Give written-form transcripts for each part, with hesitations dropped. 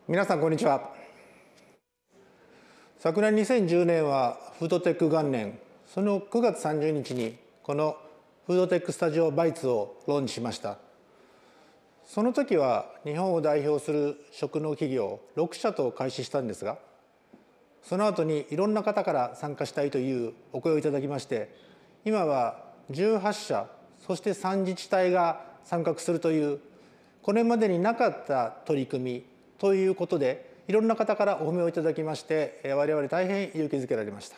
皆さんこんにちは。昨年2010年はフードテック元年、その9月30日にこのフードテックスタジオバイツをローンチしました。その時は日本を代表する食の企業6社と開始したんですが、その後にいろんな方から参加したいというお声をいただきまして、今は18社、そして3自治体が参画するというこれまでになかった取り組みということで、いろんな方からお褒めをいただきまして、我々大変勇気づけられました。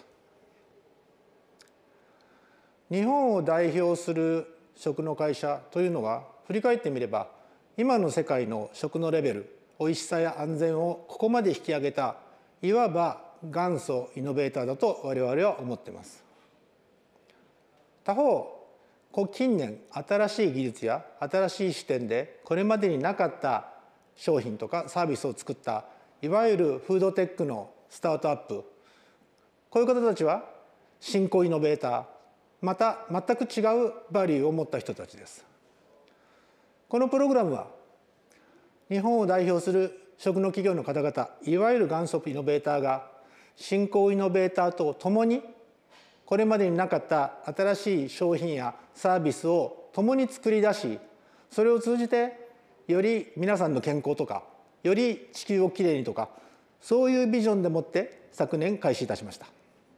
日本を代表する食の会社というのは、振り返ってみれば今の世界の食のレベル、おいしさや安全をここまで引き上げた、いわば元祖イノベーターだと我々は思っています。他方、近年新しい技術や新しい視点でこれまでになかった商品とかサービスを作った、いわゆるフードテックのスタートアップ、こういう方たちは新興イノベーター、また全く違うバリューを持った人たちです。このプログラムは日本を代表する食の企業の方々、いわゆる元祖イノベーターが新興イノベーターと共にこれまでになかった新しい商品やサービスを共に作り出し、それを通じてより皆さんの健康とか、より地球をきれいにとか、そういうビジョンでもって昨年開始いたしました。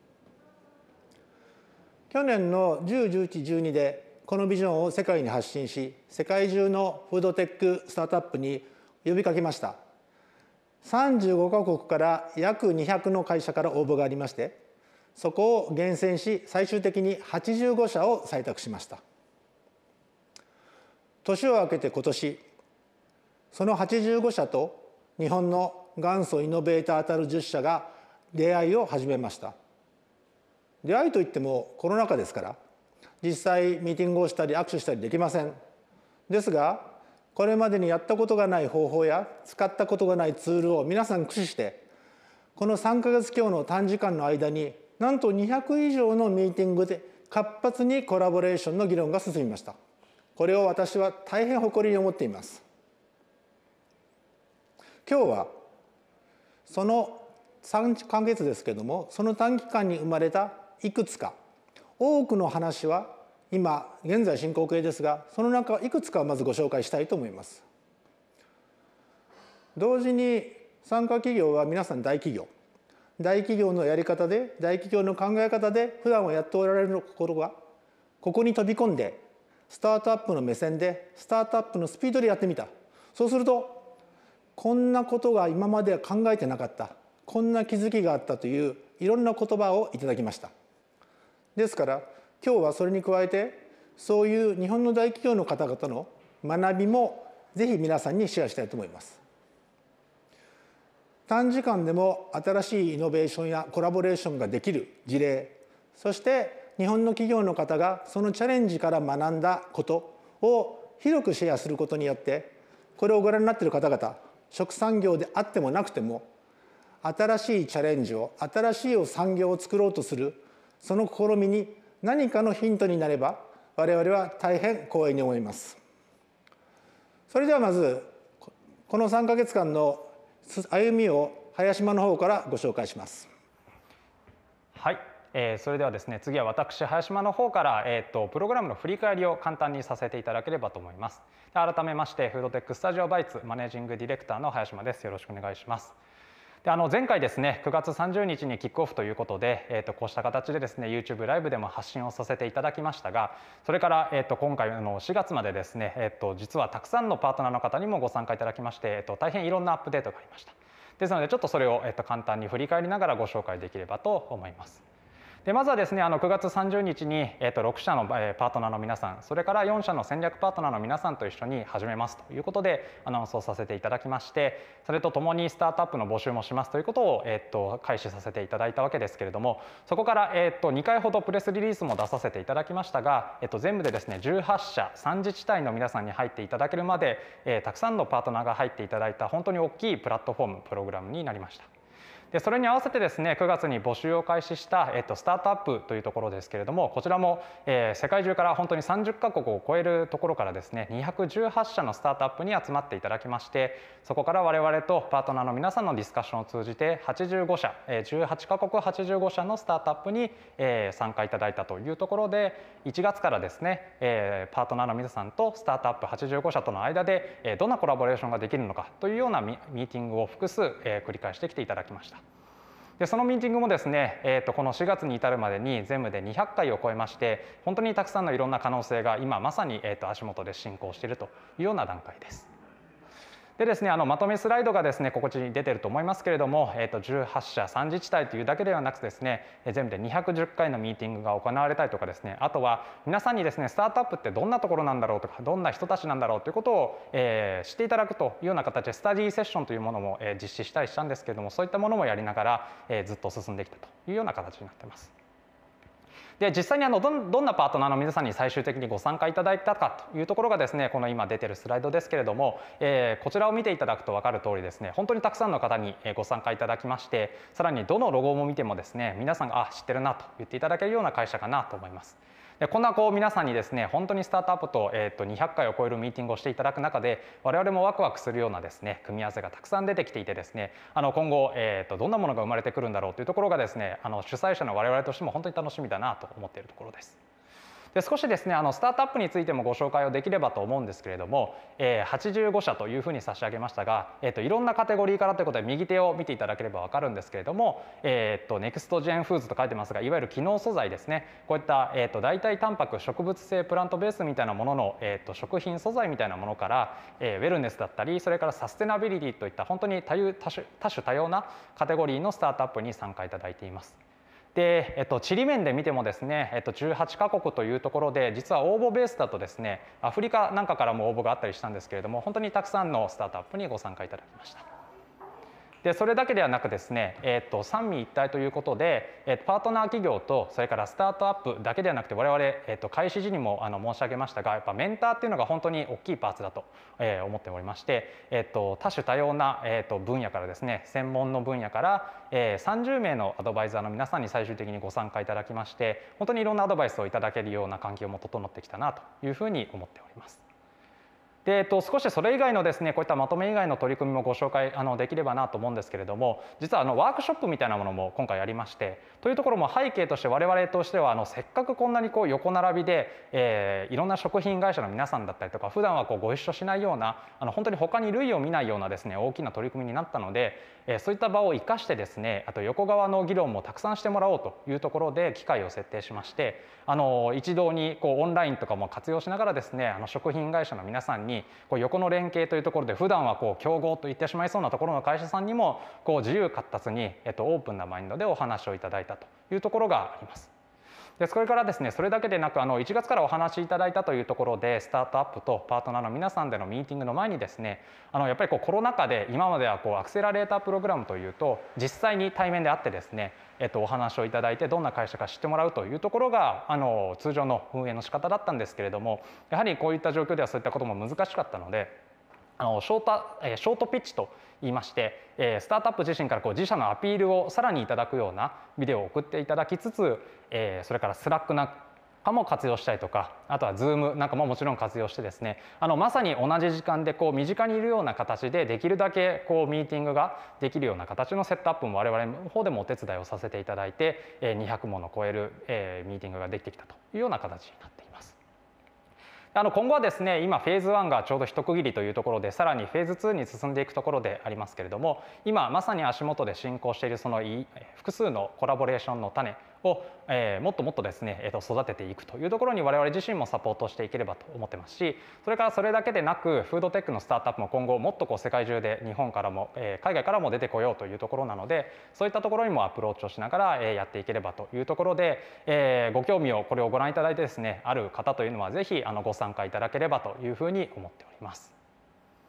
去年の10、11、12でこのビジョンを世界に発信し、世界中のフードテックスタートアップに呼びかけました。35カ国から約200の会社から応募がありまして、そこを厳選し、最終的に85社を採択しました。年を明けて今年、その85社と日本の元祖イノベーターたる10社が出会いを始めました。出会いといってもコロナ禍ですから、実際ミーティングをしたり握手したりできません。ですが、これまでにやったことがない方法や使ったことがないツールを皆さん駆使して、この3ヶ月強の短時間の間になんと200以上のミーティングで活発にコラボレーションの議論が進みました。これを私は大変誇りに思っています。今日はその3ヶ月ですけれども、その短期間に生まれたいくつか、多くの話は今現在進行形ですが、その中いくつかをまずご紹介したいと思います。同時に参加企業は皆さん大企業。大企業のやり方で、大企業の考え方で普段はやっておられるところが、ここに飛び込んでスタートアップの目線でスタートアップのスピードでやってみた。そうするとこんなことが今までは考えてなかった、こんな気づきがあったといういろんな言葉をいただきました。ですから今日はそれに加えて、そういう日本の大企業の方々の学びもぜひ皆さんにシェアしたいと思います。短時間でも新しいイノベーションやコラボレーションができる事例、そして日本の企業の方がそのチャレンジから学んだことを広くシェアすることによって、これをご覧になっている方々、食産業であってもなくても新しいチャレンジを、新しい産業を作ろうとするその試みに何かのヒントになれば、我々は大変光栄に思います。それではまずこの3ヶ月間の歩みを林間の方からご紹介します。 はい、それではですね、次は私林間の方から、プログラムの振り返りを簡単にさせていただければと思います。改めましてフードテックスタジオバイツマネージングディレクターの林間です。よろしくお願いします。で前回ですね、9月30日にキックオフということで、こうした形でですね YouTube ライブでも発信をさせていただきましたが、それから、今回の4月までですね、実はたくさんのパートナーの方にもご参加いただきまして、大変いろんなアップデートがありました。ですのでちょっとそれを、簡単に振り返りながらご紹介できればと思います。でまずはですね、9月30日に、6社の、パートナーの皆さん、それから4社の戦略パートナーの皆さんと一緒に始めますということでアナウンスをさせていただきまして、それとともにスタートアップの募集もしますということを、開始させていただいたわけですけれども、そこから、2回ほどプレスリリースも出させていただきましたが、全部でですね18社3自治体の皆さんに入っていただけるまで、たくさんのパートナーが入っていただいた本当に大きいプラットフォームプログラムになりました。 でそれに合わせてですね9月に募集を開始した、スタートアップというところですけれども、こちらも、世界中から本当に30カ国を超えるところからですね218社のスタートアップに集まっていただきまして、そこから我々とパートナーの皆さんのディスカッションを通じて85社、18カ国85社のスタートアップに、参加いただいたというところで、1月からですね、パートナーの皆さんとスタートアップ85社との間で、どんなコラボレーションができるのかというようなミーティングを複数、繰り返してきていただきました。でそのミーティングもですね、この4月に至るまでに全部で200回を超えまして、本当にたくさんのいろんな可能性が今まさに、足元で進行しているというような段階です。でですね、まとめスライドがですねここに出てると思いますけれども、18社3自治体というだけではなくてですね、全部で210回のミーティングが行われたりとかですね、あとは皆さんにですねスタートアップってどんなところなんだろうとか、どんな人たちなんだろうということを、知っていただくというような形でスタディセッションというものも、実施したりしたんですけれども、そういったものもやりながら、ずっと進んできたというような形になっています。で実際にどんなパートナーの皆さんに最終的にご参加いただいたかというところがですね、この今出てるスライドですけれども、こちらを見ていただくと分かる通りですね、本当にたくさんの方にご参加いただきまして、さらにどのロゴも見てもですね皆さんが知ってるなと言っていただけるような会社かなと思います。でこんな皆さんにですね本当にスタートアップと、200回を超えるミーティングをしていただく中で、我々もワクワクするようなですね組み合わせがたくさん出てきていてですね、今後、どんなものが生まれてくるんだろうというところがですね、主催者の我々としても本当に楽しみだなと思っているところです。で少しですねスタートアップについてもご紹介をできればと思うんですけれども、85社というふうに差し上げましたが、いろんなカテゴリーからということで右手を見ていただければ分かるんですけれども、ネクストジェンフーズと書いてますが、いわゆる機能素材ですね、こういった、代替タンパク植物性プラントベースみたいなものの、食品素材みたいなものから、ウェルネスだったり、それからサステナビリティといった本当に多種多様なカテゴリーのスタートアップに参加いただいています。で地理面で見てもですね、18カ国というところで、実は応募ベースだとですねアフリカなんかからも応募があったりしたんですけれども、本当にたくさんのスタートアップにご参加いただきました。でそれだけではなくですね、三位一体ということで、パートナー企業とそれからスタートアップだけではなくて、我々、開始時にも申し上げましたが、やっぱメンターっていうのが本当に大きいパーツだと思っておりまして、多種多様な分野からですね、専門の分野から30名のアドバイザーの皆さんに最終的にご参加いただきまして、本当にいろんなアドバイスをいただけるような環境も整ってきたなというふうに思っております。で少しそれ以外のですねこういったまとめ以外の取り組みもご紹介できればなと思うんですけれども、実はワークショップみたいなものも今回やりまして、というところも背景として我々としてはせっかくこんなに横並びで、いろんな食品会社の皆さんだったりとか、普段はご一緒しないような本当に他に類を見ないようなですね大きな取り組みになったので、そういった場を生かしてですね、あと横側の議論もたくさんしてもらおうというところで機会を設定しまして、一堂にオンラインとかも活用しながらですね食品会社の皆さんに横の連携というところで、普段は競合と言ってしまいそうなところの会社さんにも自由闊達にオープンなマインドでお話をいただいたというところがあります。でそれからですね、それだけでなく1月からお話しいただいたというところで、スタートアップとパートナーの皆さんでのミーティングの前にですね、やっぱりコロナ禍で今まではアクセラレータープログラムというと実際に対面で会ってですね、お話をいただいてどんな会社か知ってもらうというところが通常の運営の仕方だったんですけれども、やはりこういった状況ではそういったことも難しかったので、ショートピッチと言いまして、スタートアップ自身から自社のアピールをさらにいただくようなビデオを送っていただきつつ、それからスラックなんかも活用したりとか、あとは Zoom なんかももちろん活用してですね、まさに同じ時間で身近にいるような形でできるだけミーティングができるような形のセットアップも我々の方でもお手伝いをさせていただいて、200もの超えるミーティングができてきたというような形になっています。今後はですね、今フェーズ1がちょうど一区切りというところで、さらにフェーズ2に進んでいくところでありますけれども、今まさに足元で進行しているその複数のコラボレーションの種をもっともっとですね育てていくというところに我々自身もサポートしていければと思ってますし、それからそれだけでなくフードテックのスタートアップも今後もっと世界中で日本からも海外からも出てこようというところなので、そういったところにもアプローチをしながらやっていければというところで、ご興味をこれをご覧いただいてですねある方というのはぜひご参加いただければというふうに思っております。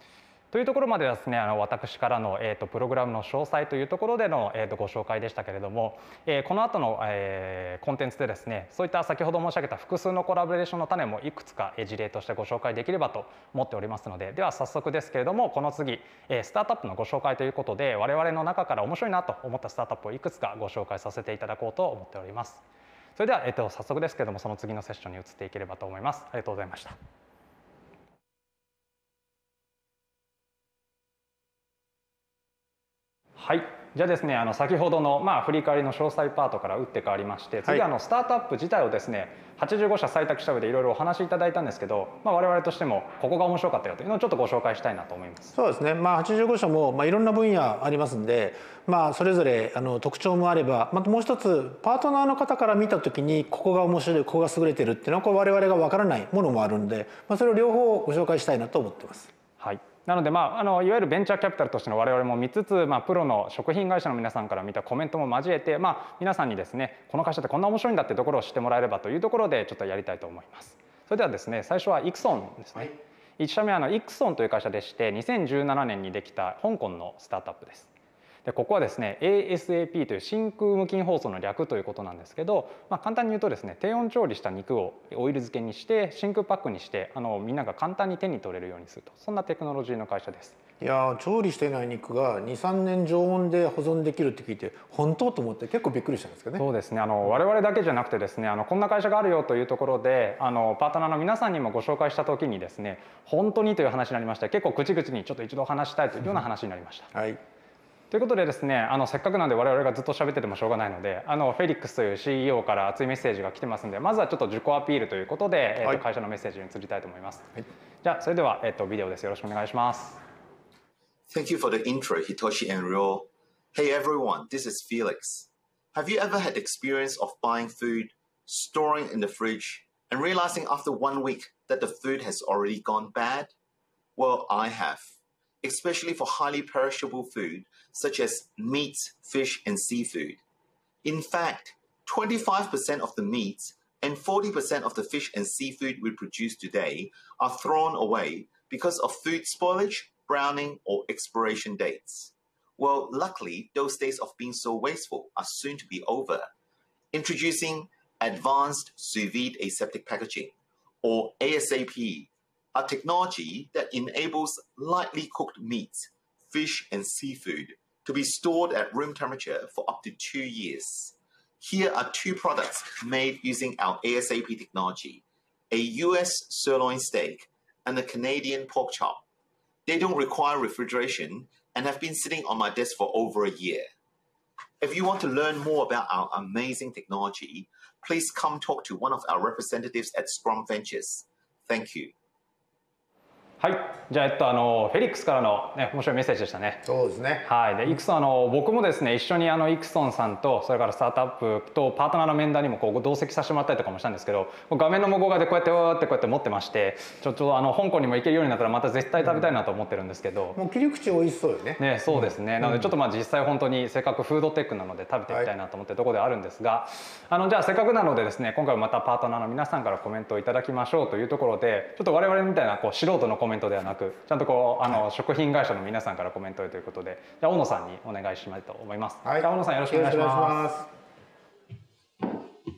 というところまでですね、私からの、プログラムの詳細というところでの、ご紹介でしたけれども、この後の、コンテンツでですね、そういった先ほど申し上げた複数のコラボレーションの種もいくつか、事例としてご紹介できればと思っておりますので、では早速ですけれども、この次、スタートアップのご紹介ということで、我々の中から面白いなと思ったスタートアップをいくつかご紹介させていただこうと思っております。それでは、早速ですけれども、その次のセッションに移っていければと思います。ありがとうございました。はい、じゃあですね、先ほどの、振り返りの詳細パートから打って変わりまして、次、スタートアップ自体をですね、85社採択した上でいろいろお話しいただいたんですけど、我々としてもここが面白かったよというのをちょっとご紹介したいなと思います。 そうですね、85社も、いろんな分野ありますんで、それぞれ特徴もあれば、またもう一つパートナーの方から見た時にここが面白い、ここが優れてるっていうのはこれ我々が分からないものもあるんで、それを両方ご紹介したいなと思ってます。 はい、なので、いわゆるベンチャーキャピタルとしての我々も見つつ、プロの食品会社の皆さんから見たコメントも交えて、皆さんにですね、この会社ってこんな面白いんだってところを知ってもらえればというところでちょっとやりたいと思います。それではですね、最初はイクソンですね。1社目はイクソンという会社でして、2017年にできた香港のスタートアップです。でここはですね ASAP という真空無菌包装の略ということなんですけど、簡単に言うとですね、低温調理した肉をオイル漬けにして真空パックにしてみんなが簡単に手に取れるようにすると、そんなテクノロジーの会社です。 いや調理していない肉が 2,3 年常温で保存できるって聞いて本当と思って結構びっくりしたんですけどね。 そうですね、我々だけじゃなくてですね、こんな会社があるよというところでパートナーの皆さんにもご紹介した時にですね、本当にという話になりまして、結構口々にちょっと一度話したいというような話になりました。 はいということでですね、せっかくなんで我々がずっと喋っててもしょうがないので、フェリックスという CEO から熱いメッセージが来てますんで、まずはちょっと自己アピールということで、会社のメッセージに移りたいと思います。じゃあそれでは、ビデオです。よろしくお願いします。 Thank you for the intro, Hitoshi and Ryo. Hey everyone, this is Felix. Have you ever had experience of buying food, storing in the fridge, and realizing after 1 week that the food has already gone bad? Well, I have.Especially for highly perishable food such as meat, fish, and seafood. In fact, 25% of the meat and 40% of the fish and seafood we produce today are thrown away because of food spoilage, browning, or expiration dates. Well, luckily, those days of being so wasteful are soon to be over. Introducing Advanced Sous Vide Aseptic Packaging, or ASAP,a technology that enables lightly cooked meat, fish, and seafood to be stored at room temperature for up to 2 years. Here are 2 products made using our ASAP technology, a US sirloin steak and a Canadian pork chop. They don't require refrigeration and have been sitting on my desk for over a year. If you want to learn more about our amazing technology, please come talk to one of our representatives at Scrum Ventures. Thank you. はい、じゃあ、フェリックスからの、面白いメッセージでしたね。 そうですね。 はい、でイクソン僕もですね、一緒にイクソンさんとそれからスタートアップとパートナーの面談にも同席させてもらったりとかもしたんですけど、画面の向こう側でこうやってわーってこうやって持ってまして、ちょっと香港にも行けるようになったらまた絶対食べたいなと思ってるんですけど、 もう切り口美味しそうよね。 ね、そうですね。なのでちょっと実際本当にせっかくフードテックなので食べてみたいなと思ってるところではあるんですが、じゃあせっかくなのでですね、今回もまたパートナーの皆さんからコメントをいただきましょうというところで、ちょっと我々みたいな素人のコメントではなく、ちゃんと食品会社の皆さんからコメントということで、じゃあ大野さんにお願いしますと思います。はい、じゃあ大野さんよろしくお願いします。 ど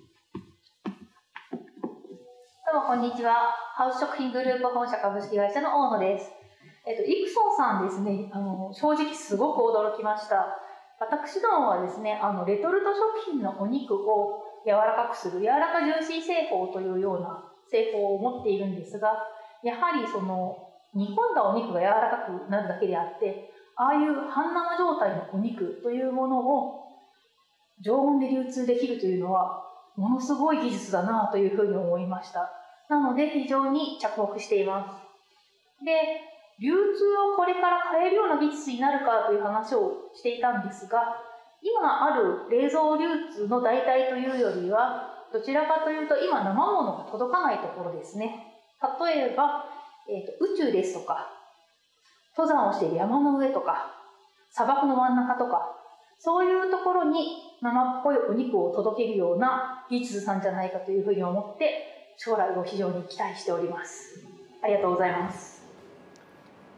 うもこんにちは。ハウス食品グループ本社株式会社の大野です。イクソンさんですね、正直すごく驚きました。私どもはですね、レトルト食品のお肉を柔らかくする柔らかジューシー製法というような製法を持っているんですが、やはり煮込んだお肉が柔らかくなるだけであって、ああいう半生状態のお肉というものを常温で流通できるというのはものすごい技術だなというふうに思いました。なので非常に着目しています。で、流通をこれから変えるような技術になるかという話をしていたんですが、今ある冷蔵流通の代替というよりは、どちらかというと今生ものが届かないところですね。例えば宇宙ですとか、登山をしている山の上とか、砂漠の真ん中とか、そういうところに生っぽいお肉を届けるような技術なんじゃないかというふうに思って、将来を非常に期待しております。ありがとうございます。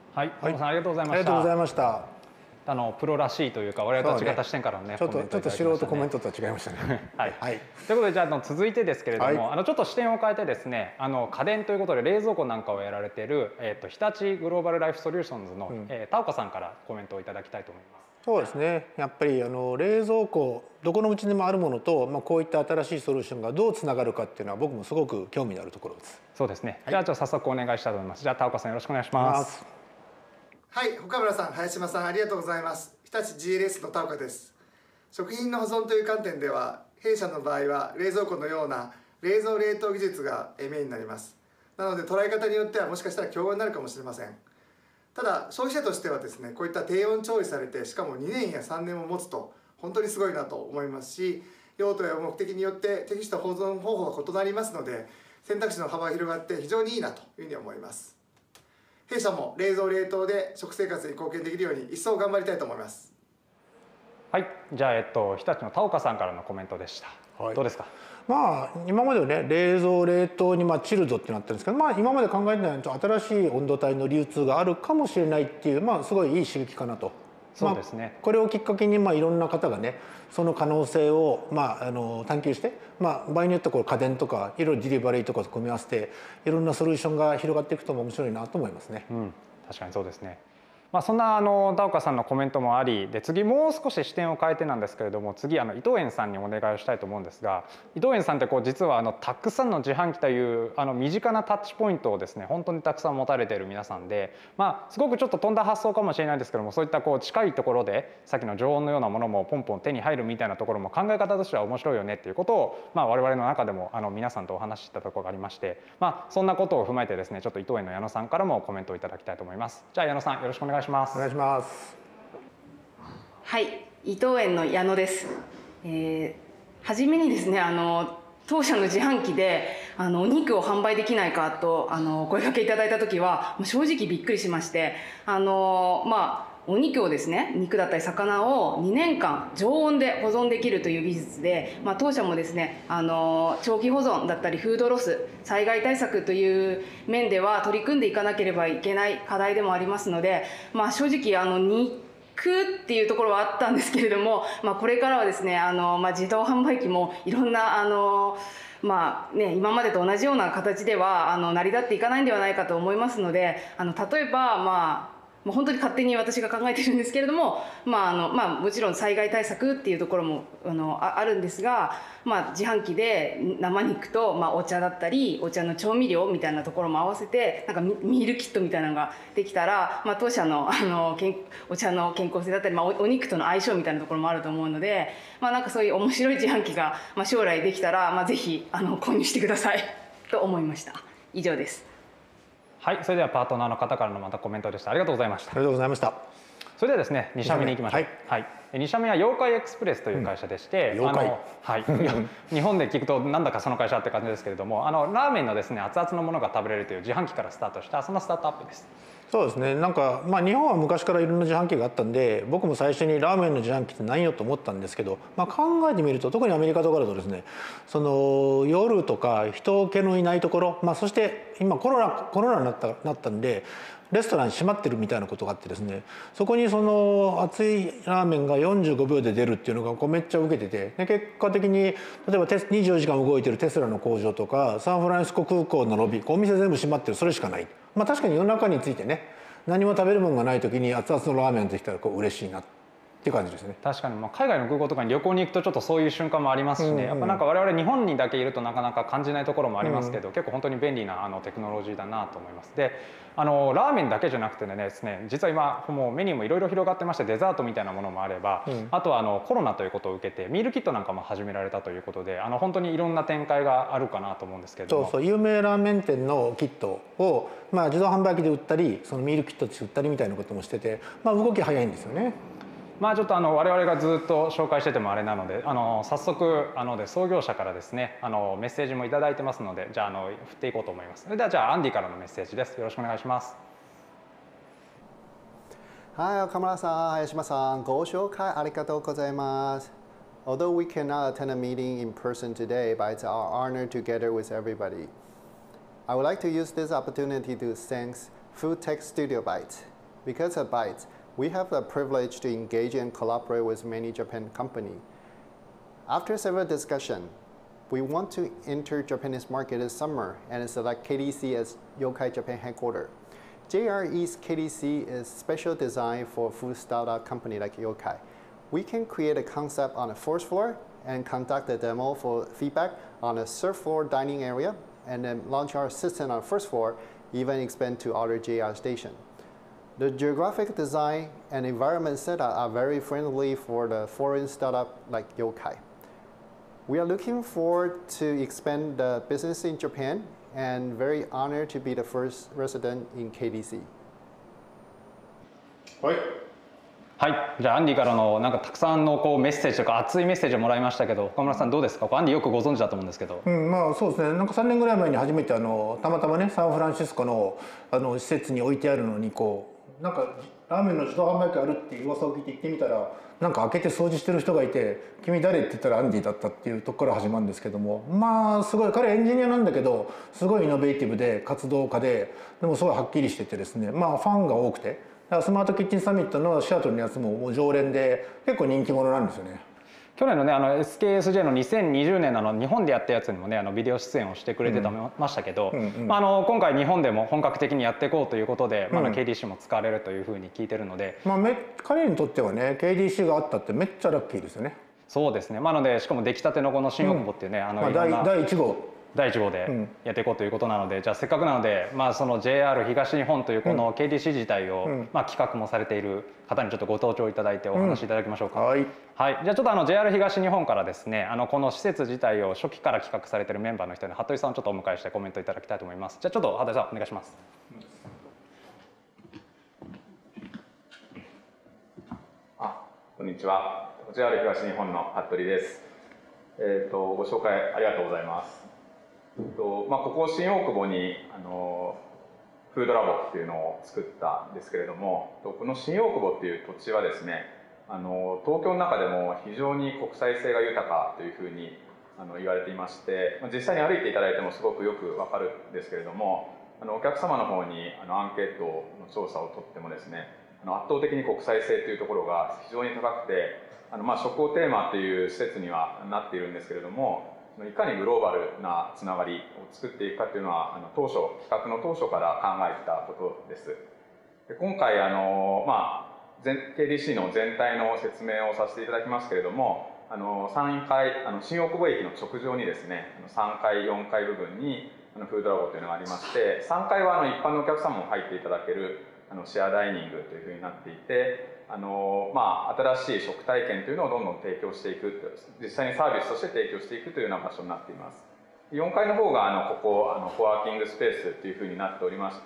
はい、小野さんありがとうございました。 ありがとうございました。 プロらしいというか我々と違った視点からのね、 ちょっと素人コメントとは違いましたね。 はい、ということでじゃあ続いてですけれども、ちょっと視点を変えてですね、家電ということで冷蔵庫なんかをやられている、日立グローバルライフソリューションズの、田岡さんからコメントをいただきたいと思います。 そうですね、やっぱり冷蔵庫どこのうちにもあるものと、こういった新しいソリューションがどうつながるかっていうのは僕もすごく興味のあるところです。 そうですね、じゃあ早速お願いしたいと思います。じゃあ田岡さんよろしくお願いします。 はい、岡村さん、林間さんありがとうございます。日立 GLS の田岡です。食品の保存という観点では弊社の場合は冷蔵庫のような冷蔵冷凍技術がメインになります。なので捉え方によってはもしかしたら競合になるかもしれません。ただ消費者としてはですね、こういった低温調理されてしかも2年や3年も持つと本当にすごいなと思いますし、用途や目的によって適した保存方法が異なりますので選択肢の幅が広がって非常にいいなというふうに思います。弊社も冷蔵冷凍で食生活に貢献できるように一層頑張りたいと思います。 はい、じゃあ日立の田岡さんからのコメントでした。はい、どうですか。 今まではね冷蔵冷凍にチルドってなってるんですけど、今まで考えてないと新しい温度帯の流通があるかもしれないっていうすごいいい刺激かなと。 そうですね、 これをきっかけにいろんな方がねその可能性を探求して、場合によっては家電とかいろいろデリバリーとかと組み合わせていろんなソリューションが広がっていくと面白いなと思いますね。 確かにそうですね。そんな田岡さんのコメントもありで、次もう少し視点を変えてなんですけれども、次伊藤園さんにお願いをしたいと思うんですが、伊藤園さんって実はたくさんの自販機という身近なタッチポイントをですね本当にたくさん持たれている皆さんで、すごくちょっと飛んだ発想かもしれないですけども、そういった近いところでさっきの常温のようなものもポンポン手に入るみたいなところも考え方としては面白いよねっていうことを、我々の中でも皆さんとお話ししたところがありまして、そんなことを踏まえてですねちょっと伊藤園の矢野さんからもコメントをいただきたいと思います。じゃあ矢野さんよろしくお願いします。 お願いします。 はい、伊藤園の矢野です。初めにですね当社の自販機でお肉を販売できないかとお声掛けいただいた時は正直びっくりしまして、お肉をですね肉だったり魚を2年間常温で保存できるという技術で、当社もですね長期保存だったりフードロス災害対策という面では取り組んでいかなければいけない課題でもありますので、正直肉っていうところはあったんですけれども、これからはですね自動販売機もいろんな今までと同じような形では成り立っていかないんではないかと思いますので、例えば本当に勝手に私が考えてるんですけれども、もちろん災害対策っていうところもあるんですが、自販機で生肉とお茶だったりお茶の調味料みたいなところも合わせてミールキットみたいなのができたら、当社のお茶の健康性だったり、お肉との相性みたいなところもあると思うので、そういう面白い自販機が将来できたら、ぜひ購入してくださいと思いました。以上です。 はい、それではパートナーの方からのまたコメントでした。ありがとうございました。 ありがとうございました。 それではですね、2社目に行きましょう。はい、2社目は妖怪エクスプレスという会社でして、日本で聞くとなんだかその会社って感じですけれども、ラーメンのですね熱々のものが食べれるという自販機からスタートしたそのスタートアップです。 そうですね、日本は昔からいろんな自販機があったんで、僕も最初にラーメンの自販機って何よと思ったんですけど、考えてみると特にアメリカとかだとですね、その夜とか人気のいないところ、そして今コロナになったんでレストラン閉まってるみたいなことがあってですね、そこにその熱いラーメンが45秒で出るっていうのがめっちゃ受けてて、で結果的に例えば24時間動いてるテスラの工場とかサンフランシスコ空港のロビー、お店全部閉まってる、それしかない。確かに夜中についてね、何も食べるものがない時に熱々のラーメンができたら嬉しいなっていう感じですね。 確かに海外の空港とかに旅行に行くとちょっとそういう瞬間もありますしね、やっぱ我々日本にだけいるとなかなか感じないところもありますけど、結構本当に便利なテクノロジーだなと思います。でラーメンだけじゃなくてですね、実は今もうメニューもいろいろ広がってまして、デザートみたいなものもあれば、あとはコロナということを受けてミールキットなんかも始められたということで、本当にいろんな展開があるかなと思うんですけれども、 有名ラーメン店のキットを自動販売機で売ったり、そのミールキットとして売ったりみたいなこともしてて、動き早いんですよね。 ちょっと我々がずっと紹介しててもあれなので、早速創業者からですねメッセージもいただいてますので、じゃあ振っていこうと思います。それではじゃあアンディからのメッセージです。よろしくお願いします。 はい、岡村さん、林間さん、ご紹介ありがとうございます。Although we cannot attend a meeting in person today, but it's our honor together with everybody. I would like to use this opportunity to thank Food Tech Studio Bytes Because at Bytes, we have the privilege to engage and collaborate with many Japan companies. After several discussions, we want to enter Japanese market this summer and select KDC as Yokai Japan headquarters. JR East KDC is special design for food startup company like Yokai. We can create a concept on the fourth floor and conduct a demo for feedback on a third floor dining area, and then launch our system on the first floor, even expand to other JR stations. The geographic design and environment setup are very friendly for the foreign startup like Yokai. We are looking forward to expand the business in Japan and very honored to be the first resident in KDC. はい。 はい、じゃあアンディからのなんかたくさんのこうメッセージとか熱いメッセージをもらいましたけど、岡村さんどうですか？アンディよくご存知だと思うんですけど。 まあそうですね。なんか3年ぐらい前に初めてたまたまねサンフランシスコの施設に置いてあるのになんかラーメンの自動販売機あるっていう噂を聞いて行ってみたら、なんか開けて掃除してる人がいて、君誰って言ったらアンディだったっていうところから始まるんですけども、まあすごい彼エンジニアなんだけどすごいイノベーティブで活動家で、でもすごいはっきりしててですね、まあファンが多くて。スマートキッチンサミットのシアトルのやつも常連で結構人気者なんですよね。 去年のねSKSJ の2020年の日本でやったやつにもねビデオ出演をしてくれてましたけど、今回日本でも本格的にやっていこうということで、KDC も使われるというふうに聞いてるので、 彼にとってはね KDC があったってめっちゃラッキーですよね。 そうですね。なのでしかも出来たてのこの新大久保っていうね、 第1号第1号でやっていこうということなので、じゃあせっかくなので、その JR 東日本というこの KDC 自体を、企画もされている方にちょっとご登場いただいてお話しいただきましょうか。はい、じゃあちょっとJR 東日本からですね、この施設自体を初期から企画されているメンバーの人に服部さんをちょっとお迎えしてコメントいただきたいと思います。じゃあちょっと服部さんお願いします。 こんにちは。JR 東日本の服部です。ご紹介ありがとうございます。ここ新大久保にフードラボっていうのを作ったんですけれども、この新大久保っていう土地はですね、東京の中でも非常に国際性が豊かというふうに言われていまして、実際に歩いていただいてもすごくよくわかるんですけれども、お客様の方にアンケートの調査を取ってもですね、圧倒的に国際性というところが非常に高くて、食をテーマという施設にはなっているんですけれども、いかにグローバルなつながりを作っていくかというのは企画の当初から考えていたことです。で今回KDC の全体の説明をさせていただきますけれども、3階新大久保駅の直上にですね、3階4階部分にフードラボというのがありまして、3階は一般のお客様も入っていただけるシェアダイニングというふうになっていて、新しい食体験というのをどんどん提供していく、実際にサービスとして提供していくというような場所になっています。4階の方がコワーキングスペースというふうになっておりまして、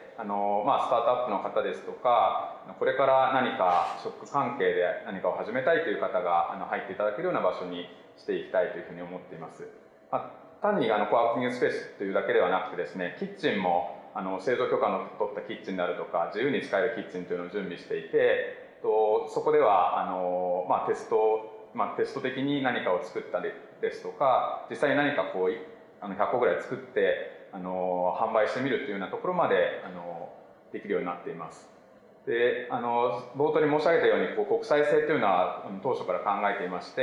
スタートアップの方ですとか、これから何か食関係で何かを始めたいという方が入っていただけるような場所にしていきたいというふうに思っています。単にコワーキングスペースというだけではなくてですね、キッチンも製造許可の取ったキッチンであるとか、自由に使えるキッチンというのを準備していて、そこではテスト的に何かを作ったりですとか、実際に何か100個ぐらい作って販売してみるというようなところまでできるようになっています。で冒頭に申し上げたように国際性というのは当初から考えていまして、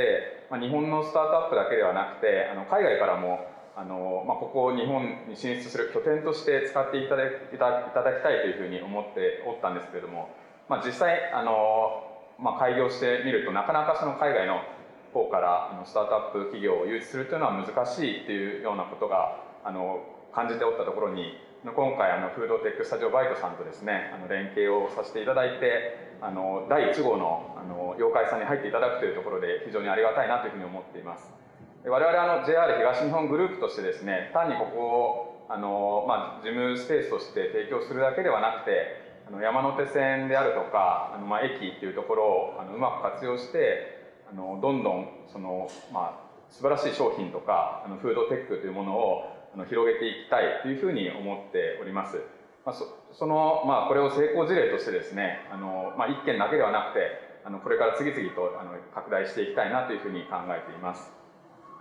日本のスタートアップだけではなくて海外からもここを日本に進出する拠点として使っていただきたいというふうに思っておったんですけれども、実際開業してみるとなかなかその海外の方からスタートアップ企業を誘致するというのは難しいというようなことが感じておったところに、今回フードテックスタジオバイトさんとですね連携をさせていただいて、第1号の妖怪さんに入っていただくというところで非常にありがたいなというふうに思っています。我々JR 東日本グループとしてですね、単にここを事務スペースとして提供するだけではなくて、山手線であるとか駅っていうところをうまく活用してどんどん素晴らしい商品とかフードテックというものを広げていきたいというふうに思っております。これを成功事例としてですね、1件だけではなくてこれから次々と拡大していきたいなというふうに考えています。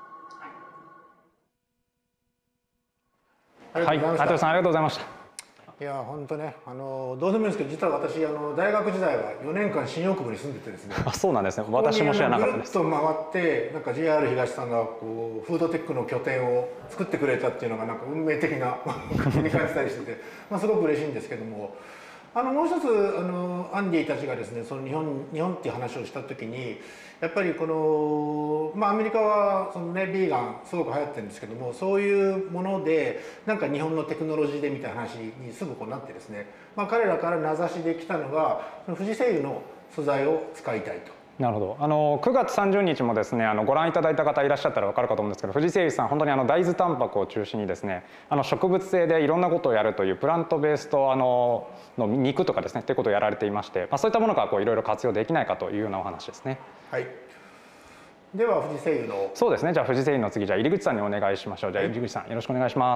はい、服部さんありがとうございました。 いや本当ね、どうでもいいんですけど、実は私大学時代は4年間新大久保に住んでてですね。 あ、そうなんですね。私も知らなかったです。 ぐるっと回ってなんか JR 東さんがこうフードテックの拠点を作ってくれたっていうのがなんか運命的な感じに感じたりしてて、すごく嬉しいんですけども。もう一つアンディたちがですね、その日本っていう話をした時に、やっぱりこの、アメリカはそのねビーガンすごく流行ってるんですけども、そういうものでなんか日本のテクノロジーでみたいな話にすぐこうなってですね、彼らから名指しできたのが富士製油の素材を使いたいと。 なるほど。9月30日もですね、ご覧いただいた方いらっしゃったら分かるかと思うんですけど、富士製油さん本当に大豆タンパクを中心にですね、植物性でいろんなことをやるというプラントベースとの肉とかですねっていうことをやられていまして、そういったものがいろいろ活用できないかというようなお話ですね。 はい。では富士製油の。 そうですね。じゃあ富士製油の次、じゃあ入口さんにお願いしましょう。じゃあ入口さんよろしくお願いします。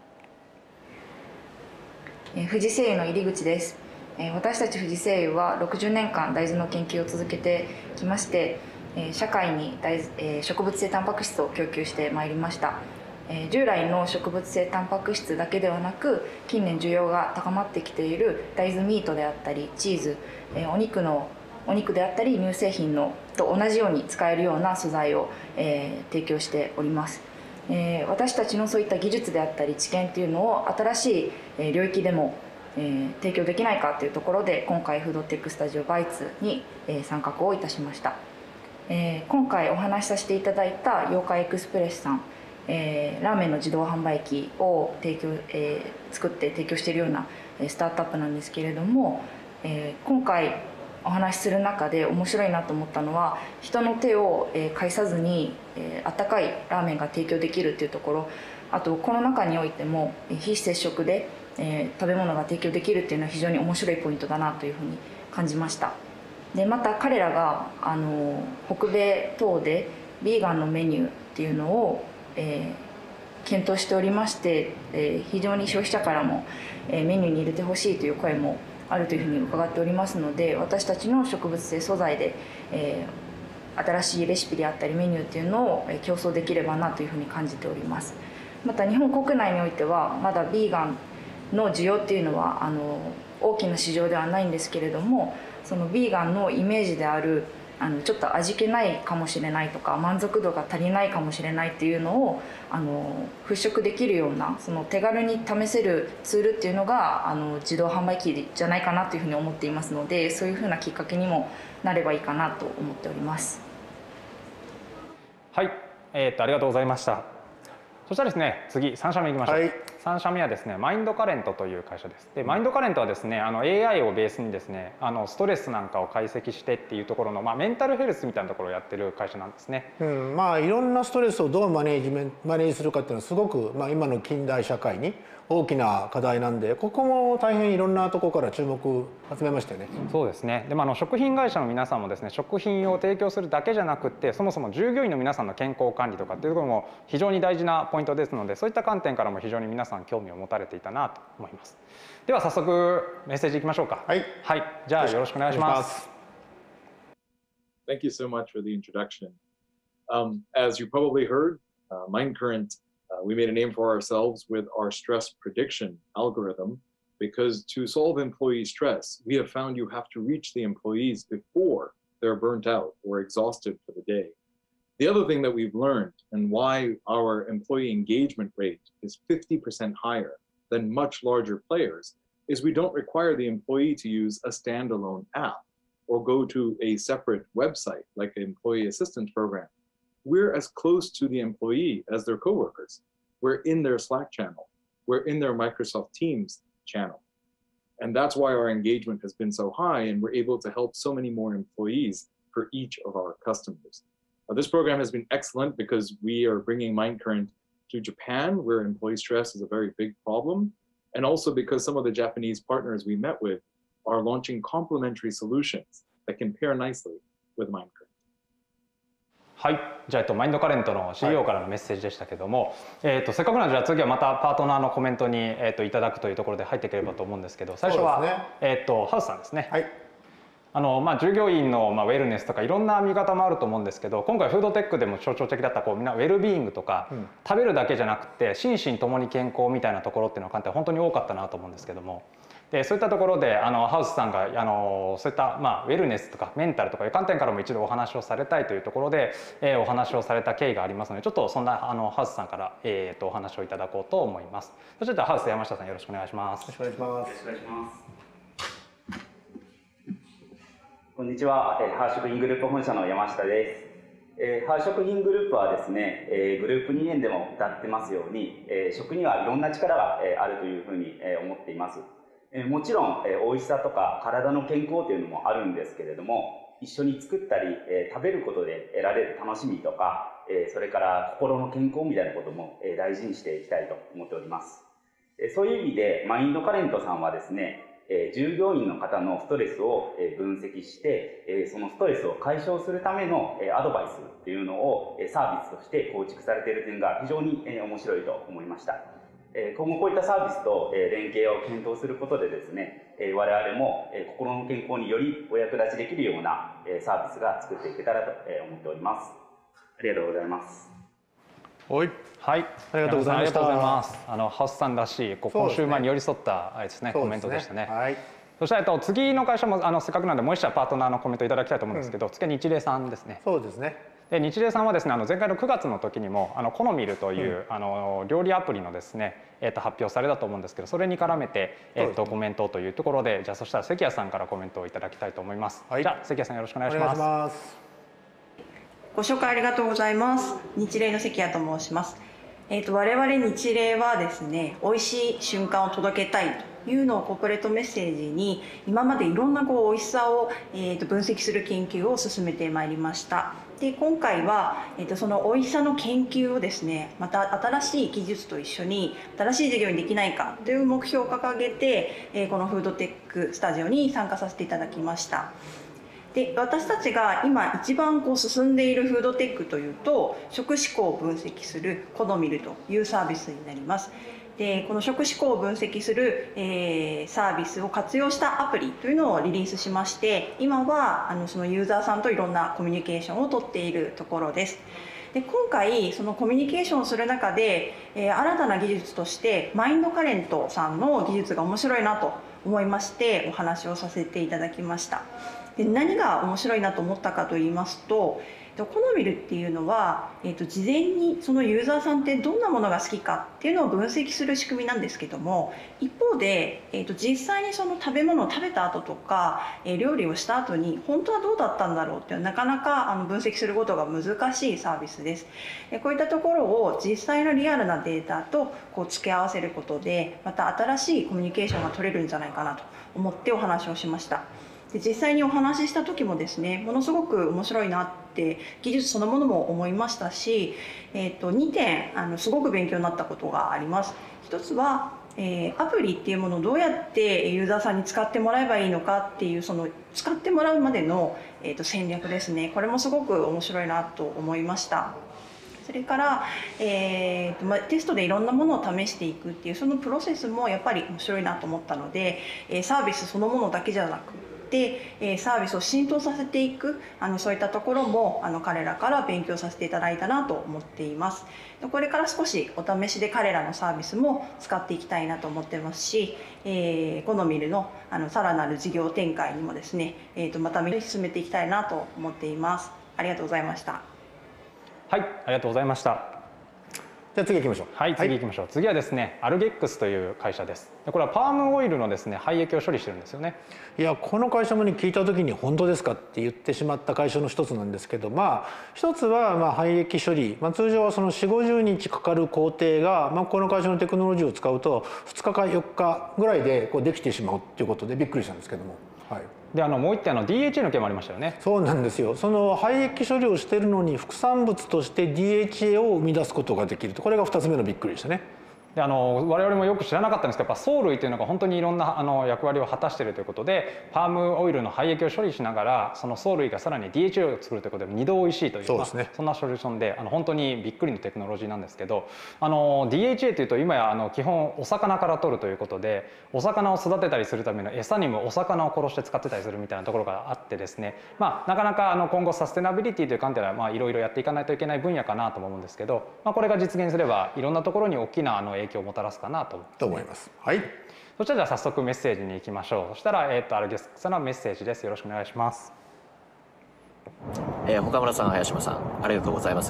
富士製油の入口です。私たち富士製油は60年間大豆の研究を続けてきまして、社会に植物性タンパク質を供給してまいりました。従来の植物性タンパク質だけではなく、近年需要が高まってきている大豆ミートであったりチーズ、お肉であったり乳製品のと同じように使えるような素材を、提供しております。私たちのそういった技術であったり知見っていうのを新しい領域でも提供できないかというところで、今回フードテックスタジオバイツに参画をいたしました。今回お話しさせていただいた妖怪エクスプレスさん、ラーメンの自動販売機を作って提供しているようなスタートアップなんですけれども、今回お話しする中で面白いなと思ったのは、人の手を介さずにあったかいラーメンが提供できるっていうところ、あとこの中においても非接触で食べ物が提供できるっていうのは非常に面白いポイントだなというふうに感じました。でまた彼らが北米等でビーガンのメニューっていうのを、検討しておりまして、非常に消費者からも、メニューに入れてほしいという声もあるというふうに伺っておりますので、私たちの植物性素材で、新しいレシピであったりメニューっていうのを競争できればなというふうに感じております。また日本国内においてはまだビーガンの需要っていうのは大きな市場ではないんですけれども、そのビーガンのイメージであるちょっと味気ないかもしれないとか満足度が足りないかもしれないっていうのを払拭できるような、その手軽に試せるツールっていうのが自動販売機じゃないかなというふうに思っていますので、そういうふうなきっかけにもなればいいかなと思っております。 はい、ありがとうございました。そしたらですね、次3社目いきましょう。はい、3社目はですね、マインドカレントという会社です。で、マインドカレントはですね、AI をベースにですね、ストレスなんかを解析してっていうところの、メンタルヘルスみたいなところをやってる会社なんですね。 いろんなストレスをどうマネージするかっていうのはすごく、今の近代社会に大きな課題なんで、ここも大変いろんなところから注目集めましたよね。 そうですね。で食品会社の皆さんもですね、食品を提供するだけじゃなくって、そもそも従業員の皆さんの健康管理とかっていうところも非常に大事なポイントですので、そういった観点からも非常に皆さん興味を持たれていたなと思います。では早速メッセージいきましょうか。はい、じゃあよろしくお願いします。 Thank you so much for the introduction. As you probably heard, MindCurrent, we made a name for ourselves with our stress prediction algorithm, because to solve employee stress, we have found you have to reach the employees before they're burnt out or exhausted for the day. The other thing that we've learned, and why our employee engagement rate is 50% higher than much larger players, is we don't require the employee to use a standalone app or go to a separate website like an employee assistance program. We're as close to the employee as their coworkers. We're in their Slack channel. We're in their Microsoft Teams channel. And that's why our engagement has been so high, and we're able to help so many more employees for each of our customers. This program has been excellent because we are bringing MindCurrent to Japan, where employee stress is a very big problem, and also because some of the Japanese partners we met with are launching complementary solutions that can pair nicely with MindCurrent. はい、じゃあマインドカレントの CEO からのメッセージでしたけども、せっかくなのでじゃあ次はまたパートナーのコメントにいただくというところで入っていければと思うんですけど、最初は、ハウスさんですね。はい。 従業員のウェルネスとかいろんな見方もあると思うんですけど、今回フードテックでも象徴的だったみんなウェルビーイングとか、食べるだけじゃなくて心身ともに健康みたいなところっていうのが本当に多かったなと思うんですけども、でそういったところでハウスさんがそういった、ウェルネスとかメンタルとかいう観点からも一度お話をされたいというところで、お話をされた経緯がありますので、ちょっとそんなハウスさんから、お話をいただこうと思います。それではハウス山下さんよろしくお願いします。 よろしくお願いします。 よろしくお願いします。こんにちは、ハー食品グループ本社の山下です。ハー食品グループはですね、グループ理念でも謳ってますように、食にはいろんな力があるというふうに思っています。もちろん美味しさとか体の健康というのもあるんですけれども、一緒に作ったり食べることで得られる楽しみとか、それから心の健康みたいなことも大事にしていきたいと思っております。そういう意味でマインドカレントさんはですね、従業員の方のストレスを分析して、そのストレスを解消するためのアドバイスというのをサービスとして構築されている点が非常に面白いと思いました。今後こういったサービスと連携を検討することでですね、我々も心の健康によりお役立ちできるようなサービスが作っていけたらと思っております。ありがとうございます。 はい、ありがとうございました。ハウスさんらしいコンシューマーに寄り添ったあれですね、コメントでしたね。そしたら次の会社もせっかくなんでもう一社パートナーのコメントいただきたいと思うんですけど、次は日霊さんですね。 そうですね。 で日霊さんはですね、前回の9月の時にもコノミルという、料理アプリのですね、発表されたと思うんですけど、それに絡めて、コメントというところで、じゃあそしたら関谷さんからコメントをいただきたいと思います。じゃあ関谷さんよろしくお願いします。 ご紹介ありがとうございます。日霊の関谷と申します。我々日霊はですね、美味しい瞬間を届けたいというのをコーポレートメッセージに、今までいろんな美味しさを分析する研究を進めてまいりました。で今回は、その美味しさの研究をですね、また新しい技術と一緒に新しい事業にできないかという目標を掲げて、このフードテックスタジオに参加させていただきました。で私たちが今一番進んでいるフードテックというと、食思考を分析するコノミルというサービスになります。でこの食思考を分析する、サービスを活用したアプリというのをリリースしまして、今はそのユーザーさんといろんなコミュニケーションをとっているところです。で今回そのコミュニケーションをする中で、新たな技術としてマインドカレントさんの技術が面白いなと思いましてお話をさせていただきました。で何が面白いなと思ったかと言いますと、コノミルっていうのは、事前にそのユーザーさんってどんなものが好きかっていうのを分析する仕組みなんですけども、一方で、実際にその食べ物を食べた後とか、料理をした後に本当はどうだったんだろうっていうなかなか分析することが難しいサービスです。こういったところを実際のリアルなデータと付け合わせることで、また新しいコミュニケーションが取れるんじゃないかなと思ってお話をしました。で実際にお話しした時もですね、ものすごく面白いなって技術そのものも思いましたし、2点すごく勉強になったことがあります。一つは、アプリっていうものをどうやってユーザーさんに使ってもらえばいいのかっていう、その使ってもらうまでの、戦略ですね。これもすごく面白いなと思いました。それから、テストでいろんなものを試していくっていうそのプロセスもやっぱり面白いなと思ったので、サービスそのものだけじゃなくでサービスを浸透させていくそういったところも彼らから勉強させていただいたなと思っています。これから少しお試しで彼らのサービスも使っていきたいなと思ってますし、コノミルのさらなる事業展開にもですね、また進めていきたいなと思っています。ありがとうございました。 はい、ありがとうございました。 じゃあ次行きましょう。 はい、次行きましょう。次はですね、アルゲックスという会社です。これはパームオイルのですね、廃液を処理してるんですよね。 いや、この会社もね、聞いた時に本当ですかって言ってしまった会社の一つなんですけど、一つは廃液処理、通常はその4、50日かかる工程が、この会社のテクノロジーを使うと2日か4日ぐらいでできてしまうっていうことでびっくりしたんですけども。はい。 でもう一点DHA の件もありましたよね。 そうなんですよ。その廃液処理をしているのに副産物として DHA を生み出すことができると、これが2つ目のびっくりでしたね。 で我々もよく知らなかったんですけど、やっぱ藻類というのが本当にいろんな役割を果たしているということで、パームオイルの廃液を処理しながらその藻類がさらに DHA を作るということで2度おいしいという、そんなソリューションで本当にびっくりのテクノロジーなんですけど、DHA というと今や基本お魚から取るということで、お魚を育てたりするための餌にもお魚を殺して使ってたりするみたいなところがあってですね、なかなか今後サステナビリティという観点ではいろいろやっていかないといけない分野かなと思うんですけど、これが実現すればいろんなところに大きな影響をもたらすかなと思います。はい。 そしたら早速メッセージに行きましょう。そしたらアルゲスさんのメッセージです。よろしくお願いします。 岡村さん、林間さん、ありがとうございます。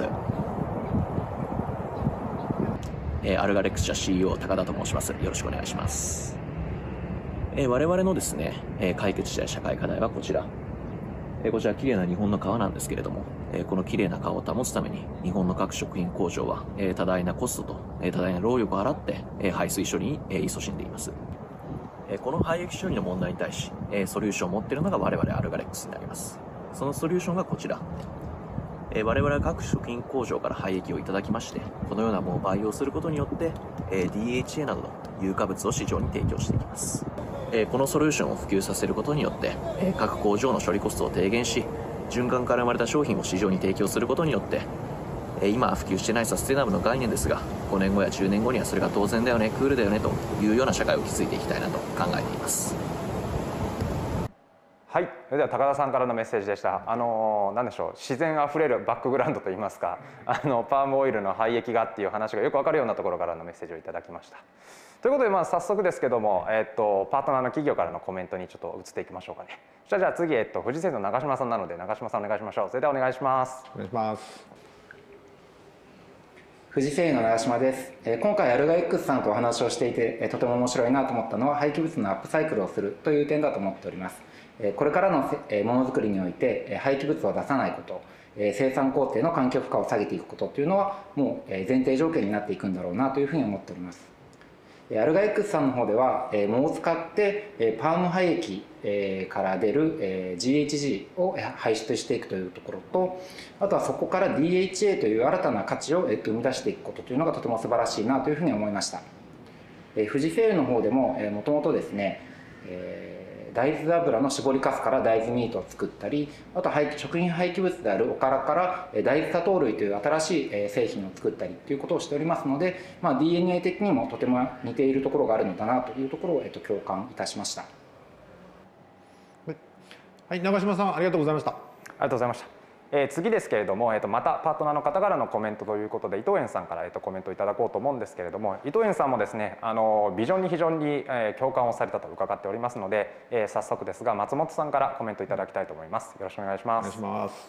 アルガレックス社 CEO 高田と申します。よろしくお願いします。我々のですね、解決したい社会課題はこちら。こちら綺麗な日本の川なんですけれども、この綺麗な川を保つために日本の各食品工場は多大なコストと多大な労力を払って排水処理に勤しんでいます。この廃液処理の問題に対しソリューションを持っているのが我々アルガレックスになります。そのソリューションがこちら。我々は各食品工場から廃液をいただきまして、このようなものを培養することによって DHA などの有価物を市場に提供していきます。このソリューションを普及させることによって各工場の処理コストを低減し、循環から生まれた商品を市場に提供することによって今は普及していないサステナブルの概念ですが、5年後や10年後にはそれが当然だよね、クールだよねというような社会を築いていきたいなと考えています。 はい、それでは高田さんからのメッセージでした。何でしょう、自然あふれるバックグラウンドといいますか、パームオイルの廃液がっていう話がよくわかるようなところからのメッセージをいただきました。ということで、早速ですけども、パートナーの企業からのコメントにちょっと移っていきましょうかね。じゃあ次、富士製の長嶋さんなので、長嶋さんお願いしましょう。それではお願いします。 お願いします。 富士製の長嶋です。今回アルガ X さんとお話をしていて、とても面白いなと思ったのは廃棄物のアップサイクルをするという点だと思っております。これからのものづくりにおいて廃棄物を出さないこと、生産工程の環境負荷を下げていくことというのはもう前提条件になっていくんだろうなというふうに思っております。アルガ X さんの方では藻を使ってパーム廃液から出る GHG を排出していくというところと、あとはそこから DHA という新たな価値を生み出していくことというのがとても素晴らしいなというふうに思いました。富士製油の方でももともとですね、大豆油の搾りかすから大豆ミートを作ったり、あと食品廃棄物であるおからから大豆砂糖類という新しい製品を作ったりということをしておりますので、DNA 的にもとても似ているところがあるのだなというところを共感いたしました。 はい、長嶋さんありがとうございました。 ありがとうございました。次ですけれども、またパートナーの方からのコメントということで、伊藤園さんから、コメントいただこうと思うんですけれども、伊藤園さんもですね、ビジョンに非常に、共感をされたと伺っておりますので、早速ですが松本さんからコメントいただきたいと思います。よろしくお願いします。 お願いします。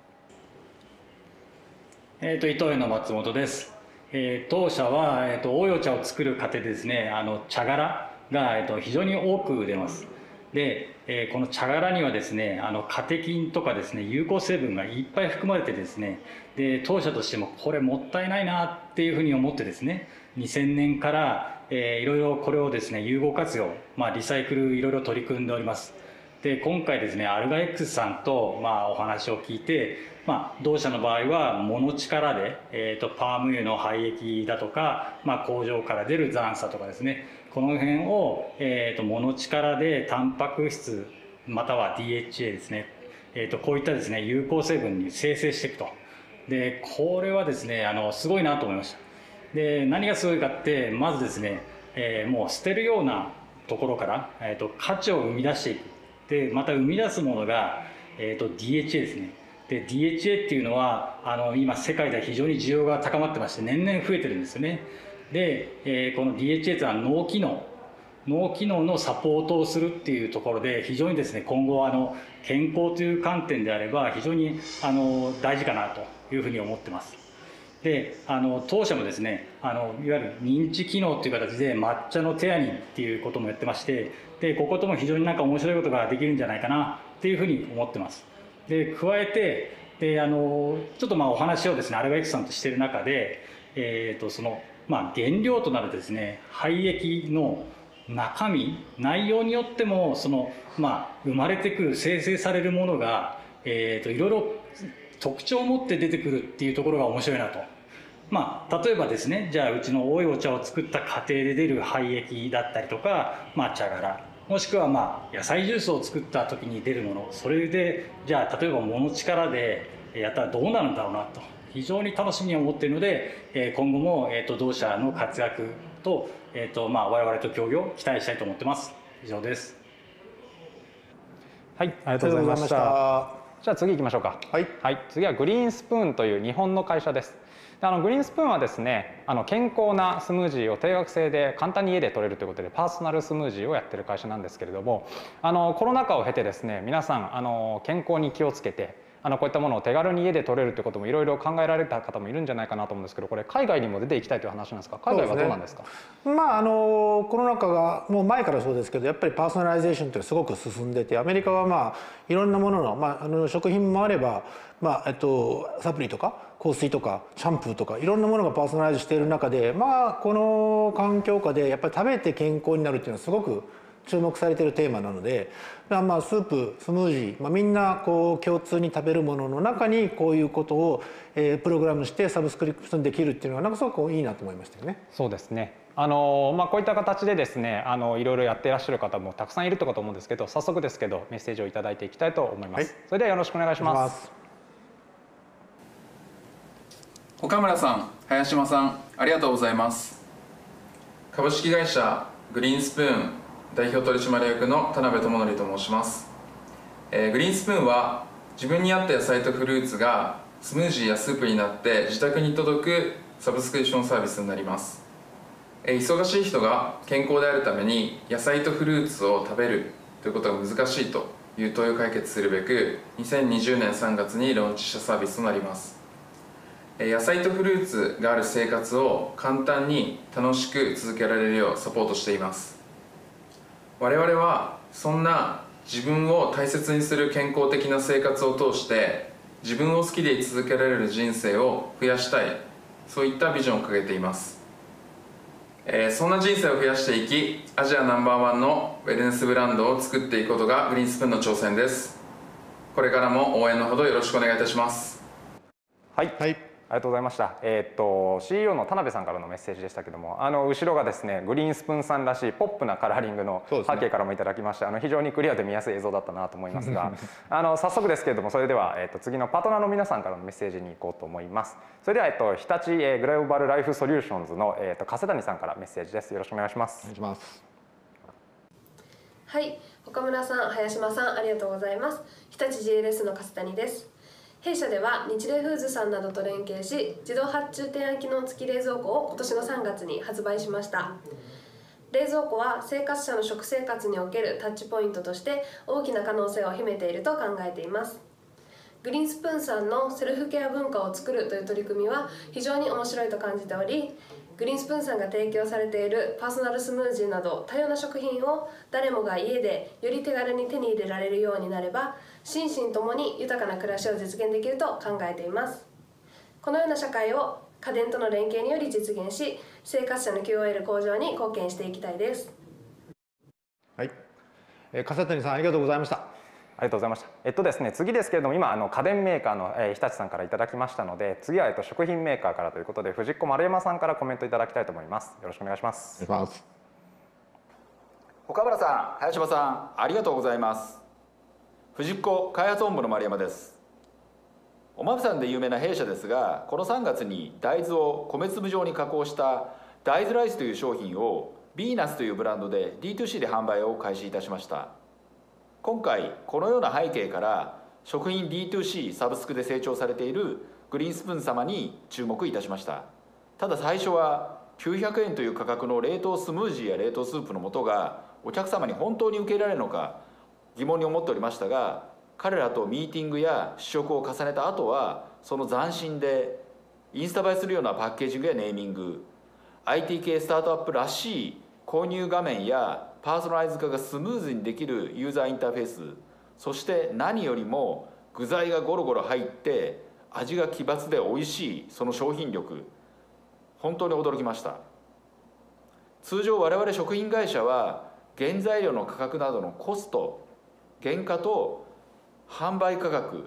伊藤園の松本です。当社は応用茶を作る過程でですね、茶殻が非常に多く出ます。でこの茶殻にはですねカテキンとかですね有効成分がいっぱい含まれてですね、で当社としてもこれもったいないなっていうふうに思ってですね、2000年からいろいろこれをですね有効活用、リサイクルいろいろ取り組んでおります。で今回ですねアルガ X さんとお話を聞いて、同社の場合は藻の力で、パーム油の廃液だとか、工場から出る残渣とかですね、この辺を、藻の力でタンパク質または DHA ですね、こういったですね有効成分に生成していくと。でこれはですねすごいなと思いました。で何がすごいかってまずですね、もう捨てるようなところから、価値を生み出していく。でまた生み出すものが、DHA ですね。で DHA っていうのは今世界では非常に需要が高まってまして年々増えてるんですよね。で、この DHA というのは脳機能のサポートをするっていうところで非常にですね今後健康という観点であれば非常に大事かなというふうに思ってます。で当社もですねいわゆる認知機能という形で抹茶のテアニンっていうこともやってまして、でこことも非常に面白いことができるんじゃないかなっていうふうに思ってます。で加えてちょっとお話をですねアルガ X さんとしている中で、その原料となるですね廃液の中身内容によっても生まれてくる生成されるものが、いろいろ特徴を持って出てくるっていうところが面白いなと。 例えばですね、じゃあうちの多いお茶を作った過程で出る廃液だったりとか、茶殻、もしくは野菜ジュースを作った時に出るもの、それでじゃあ例えば物力でやったらどうなるんだろうなと非常に楽しみに思っているので、今後も同社の活躍と、我々と協業を期待したいと思ってます。以上です。 はい、ありがとうございました。じゃあ次行きましょうか。はい、次はグリーンスプーンという日本の会社です。グリーンスプーンはですね、健康なスムージーを低額制で簡単に家で取れるということでパーソナルスムージーをやってる会社なんですけれども、コロナ禍を経てですね、皆さん健康に気をつけてこういったものを手軽に家で取れるということもいろいろ考えられた方もいるんじゃないかなと思うんですけど、これ海外にも出ていきたいという話なんですが、海外はどうなんですか？ コロナ禍がもう前からそうですけど、やっぱりパーソナライゼーションってすごく進んでて、アメリカはいろんなものの、食品もあれば、サプリとか香水とかシャンプーとかいろんなものがパーソナライズしている中で、この環境下でやっぱり食べて健康になるっていうのはすごく注目されているテーマなので、スープ、スムージー、みんな共通に食べるものの中にこういうことを、プログラムしてサブスクリプションできるっていうのはすごくいいなと思いましたよね。 そうですね。こういった形でですね、いろいろやっていらっしゃる方もたくさんいるとかと思うんですけど、早速ですけどメッセージをいただいていきたいと思います。それではよろしくお願いします。 岡村さん、林間さん、ありがとうございます。株式会社グリーンスプーン代表取締役の田辺智則と申します。グリーンスプーンは自分に合った野菜とフルーツがスムージーやスープになって自宅に届くサブスクリプションサービスになります。忙しい人が健康であるために野菜とフルーツを食べるということが難しいという問いを解決するべく2020年3月にローンチしたサービスとなります。野菜とフルーツがある生活を簡単に楽しく続けられるようサポートしています。我々はそんな自分を大切にする健康的な生活を通して自分を好きでい続けられる人生を増やしたい、そういったビジョンを掲げています。そんな人生を増やしていき、アジアナンバー1のウェルネスブランドを作っていくことがグリーンスプーンの挑戦です。これからも応援のほどよろしくお願いいたします。 はい、ありがとうございました。CEO の田辺さんからのメッセージでしたけども、後ろがですね、グリーンスプーンさんらしいポップなカラーリングの背景からもいただきまして、非常にクリアで見やすい映像だったなと思いますが早速ですけれども、それでは、次のパートナーの皆さんからのメッセージに行こうと思います。それでは、日立グローバルライフソリューションズの、加瀬谷さんからメッセージです。よろしくお願いします。お願いします。 はい、岡村さん、林間さん、ありがとうございます。日立 GLS の加瀬谷です。弊社では日霊フーズさんなどと連携し、自動発注提案機能付き冷蔵庫を今年の3月に発売しました。冷蔵庫は生活者の食生活におけるタッチポイントとして大きな可能性を秘めていると考えています。グリーンスプーンさんのセルフケア文化を作るという取り組みは非常に面白いと感じており、グリーンスプーンさんが提供されているパーソナルスムージーなど多様な食品を誰もが家でより手軽に手に入れられるようになれば、心身ともに豊かな暮らしを実現できると考えています。このような社会を家電との連携により実現し、生活者の QOL 向上に貢献していきたいです。 はい、加瀬谷さん、ありがとうございました。 ありがとうございました。ですね、次ですけれども、今家電メーカーの、日立さんからいただきましたので、次は食品メーカーからということで、藤子丸山さんからコメントいただきたいと思います。よろしくお願いします。お願いします。 岡村さん、林間さん、ありがとうございます。藤子開発本部の丸山です。おまぶさんで有名な弊社ですが、この3月に大豆を米粒状に加工した大豆ライスという商品をビーナスというブランドで D2C で販売を開始いたしました。今回このような背景から食品 D2C サブスクで成長されているグリーンスプーン様に注目いたしました。ただ最初は900円という価格の冷凍スムージーや冷凍スープの素がお客様に本当に受け入れられるのか疑問に思っておりましたが、彼らとミーティングや試食を重ねた後はその斬新でインスタ映えするようなパッケージングやネーミング、 IT 系スタートアップらしい購入画面やパーソナライズ化がスムーズにできるユーザーインターフェース、そして何よりも具材がゴロゴロ入って味が奇抜で美味しいその商品力、本当に驚きました。通常我々食品会社は原材料の価格などのコスト、原価と販売価格、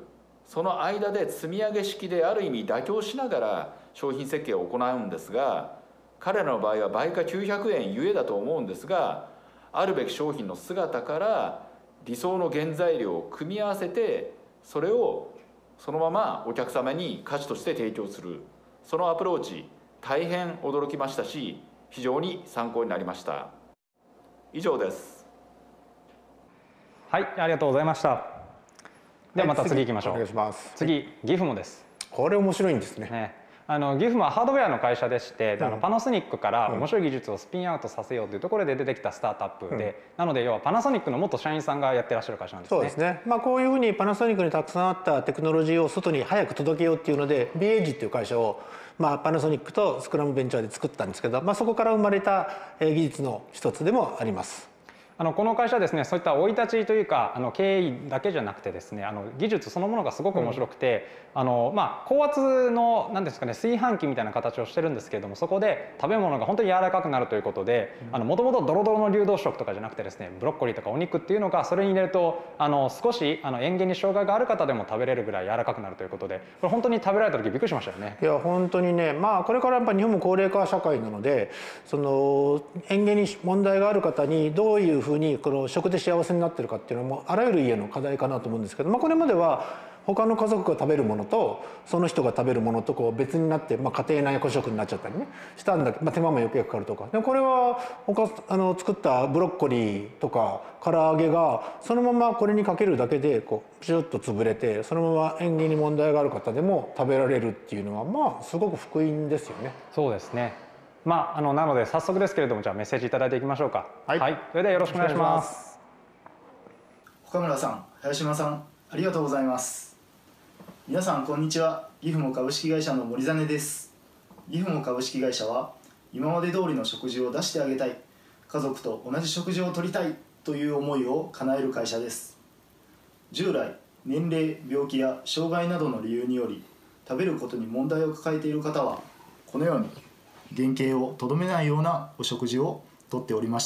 その間で積み上げ式である意味妥協しながら商品設計を行うんですが、彼らの場合は倍価900円ゆえだと思うんですが、あるべき商品の姿から理想の原材料を組み合わせて、それをそのままお客様に価値として提供する、そのアプローチ、大変驚きましたし、非常に参考になりました。以上です。 はい、ありがとうございました。ではまた次行きましょう。 お願いします。 次、ギフモです。 これ面白いんですね。 ギフモはハードウェアの会社でして、パナソニックから面白い技術をスピンアウトさせようというところで出てきたスタートアップで、なので要はパナソニックの元社員さんがやってらっしゃる会社なんですね。 そうですね。こういうふうにパナソニックにたくさんあったテクノロジーを外に早く届けようっていうので、ビエージっていう会社をパナソニックとスクラムベンチャーで作ったんですけど、そこから生まれた技術の一つでもあります。 この会社はですね、そういった生い立ちというか経緯だけじゃなくてですね、技術そのものがすごく面白くて、高圧の何ですかね、炊飯器みたいな形をしてるんですけれども、そこで食べ物が本当に柔らかくなるということで、もともとドロドロの流動食とかじゃなくてですね、ブロッコリーとかお肉っていうのがそれに入れると少し嚥下に障害がある方でも食べれるぐらい柔らかくなるということで、これ本当に食べられた時びっくりしましたよね。 いや本当にね、これからやっぱ日本も高齢化社会なので、その嚥下に問題がある方にどういうふうにこの食で幸せになってるかっていうのはもうあらゆる家の課題かなと思うんですけど、これまでは他の家族が食べるものとその人が食べるものとこう別になって、家庭内個食になっちゃったりねしたんだけど、手間も余計かかるとか。でこれは作ったブロッコリーとか唐揚げがそのままこれにかけるだけでこうプシュッと潰れて、そのまま嚥下に問題がある方でも食べられるっていうのはすごく福音ですよね。 そうですね。なので早速ですけれども、じゃあメッセージいただいていきましょうか。はい、それではよろしくお願いします。 岡村さん、林島さん、ありがとうございます。皆さんこんにちは。ギフモ株式会社の森実です。ギフモ株式会社は今まで通りの食事を出してあげたい、家族と同じ食事をとりたいという思いを叶える会社です。従来、年齢、病気や障害などの理由により食べることに問題を抱えている方はこのように原型をとどめないようなお食事をとっておりました。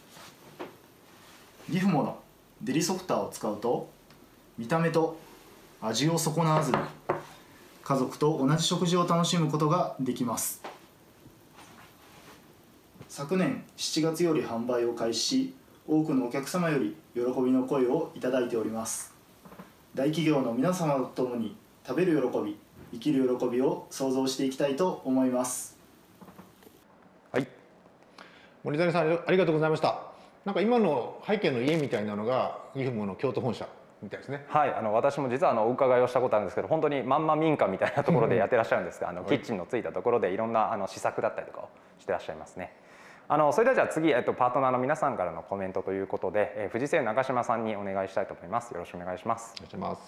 ギフモのデリソフターを使うと見た目と味を損なわずに家族と同じ食事を楽しむことができます。昨年7月より販売を開始し、多くのお客様より喜びの声をいただいております。大企業の皆様と共に食べる喜び、生きる喜びを創造していきたいと思います。 はい、森実さんありがとうございました。今の背景の家みたいなのがギフモの京都本社みたいですね。 はい、私も実はお伺いをしたことあるんですけど、本当にまんま民家みたいなところでやってらっしゃるんですが、キッチンのついたところでいろんな試作だったりとかをしてらっしゃいますね。それではじゃあ次、パートナーの皆さんからのコメントということで、藤瀬長島さんにお願いしたいと思います。よろしくお願いします。 お願いします。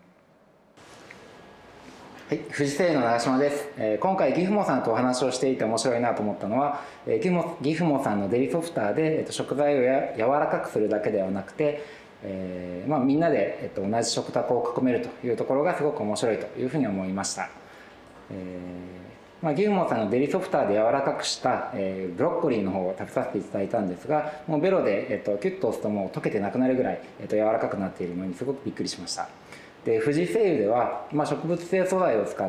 はい、藤瀬の長島です。今回ギフモさんとお話をしていて面白いなと思ったのは、ギフモさんのデリソフターで食材を柔らかくするだけではなくて、みんなで同じ食卓を囲めるというところがすごく面白いというふうに思いました。ギフモさんのデリソフターで柔らかくした、ブロッコリーの方を食べさせていただいたんですが、もうベロで、キュッと押すともう溶けてなくなるぐらい、柔らかくなっているのにすごくびっくりしました。で富士製油では、植物性素材を使って、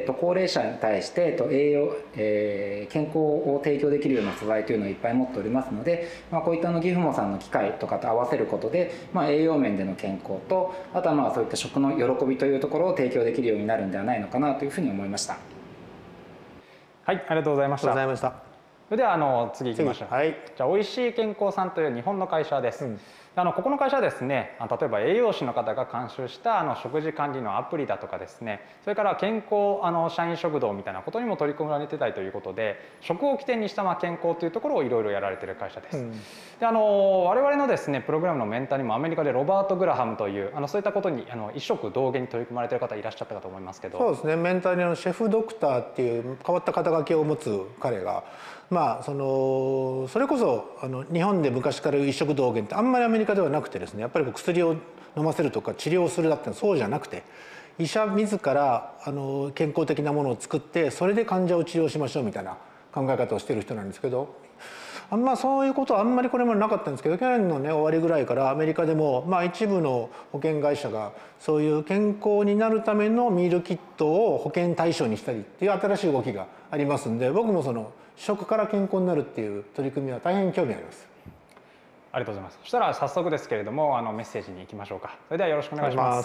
高齢者に対して、栄養、健康を提供できるような素材というのをいっぱい持っておりますので、こういったギフモさんの機械とかと合わせることで、栄養面での健康と、あとはそういった食の喜びというところを提供できるようになるんではないのかなというふうに思いました。 はい、ありがとうございました。それでは次行きましょう。 はい、 じゃあおいしい健康さんという日本の会社です。ここの会社はですね、例えば栄養士の方が監修した食事管理のアプリだとかですね、それから健康社員食堂みたいなことにも取り組まれてたりということで、食を起点にした健康というところをいろいろやられている会社です。で我々のですねプログラムのメンターにもアメリカでロバート・グラハムというそういったことに一食同源に取り組まれている方いらっしゃったかと思いますけど。 そうですね、メンターにシェフドクターっていう変わった肩書きを持つ彼が、それこそ日本で昔から一食同源ってあんまりアメリカではなくてですね、やっぱり薬を飲ませるとか治療をするだってそうじゃなくて、医者自ら健康的なものを作ってそれで患者を治療しましょうみたいな考え方をしている人なんですけど、 そういうことはあんまりこれまでなかったんですけど、去年のね終わりぐらいからアメリカでも一部の保険会社がそういう健康になるためのミールキットを保険対象にしたりっていう新しい動きがありますんで、僕もその食から健康になるっていう取り組みは大変興味あります。 ありがとうございます。そしたら早速ですけれどもメッセージに行きましょうか。それではよろしくお願いします。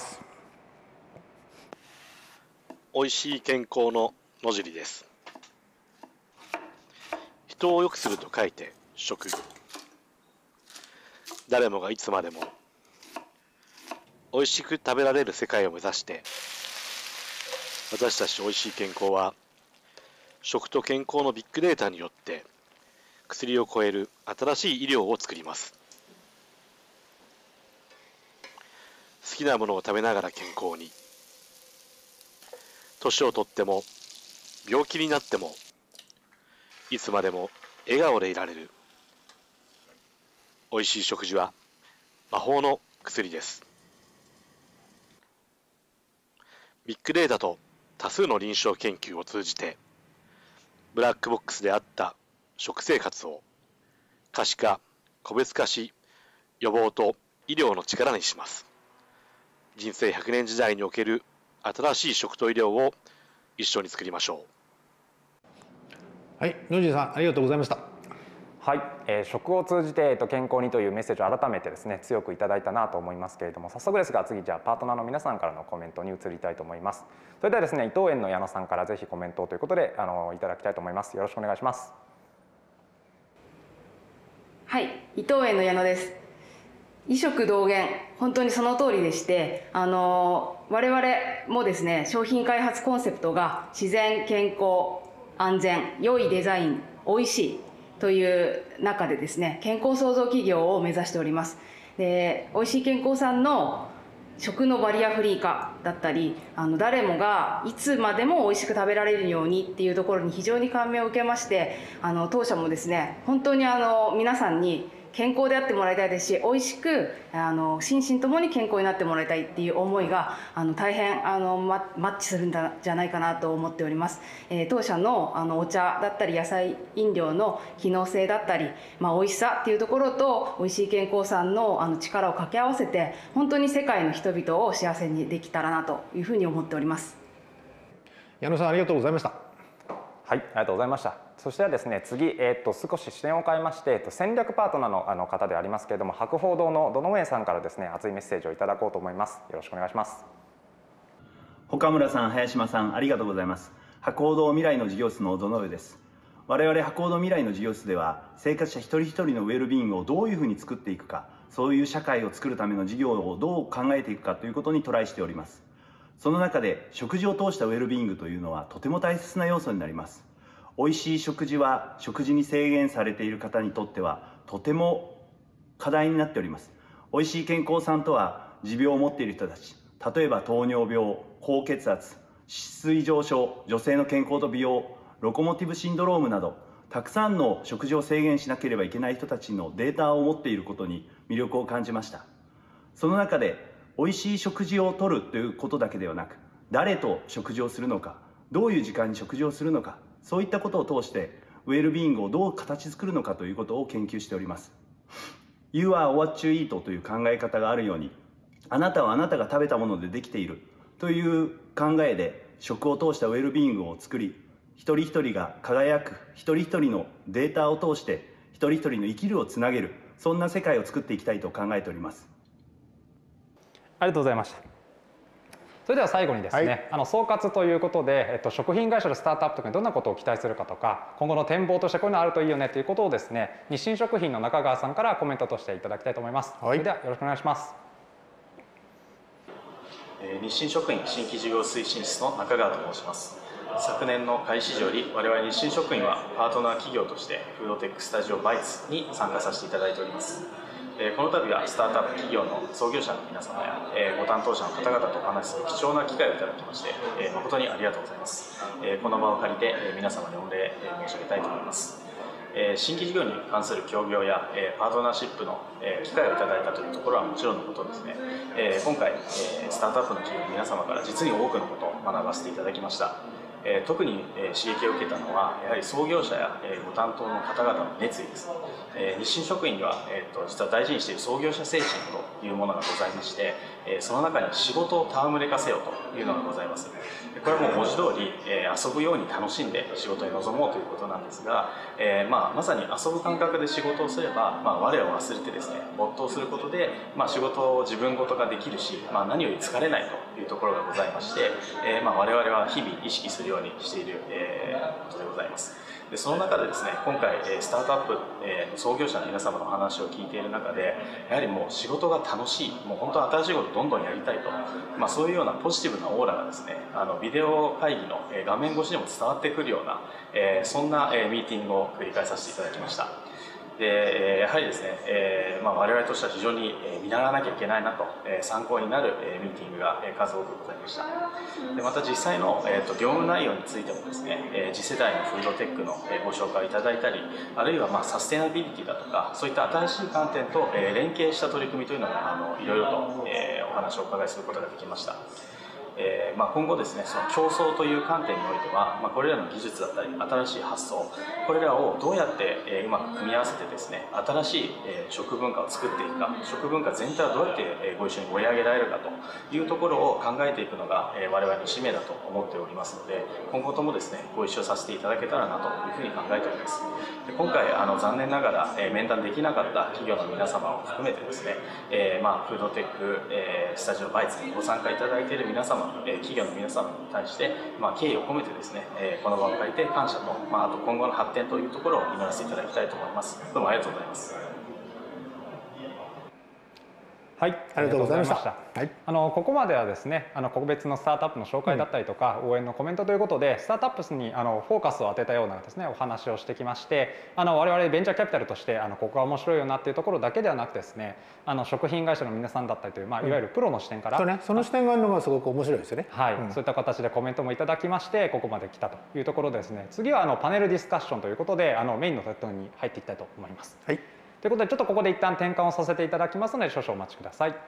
おいしい健康の野尻です。人を良くすると書いて食。誰もがいつまでも美味しく食べられる世界を目指して、私たちおいしい健康は食と健康のビッグデータによって薬を超える新しい医療を作ります。好きなものを食べながら健康に、年をとっても病気になってもいつまでも笑顔でいられる。おいしい食事は魔法の薬です。ビッグデータと多数の臨床研究を通じて、ブラックボックスであった食生活を可視化、個別化し、予防と医療の力にします。人生100年時代における新しい食と医療を一緒に作りましょう。はい、野尻さんありがとうございました。 はい、食を通じて健康にというメッセージを改めてですね強くいただいたなと思いますけれども、早速ですが次じゃあパートナーの皆さんからのコメントに移りたいと思います。それではですね、伊藤園の矢野さんからぜひコメントということでいただきたいと思います。よろしくお願いします。 はい、伊藤園の矢野です。医食同源、本当にその通りでして、我々もですね商品開発コンセプトが自然、健康、安全、良いデザイン、おいしいという中でですね、健康創造企業を目指しております。で、おいしい健康さんの食のバリアフリー化だったり、誰もがいつまでも美味しく食べられるようにっていうところに非常に感銘を受けまして、当社もですね本当に皆さんに健康であってもらいたいですし、美味しく心身ともに健康になってもらいたいっていう思いが大変マッチするんじゃないかなと思っております。当社のお茶だったり野菜飲料の機能性だったり、美味しさっていうところと美味しい健康さんの力を掛け合わせて、本当に世界の人々を幸せにできたらなというふうに思っております。 矢野さんありがとうございました。 はい、ありがとうございました。そしてはですね、次、少し視点を変えまして、戦略パートナーの方でありますけれども、博報堂の堂上さんからですね、熱いメッセージをいただこうと思います。よろしくお願いします。 岡村さん、林間さん、ありがとうございます。博報堂未来の事業室の堂上です。我々博報堂未来の事業室では、生活者一人一人のウェルビーイングをどういうふうに作っていくか、そういう社会を作るための事業をどう考えていくかということにトライしております。その中で食事を通したウェルビーイングというのはとても大切な要素になります。美味しい食事は食事に制限されている方にとってはとても課題になっております。美味しい健康さんとは持病を持っている人たち、例えば糖尿病、高血圧、脂質異常症、女性の健康と美容、ロコモティブシンドロームなど、たくさんの食事を制限しなければいけない人たちのデータを持っていることに魅力を感じました。その中で美味しい食事をとるということだけではなく、誰と食事をするのか、どういう時間に食事をするのか、そういったことを通してウェルビーイングをどう形作るのかということを研究しております。 You are what you eat という考え方があるように、あなたはあなたが食べたものでできているという考えで食を通したウェルビーイングを作り、一人一人が輝く、一人一人のデータを通して一人一人の生きるをつなげる、そんな世界を作っていきたいと考えております。 ありがとうございました。それでは最後にですね、総括ということで、食品会社のスタートアップとかにどんなことを期待するかとか、今後の展望としてこういうのあるといいよねということをですね、日清食品の中川さんからコメントとしていただきたいと思います。それではよろしくお願いします。 日清食品新規事業推進室の中川と申します。昨年の開始時より我々日清食品はパートナー企業としてフードテックスタジオバイツに参加させていただいております。この度はスタートアップ企業の創業者の皆様やご担当者の方々とお話しする貴重な機会をいただきまして誠にありがとうございます。この場を借りて皆様に御礼申し上げたいと思います。新規事業に関する協業やパートナーシップの機会をいただいたというところはもちろんのことですね、今回スタートアップの企業の皆様から実に多くのことを学ばせていただきました。 特に刺激を受けたのはやはり創業者やご担当の方々の熱意です。日清食品には実は大事にしている創業者精神というものがございまして、その中に仕事を戯れかせよというのがございます。これはもう文字通り遊ぶように楽しんで仕事に臨もうということなんですが、まさに遊ぶ感覚で仕事をすれば、我を忘れてですね没頭することで、仕事を自分ごとができるし、何より疲れないというところがございまして、我々は日々意識するようにしていることでございます。でその中でですね、今回スタートアップの創業者の皆様の話を聞いている中で、やはりもう仕事が楽しい、もう本当新しいことをどんどんやりたいと、そういうようなポジティブなオーラがですね、ビデオ会議の画面越しでも伝わってくるような、そんなミーティングを繰り返させていただきました。でやはりですね、我々としては非常に見習わなきゃいけないなと、参考になるミーティングが数多くございました。でまた実際の業務内容についてもですね、次世代のフードテックのご紹介いただいたり、あるいはサステナビリティだとか、そういった新しい観点と連携した取り組みというのがいろいろとお話をお伺いすることができました。今後ですね、その競争という観点においては、これらの技術だったり新しい発想、これらをどうやってうまく組み合わせてですね、新しい食文化を作っていくか、食文化全体をどうやってご一緒に盛り上げられるかというところを考えていくのが我々の使命だと思っておりますので、今後ともですねご一緒させていただけたらなというふうに考えております。で今回残念ながら面談できなかった企業の皆様を含めてですね、フードテックスタジオバイツにご参加いただいている皆様、企業の皆様に対して敬意を込めてですね、この場を借りて感謝と、あと今後の発展というところを祈らせていただきたいと思います。どうもありがとうございます。 はい、ありがとうございました。ここまではですね、個別のスタートアップの紹介だったりとか、応援のコメントということで、スタートアップにフォーカスを当てたようなですね、お話をしてきまして、我々ベンチャーキャピタルとしてここが面白いよなっていうところだけではなくてですね、食品会社の皆さんだったりという、いわゆるプロの視点から、 その視点があるのがすごく面白いですよね。 はい、そういった形でコメントもいただきまして、ここまで来たというところでですね、次はパネルディスカッションということでメインのセットに入っていきたいと思います。 はい。 ということでちょっとここで一旦転換をさせていただきますので、少々お待ちください。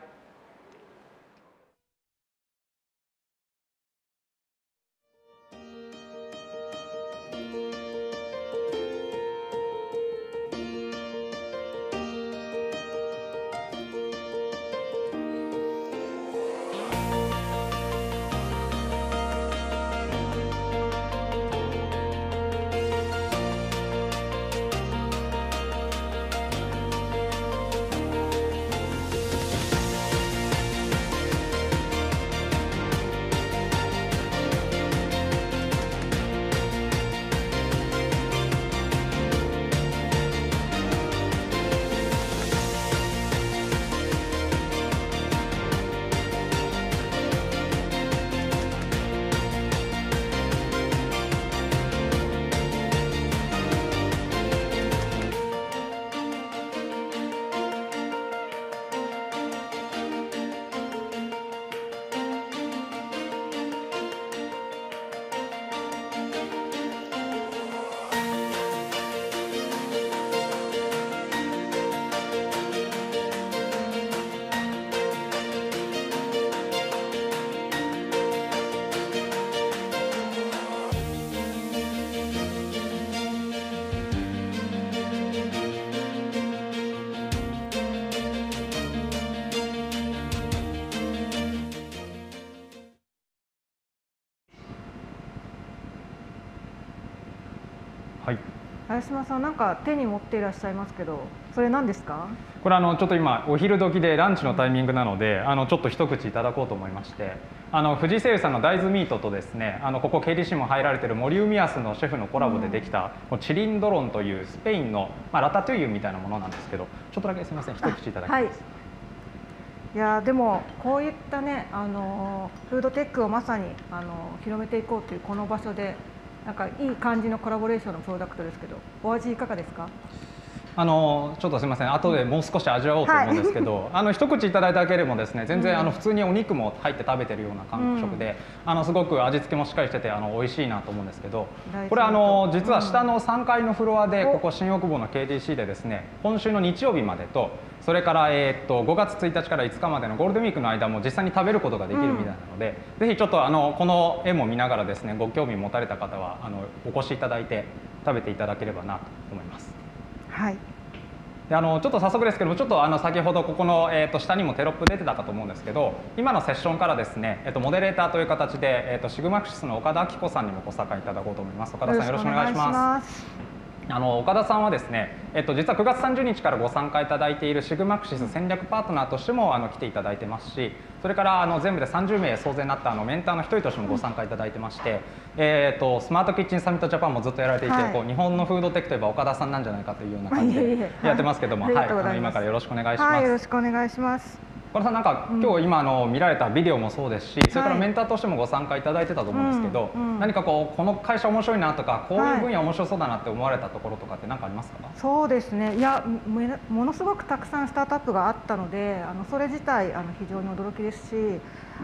林島さん、なんか手に持っていらっしゃいますけど、それ何ですか？ これちょっと今お昼時でランチのタイミングなのでちょっと一口いただこうと思いまして、藤井製油さんの大豆ミートとですね、ここ KDC も入られている森海康のシェフのコラボでできたチリンドロンというスペインの、ラタトゥイユみたいなものなんですけど、ちょっとだけすみません、一口いただきます。 いやでもこういったねフードテックをまさに広めていこうというこの場所で、なんかいい感じのコラボレーションのプロダクトですけど、お味いかがですか？ ちょっとすみません、後でもう少し味わおうと思うんですけど、一口いただいただけでもですね、全然普通にお肉も入って食べてるような感触で、すごく味付けもしっかりしてて美味しいなと思うんですけど、これ実は下の3階のフロアでここ新大久保の KDC でですね、今週の日曜日までと、それから5月1日から5日までのゴールデンウィークの間も実際に食べることができるみたいなので、ぜひちょっとこの絵も見ながらですね、ご興味持たれた方はお越しいただいて食べていただければなと思います。はい、でちょっと早速ですけども、ちょっと先ほどここの、下にもテロップ出てたかと思うんですけど、今のセッションからですね、モデレーターという形で、シグマクシスの岡田明子さんにもご参加いただこうと思います。岡田さん、よろしくお願いします。岡田さんはですね、実は9月30日からご参加いただいているシグマクシス戦略パートナーとしても来ていただいてますし、それから全部で30名総勢になったメンターの一人としてもご参加いただいてまして、スマートキッチンサミットジャパンもずっとやられていて、こう日本のフードテックといえば岡田さんなんじゃないかというような感じでやってますけども、今からよろしくお願いします。 よろしくお願いします。 岡田さん、なんか今日今見られたビデオもそうですし、それからメンターとしてもご参加いただいてたと思うんですけど、何かこの会社面白いなとか、こういう分野面白そうだなって思われたところとかって何かありますか？ そうですね、いやものすごくたくさんスタートアップがあったので、それ自体非常に驚きですし、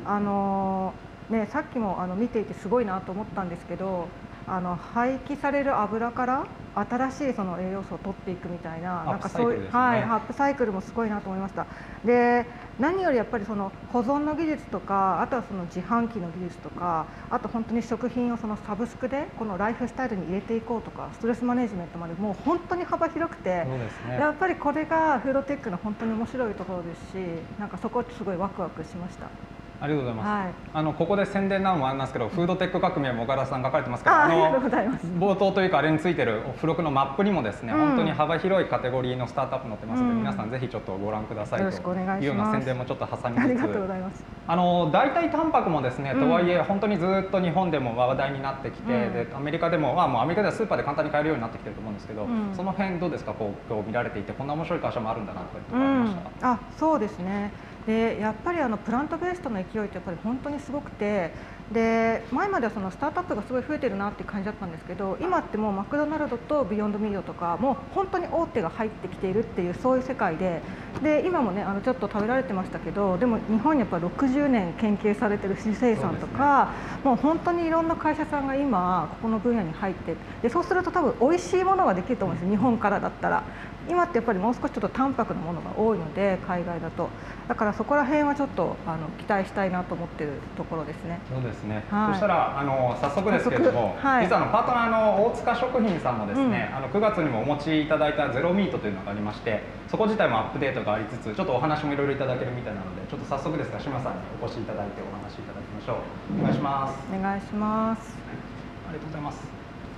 さっきも見ていてすごいなと思ったんですけど、廃棄される油から新しいその栄養素を取っていくみたいな、なんかそういう、アップサイクルもすごいなと思いました。で、何よりやっぱりその保存の技術とか、あとはその自販機の技術とか、あと本当に食品をそのサブスクでこのライフスタイルに入れていこうとか、ストレスマネジメントまでもう本当に幅広くて、やっぱりこれがフードテックの本当に面白いところですし、なんかそこすごいワクワクしました。 ありがとうございます。ここで宣伝なのもありますけど、フードテック革命も岡田さん書かれてますけど、冒頭というかあれについてる付録のマップにもですね、本当に幅広いカテゴリーのスタートアップ載ってますので、皆さんぜひちょっとご覧くださいというような宣伝もちょっと挟みつつ、 ありがとうございます。 代替タンパクもですね、とはいえ本当にずっと日本でも話題になってきて、でアメリカでももうアメリカではスーパーで簡単に買えるようになってきてると思うんですけど、その辺どうですか？こう見られていて、こんな面白い会社もあるんだなとかってありました？ そうですね。でやっぱりプラントベースとの勢いってやっぱり本当にすごくて、で前まではそのスタートアップがすごい増えてるなっていう感じだったんですけど、今ってもうマクドナルドとビヨンドミートとかもう本当に大手が入ってきているっていう、そういう世界で、今もねちょっと食べられてましたけど、でも日本にやっぱり60年研究されてる資生産とか、もう本当にいろんな会社さんが今ここの分野に入って、でそうすると多分美味しいものができると思うんですよ、日本からだったら。今ってやっぱりもう少しちょっと淡白なものが多いので、海外だと。だからそこら辺はちょっと期待したいなと思ってるところですね。 そうですね。そしたら早速ですけれども、実はパートナーの大塚食品さんもですね、9月にもお持ちいただいたゼロミートというのがありまして、そこ自体もアップデートがありつつ、ちょっとお話もいろいろいただけるみたいなので、ちょっと早速ですが志麻さんにお越しいただいてお話いただきましょう。お願いします。 お願いします。 ありがとうございます。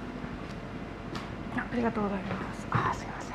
ありがとうございます。すみません。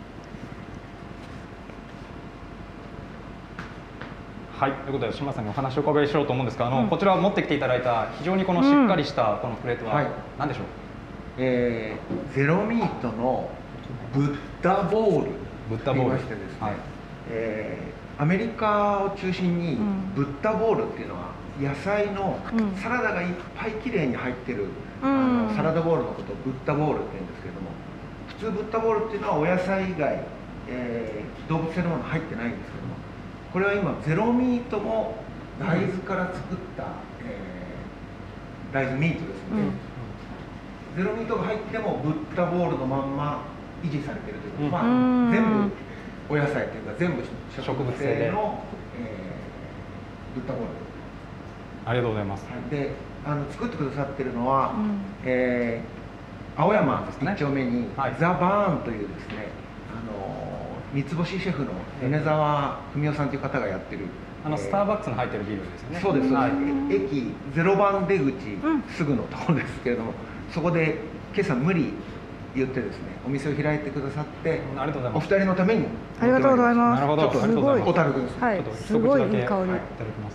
はい、ということで志麻さんにお話をお伺いしようと思うんですが、こちら持ってきていただいた非常にこのしっかりしたこのプレートは何でしょう？ ゼロミートのブッダボールと言いましてですね、アメリカを中心にブッダボールっていうのは野菜のサラダがいっぱいきれいに入ってるサラダボールのことをブッダボールって言うんですけれども、普通ブッダボールっていうのはお野菜以外、動物性のもの入ってないんですけども、これは今ゼロミートも大豆から作った、大豆ミートですので、ゼロミートが入ってもブッダボールのまんま維持されているということ、全部お野菜というか全部植物性の、ブッダボール。 ありがとうございます。 で作ってくださってるのは、青山1丁目に、ザ・バーンというですね、三つ星シェフの米沢文夫さんという方がやってる、 スターバックスの入ってるビルですよね。 そうです、駅0番出口すぐのところですけれども、そこで今朝無理言ってですね、お店を開いてくださって、お二人のために。 ありがとうございます。 なるほど、 すごいお食べください。 すごいいい香り。いただきます。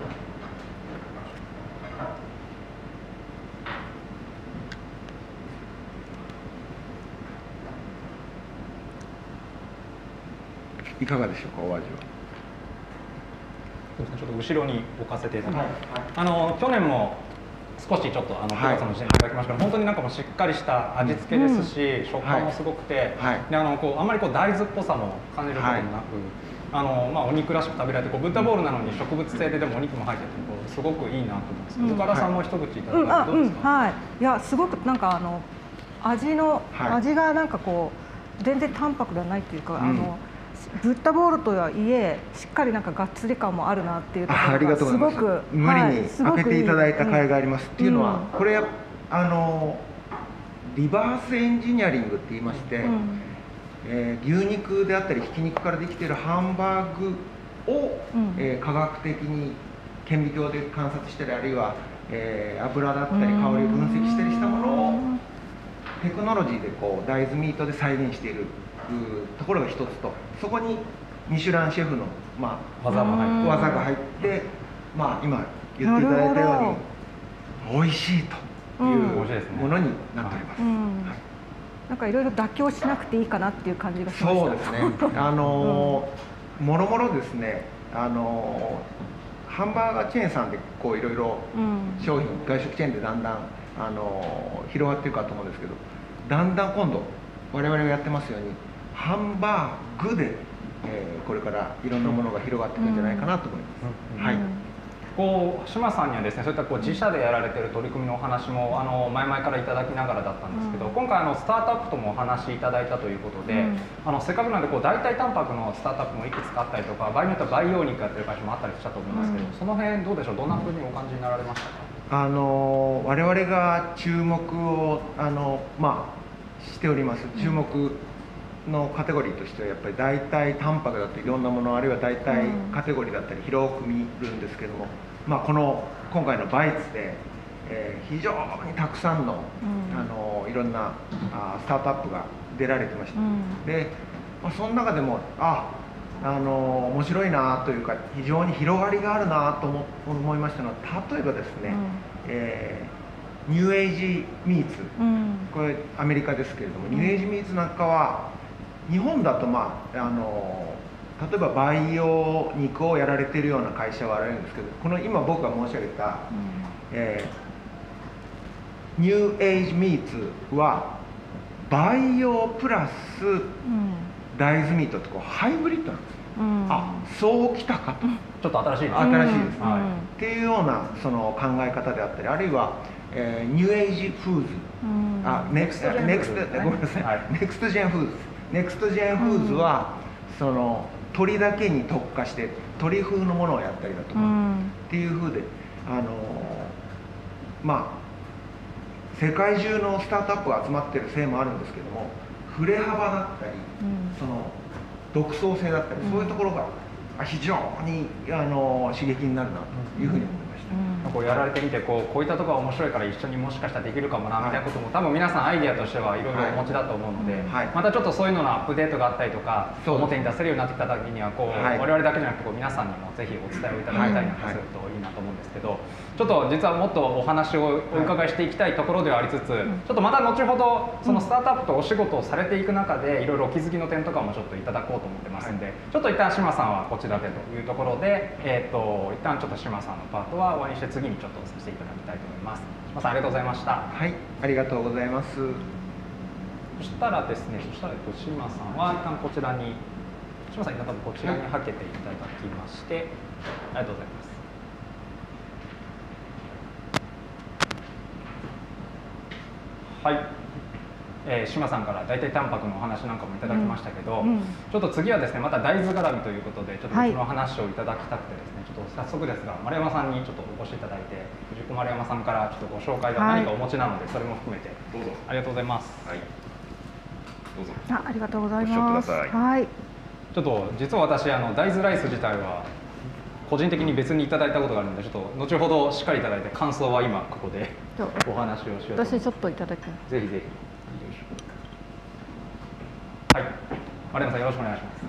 いかがでしょうか、お味は。 ちょっと後ろに置かせていただきます。去年も少しちょっと9月の時点でいただきましたけど、本当になんかもうしっかりした味付けですし、食感もすごくて、であんまり大豆っぽさも感じることもなく、お肉らしく食べられて、ブッダボールなのに植物性ででもお肉も入っててすごくいいなと思うんですけど、岡田さんも一口いただいてどうですか？ はい、いやすごくなんか味がなんかこう全然淡白ではないっていうか、ブッダボールとはいえしっかりなんかがっつり感もあるなっていうところがすごく無理に開けていただいた甲斐があります。っていうのはこれリバースエンジニアリングって言いまして、牛肉であったりひき肉からできているハンバーグを、科学的に顕微鏡で観察したり、あるいは、油だったり香りを分析したりしたものをテクノロジーでこう大豆ミートで再現しているところが一つと、そこにミシュランシェフの、技が入って、今言っていただいたように美味しいというものになっております。 なんかいろいろ妥協しなくていいかなっていう感じがしました。 そうですね。もろもろですね。ハンバーガーチェーンさんでこういろいろ商品、外食チェーンでだんだん広がっていくかと思うんですけど、だんだん今度我々がやってますようにハンバーグで、これからいろんなものが広がっていくんじゃないかなと思います。はい。 島さんにはですね、そういった自社でやられている取り組みのお話も前々からいただきながらだったんですけど、今回スタートアップともお話しいただいたということで、せっかくなんで代替タンパクのスタートアップもいくつかあったりとか、場合によっては培養肉やってる会社もあったりしたと思いますけど、その辺どうでしょう、どんなふうにお感じになられましたか？ 我々が注目をしております。注目のカテゴリーとしてはやっぱり代替タンパクだといろんなもの、あるいは代替カテゴリーだったり広く見るんですけども、今回のバイツで、非常にたくさんの、いろんなスタートアップが出られてました。で、その中でも面白いなというか非常に広がりがあるなと思いましたのは、例えばですね、ニューエイジミーツ、これアメリカですけれども、ニューエイジミーツなんかは日本だと例えば培養肉をやられているような会社はあるんですけど、この今僕が申し上げた、ニューエイジミーツは培養プラス大豆ミートってハイブリッドなんです。そうきたかと。 ちょっと新しいです。 新しいです。っていうようなその考え方であったり、あるいはニューエイジフーズ、ネクストジェンフーズ。ネクストジェンフーズはその鳥だけに特化して鳥風のものをやったりだとか、っていう風で世界中のスタートアップが集まってるせいもあるんですけども、振れ幅だったり、その独創性だったり、そういうところが非常に刺激になるなというふうに思います。 やられてみてこういったところが面白いから一緒にもしかしたらできるかもなみたいなことも多分皆さんアイデアとしてはいろいろお持ちだと思うので、またちょっとそういうののアップデートがあったりとか表に出せるようになってきた時には我々だけじゃなくて皆さんにもぜひお伝えをいただきたいなとするといいなと思うんですけど、ちょっと実はもっとお話をお伺いしていきたいところではありつつ、ちょっとまた後ほどそのスタートアップとお仕事をされていく中でいろいろお気づきの点とかもちょっといただこうと思ってますんで、ちょっと一旦島さんはこちらでというところで、一旦ちょっと島さんのパートは終わりにして次にちょっとさせていただきたいと思います。島さんありがとうございました。 はい、ありがとうございます。 そしたらですね、島さんは一旦こちらに、島さん一旦こちらにはけていただきまして、ありがとうございます。はい、島さんから代替タンパクのお話なんかもいただきましたけど、ちょっと次はですねまた大豆絡みということでちょっとその話をいただきたくてですね、ちょっと早速ですが丸山さんにちょっとお越しいただいて、藤子丸山さんからちょっとご紹介が何かお持ちなので、それも含めてどうぞありがとうございます。はい、 どうぞ。ありがとうございます。はい。 ちょっと実は私大豆ライス自体は個人的に別にいただいたことがあるので、ちょっと後ほどしっかりいただいて感想は今ここでお話をしようと思います。 私ちょっといただきます。 ぜひぜひ。はい、丸山さんよろしくお願いします。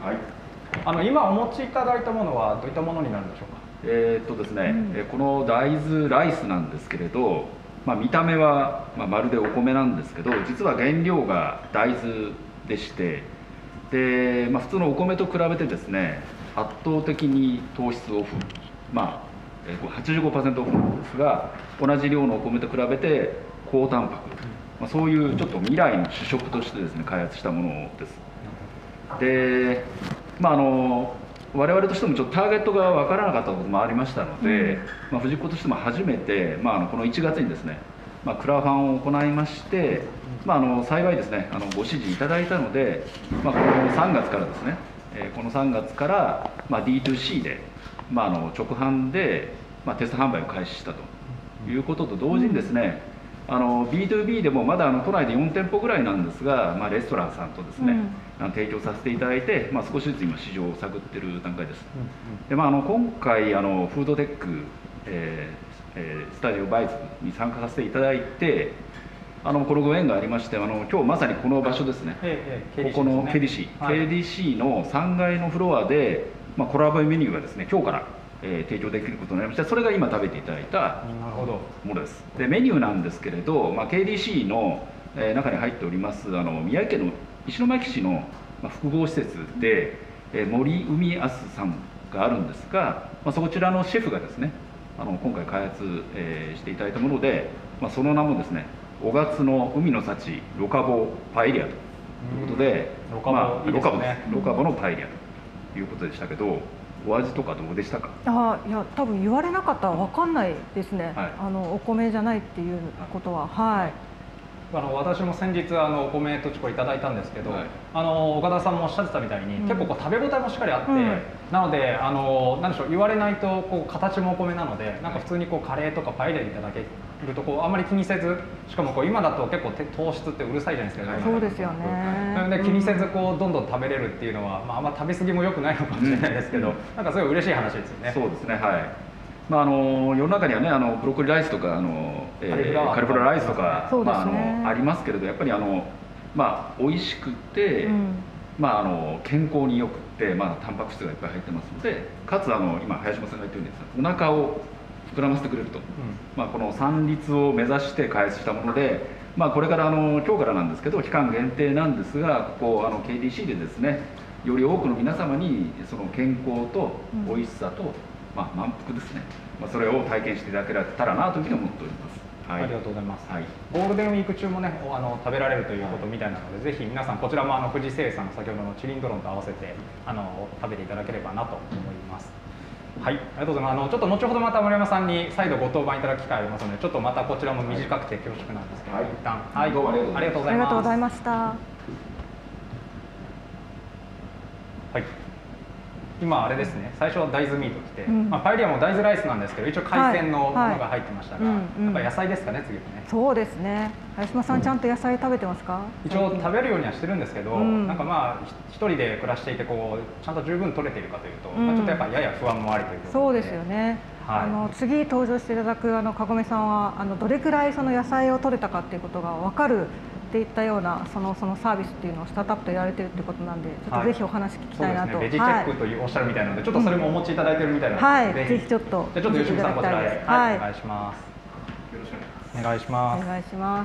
はい。今お持ちいただいたものはどういったものになるんでしょうか。 ですね、この大豆ライスなんですけれど、見た目はまるでお米なんですけど、実は原料が大豆でして、で、普通のお米と比べてですね、圧倒的に糖質オフ、 85% オフなんですが、同じ量のお米と比べて高タンパク、そういうちょっと未来の主食としてですね開発したものです。で、我々としてもちょっとターゲットが分からなかったこともありましたので、藤子としても初めて、この1月にですね、クラファンを行いまして、幸いですねご支持いただいたので、この3月からですね、この3月から、D2C で、直販で、テスト販売を開始したということと同時にですね、B2B でもまだ都内で4店舗ぐらいなんですが、レストランさんとですね、提供させていただいて、少しずつ今市場を探っている段階です。で、今回フードテック、スタジオバイズに参加させていただいて、このご縁がありまして、今日まさにこの場所ですね、ここの KDC の3階のフロアで、コラボメニューがですね今日から提供できることになりまして、それが今食べていただいたものです。で、メニューなんですけれど、KDC の中に入っております宮城県の石巻市の複合施設で森海明日さんがあるんですが、そちらのシェフがですね今回開発していただいたもので、その名もですね5月の海の幸ロカボパエリアということで、ロカボのパエリアということでしたけど、お味とかどうでしたか？ いや、多分言われなかったら分かんないですね、お米じゃないっていうことは。 私も先日お米とちこいただいたんですけど、岡田さんもおっしゃってたみたいに、結構食べ応えもしっかりあって、なので何でしょう、言われないと形もお米なので、なんか普通にカレーとかパエリアでいただけるとあんまり気にせず、しかも今だと結構糖質ってうるさいじゃないですか。 そうですよね。 なので気にせずどんどん食べれるっていうのは、あんま食べ過ぎも良くないのかもしれないですけど、なんかすごい嬉しい話ですよね。 そうですね、はい。世の中にはねブロッコリーライスとかカリフラワーライスとかありますけれど、やっぱり美味しくて、健康によくて、タンパク質がいっぱい入ってますので、かつ今林間さんが言ったようにお腹を膨らませてくれると、この三立を目指して開発したもので、これから今日からなんですけど期間限定なんですが、ここKDC でですねより多くの皆様にその健康と美味しさと、満腹ですね、それを体験していただけたらなというふうに思っております。 ありがとうございます。ゴールデンウィーク中もね食べられるということみたいなので、ぜひ皆さんこちらも富士製さん先ほどのチリンドロンと合わせて食べていただければなと思います。はい、ありがとうございます。ちょっと後ほどまた森山さんに再度ご登板いただく機会ありますので、ちょっとまたこちらも短くて恐縮なんですけど、一旦どうもありがとうございます。 ありがとうございました。 はい。今あれですね、最初は大豆ミート来て、パエリアも大豆ライスなんですけど、一応海鮮のものが入ってましたが、やっぱ野菜ですかね、次はね。 そうですね。林間さんちゃんと野菜食べてますか？ 一応食べるようにはしてるんですけど、なんか一人で暮らしていてちゃんと十分取れているかというと、ちょっとやっぱやや不安もありということで。 そうですよね。次登場していただくかごめさんはどれくらいその野菜を取れたかっていうことが分かるっていったようなそのサービスっていうのをスタートアップとやられてるってことなんで、ちょっとぜひお話聞きたいなと。 ベジチェックとおっしゃるみたいなので、ちょっとそれもお持ちいただいてるみたいなので、 ぜひちょっと吉見さんこちらへお願いします。よろしくお願いします。 お願いします。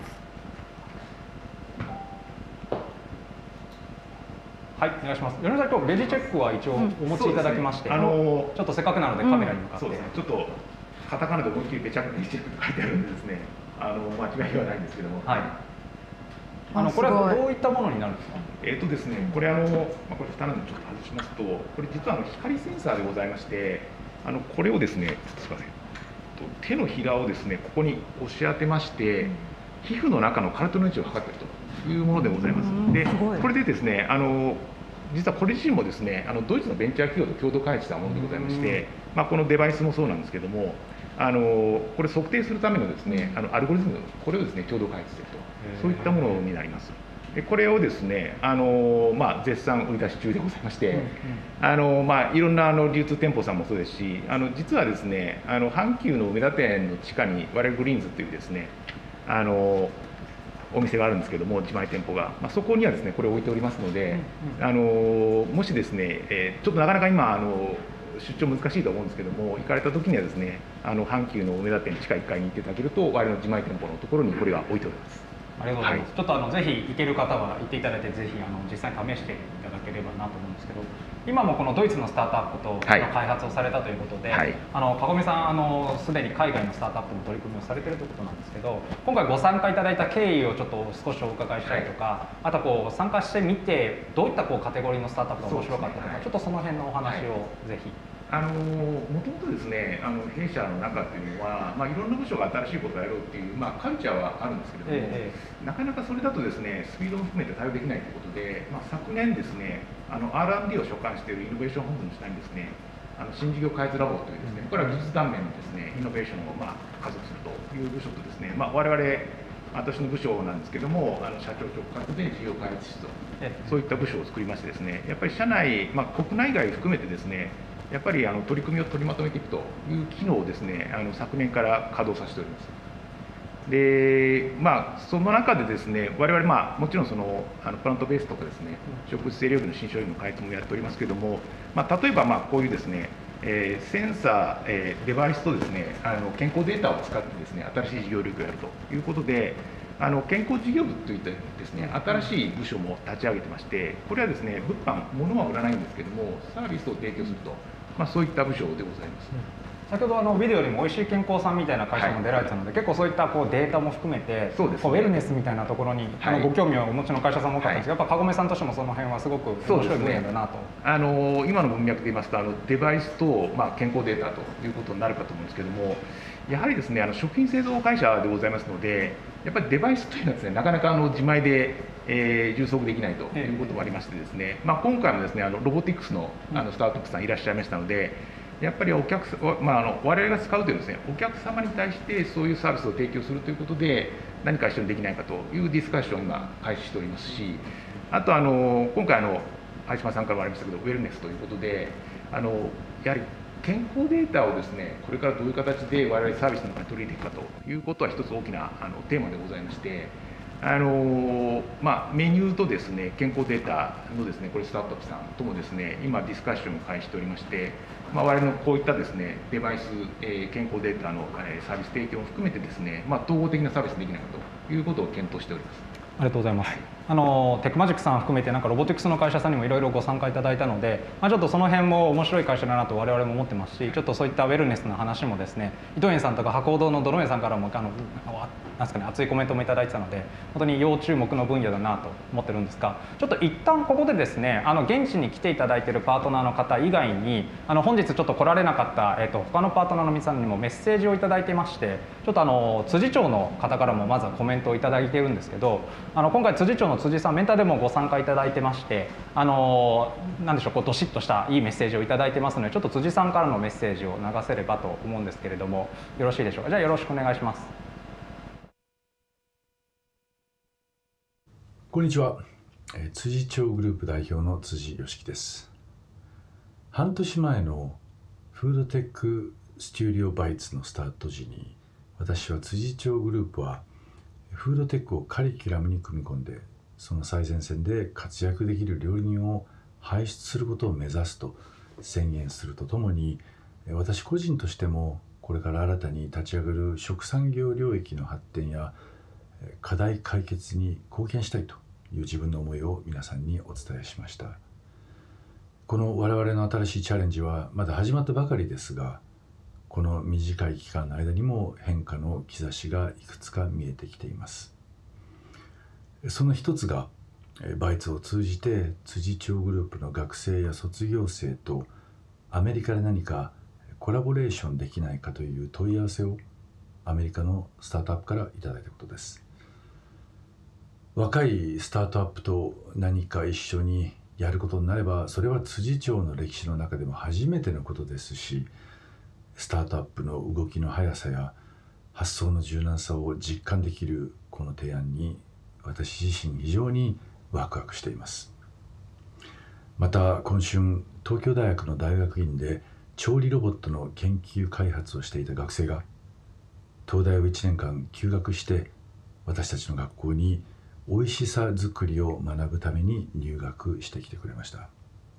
はい、お願いします。米山さん、今日ベジチェックは一応お持ちいただきまして、ちょっとせっかくなのでカメラに向かって、 ちょっとカタカナで思いっきりベチャックベジチェックと書いてあるんでですね、間違いはないんですけども。 これはどういったものになるんですか？ ですね、これこれ蓋なのでちょっと外しますと、これ実は光センサーでございまして、これをですね、すみません、手のひらをですねここに押し当てまして、皮膚の中のカルトの位置を測っているというものでございます。で、これでですね、実はこれ自身もですね、ドイツのベンチャー企業と共同開発したものでございまして、このデバイスもそうなんですけども、これ測定するためのですね、アルゴリズム、これをですね共同開発していると、そういったものになります。でこれをですね、絶賛売り出し中でございまして、いろんな流通店舗さんもそうですし、実はですね、阪急の梅田店の地下に我々グリーンズというですね、お店があるんですけども、自前店舗が、そこにはですねこれを置いておりますので、もしですね、ちょっとなかなか今出張難しいと思うんですけども、行かれた時にはですね、阪急の梅田店地下1階に行っていただけると、我々の自前店舗のところにこれが置いております。 ありがとうございます。ちょっとぜひ行ける方は行っていただいて、ぜひ実際に試していただければなと思うんですけど、 今もこのドイツのスタートアップとの開発をされたということで、はい、かごめさんすでに海外のスタートアップの取り組みをされているということなんですけど、今回ご参加いただいた経緯をちょっと少しお伺いしたりとか、はい、あとこう参加してみてどういったこうカテゴリーのスタートアップが面白かったとか、ちょっとその辺のお話をぜひ。 もともとですね、弊社の中っていうのは、いろんな部署が新しいことをやろうっていう、カルチャーはあるんですけれども、なかなかそれだとですね、スピードも含めて対応できないということで、昨年ですね、R&D を所管しているイノベーション本部の下にですね、新事業開発ラボというですね、これは技術断面のですね、イノベーションを加速するという部署とですね、我々私の部署なんですけども、社長直轄で事業開発室と、そういった部署を作りましてですね、やっぱり社内、国内外含めてですね、やっぱり取り組みを取りまとめていくという機能をですね、昨年から稼働させております。で、その中でですね、我々、もちろんプラントベースとかですね、植物性料理の新商品の開発もやっておりますけれども、例えばこういうですね、センサー、デバイスとですね、健康データを使ってですね、新しい事業領域をやるということで、健康事業部といったですね、新しい部署も立ち上げてまして、これはですね、物販、物は売らないんですけども、サービスを提供すると、そういった部署でございます。 先ほどビデオにもおいしい健康さんみたいな会社も出られてたので、結構そういったこうデータも含めて、ウェルネスみたいなところにご興味をお持ちの会社さんも多かったんですけど、やっぱかごめさんとしてもその辺はすごく面白い分野だなと。 今の文脈で言いますと、デバイスと健康データということになるかと思うんですけども、やはりですね、食品製造会社でございますので、やっぱりデバイスというのはですね、なかなか自前で充足できないということもありましてですね、今回もですね、ロボティクスのスタートアップさんいらっしゃいましたので、やっぱり我々が使うというですね、お客様に対してそういうサービスを提供するということで、何か一緒にできないかというディスカッションを今開始しておりますし、あと今回相島さんからもありましたけど、ウェルネスということで、やはり健康データをですね、これからどういう形で我々サービスの中に取り入れていくかということは一つ大きなテーマでございまして、メニューとですね、健康データのですね、これスタートアップさんともですね、今ディスカッションを開始しておりまして、我々のこういったですね、デバイス、健康データのサービス提供も含めてですね、統合的なサービスできないかということを検討しております。 ありがとうございます。テクマジックさん含めてロボティクスの会社さんにもいろいろご参加いただいたので、ちょっとその辺も面白い会社だなと我々も思ってますし、ちょっとそういったウェルネスの話もですね、伊藤園さんとか博報堂のドローンさんからもなんですかね、熱いコメントもいただいてたので、本当に要注目の分野だなと思ってるんですが、ちょっと一旦ここでですね、現地に来ていただいているパートナーの方以外に、本日ちょっと来られなかった、他のパートナーの皆さんにもメッセージをいただいてまして、ちょっと辻町の方からもまずはコメントをいただいているんですけど、今回辻町の辻さん、メンターでもご参加いただいてまして、なんでしょう、どしっとしたいいメッセージをいただいてますので、ちょっと辻さんからのメッセージを流せればと思うんですけれども、よろしいでしょうか。じゃあよろしくお願いします。 こんにちは。辻町グループ代表の辻義樹です。半年前のフードテックスタジオバイツのスタート時に、私は辻町グループはフードテックをカリキュラムに組み込んで、その最前線で活躍できる料理人を輩出することを目指すと宣言するとともに、私個人としてもこれから新たに立ち上がる食産業領域の発展や課題解決に貢献したいという自分の思いを皆さんにお伝えしました。この我々の新しいチャレンジはまだ始まったばかりですが、この短い期間の間にも変化の兆しがいくつか見えてきています。その一つが、バイツを通じて辻町グループの学生や卒業生とアメリカで何かコラボレーションできないかという問い合わせをアメリカのスタートアップからいただいたことです。若いスタートアップと何か一緒にやることになれば、それは辻町の歴史の中でも初めてのことですし、スタートアップの動きの速さや発想の柔軟さを実感できるこの提案に、私自身非常にワクワクしています。また今春、東京大学の大学院で調理ロボットの研究開発をしていた学生が東大を1年間休学して、私たちの学校に美味しさ作りを学ぶために入学してきてくれました。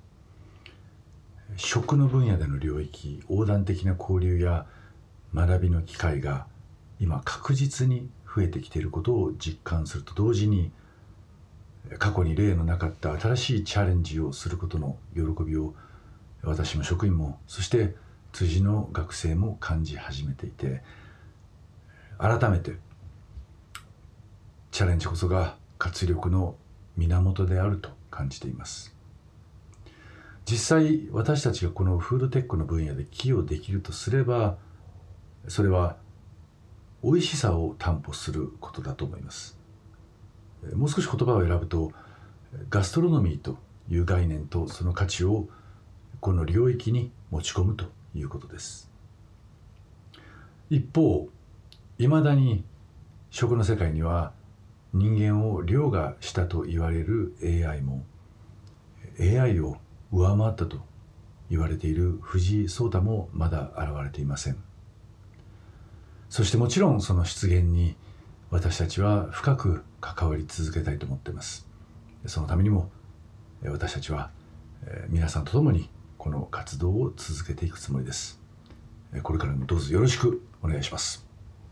食の分野での領域、横断的な交流や学びの機会が今確実に増えてきていることを実感すると同時に、 過去に例のなかった新しいチャレンジをすることの喜びを私も職員も、そして辻の学生も感じ始めていて、改めてチャレンジこそが活力の源であると感じています。実際私たちがこのフードテックの分野で寄与できるとすれば、それは美味しさを担保することだと思います。もう少し言葉を選ぶと、ガストロノミーという概念とその価値をこの領域に持ち込むということです。一方、いまだに食の世界には人間を凌駕したと言われる AI も AI を上回ったと言われている藤井聡太もまだ現れていません。そしてもちろんその出現に私たちは深く関わり続けたいと思っています。そのためにも私たちは皆さんと共にこの活動を続けていくつもりです。これからもどうぞよろしくお願いします。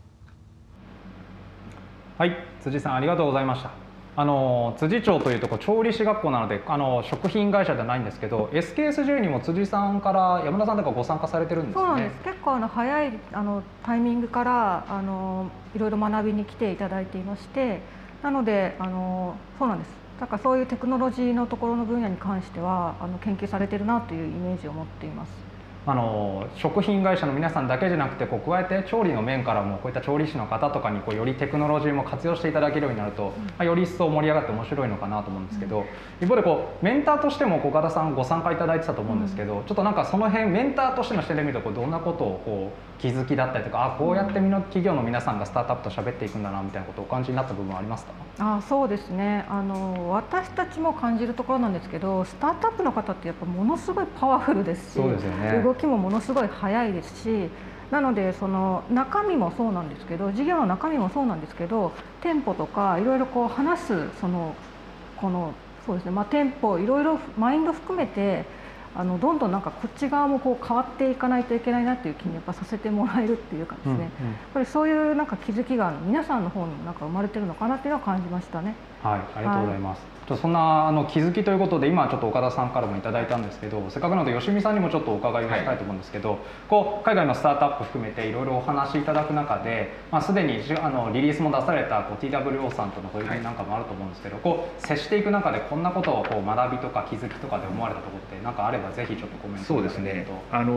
はい、辻さんありがとうございました。辻町というと調理師学校なので食品会社じゃないんですけど、 SKSJ にも辻さんから山田さんとかご参加されてるんですよね。 そうなんです。結構早いタイミングからいろいろ学びに来ていただいていまして、なのでそうなんです。だからそういうテクノロジーのところの分野に関しては研究されてるなというイメージを持っています。 食品会社の皆さんだけじゃなくて加えて調理の面からもこういった調理師の方とかによりテクノロジーも活用していただけるようになると、より一層盛り上がって面白いのかなと思うんですけど、一方でメンターとしても岡田さんご参加いただいてたと思うんですけど、ちょっとなんかその辺メンターとしての視点で見るとどんなことを気づきだったりとか、こうやって企業の皆さんがスタートアップと喋っていくんだなみたいなことをお感じになった部分はありますか？ そうですね。私たちも感じるところなんですけど、スタートアップの方ってやっぱものすごいパワフルですし、 そうですよね、 動きもものすごい早いですし、なのでその中身もそうなんですけど、事業の中身もそうなんですけど、店舗とかいろいろ話すそうですね、店舗いろいろマインド含めてどんどんこっち側も変わっていかないといけないなっていう気にやっぱさせてもらえるっていうかですね、やっぱりそういう気づきが皆さんの方にも生まれてるのかなっていうのは感じましたね。 はい、ありがとうございます。そんな気づきということで今ちょっと岡田さんからもいただいたんですけど、せっかくなので吉見さんにもちょっとお伺いをしたいと思うんですけど、海外のスタートアップ含めていろいろお話しいただく中で、すでにリリースも出されたTWO さんとの取り組みなんかもあると思うんですけど、接していく中でこんなことを学びとか気づきとかで思われたところって何かあればぜひちょっとコメントそうですね。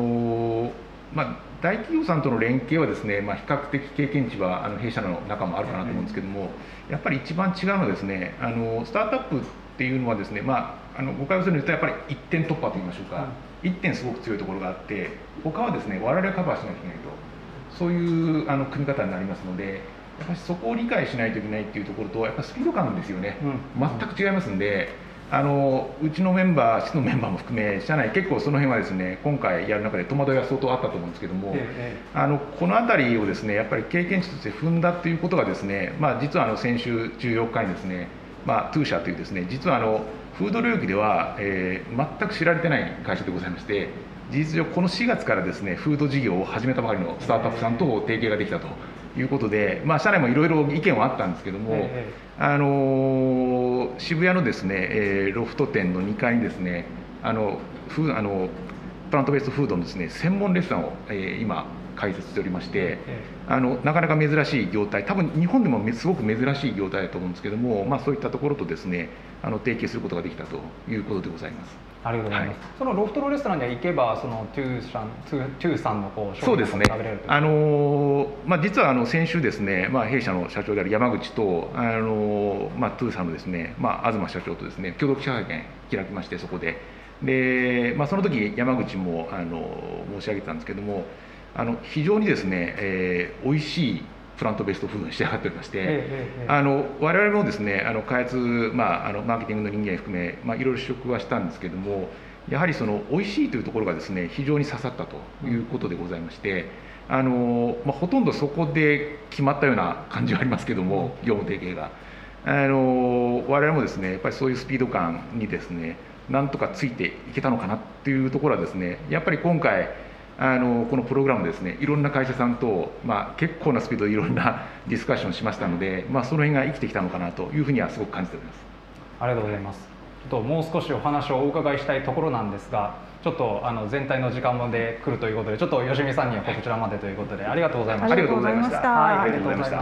大企業さんとの連携はですね、比較的経験値は弊社の中もあるかなと思うんですけども、やっぱり一番違うのはですね、スタートアップっていうのはですね、誤解をするんですとやっぱり一点突破といいましょうか、一点すごく強いところがあって、他はですね我々がカバーしなきゃいけないと、そういう組み方になりますので、やっぱりそこを理解しないといけないっていうところと、やっぱりスピード感ですよね、全く違いますんで。うちのメンバー、市のメンバーも含め、社内、結構その辺はですね、今回やる中で戸惑いが相当あったと思うんですけども、この辺りをですね、やっぱり経験値として踏んだということがですね、実は先週14日にですね、トゥー社というですね、実はフード領域では、全く知られてない会社でございまして、事実上この4月からですね、フード事業を始めたばかりのスタートアップさんと提携ができたということで、社内もいろいろ意見はあったんですけども、渋谷のですね、ロフト店の2階にですね、プラントベースフードのですね、専門レストランを、今開設しておりまして、なかなか珍しい業態、多分日本でもすごく珍しい業態だと思うんですけども、そういったところとですね、提携することができたということでございます。 ありがとうございます。そのロフトのレストランに行けば、そのトゥーさんの商品を食べれるという。 実は先週ですね、弊社の社長である山口とトゥーさんのですね、東社長とですね、共同記者会見開きまして、そこで、その時山口も申し上げたんですけども、非常にですね、美味しいプラントベーストフードに仕上がっておりまして、我々もですね、開発、マーケティングの人間含め、いろいろ試食はしたんですけども、やはりその美味しいというところがですね、非常に刺さったということでございまして、ほとんどそこで決まったような感じはありますけども、業務提携が。我々もですね、やっぱりそういうスピード感にですね、なんとかついていけたのかなっていうところはですね、やっぱり今回、このプログラムですね、いろんな会社さんと、結構なスピードでいろんなディスカッションしましたので、その辺が生きてきたのかなというふうにはすごく感じております。 ありがとうございます。ちょっともう少しお話をお伺いしたいところなんですが、ちょっと全体の時間まで来るということで、ちょっと吉見さんにはこちらまでということで、ありがとうございました。 ありがとうございました。 はい、ありがとうございました。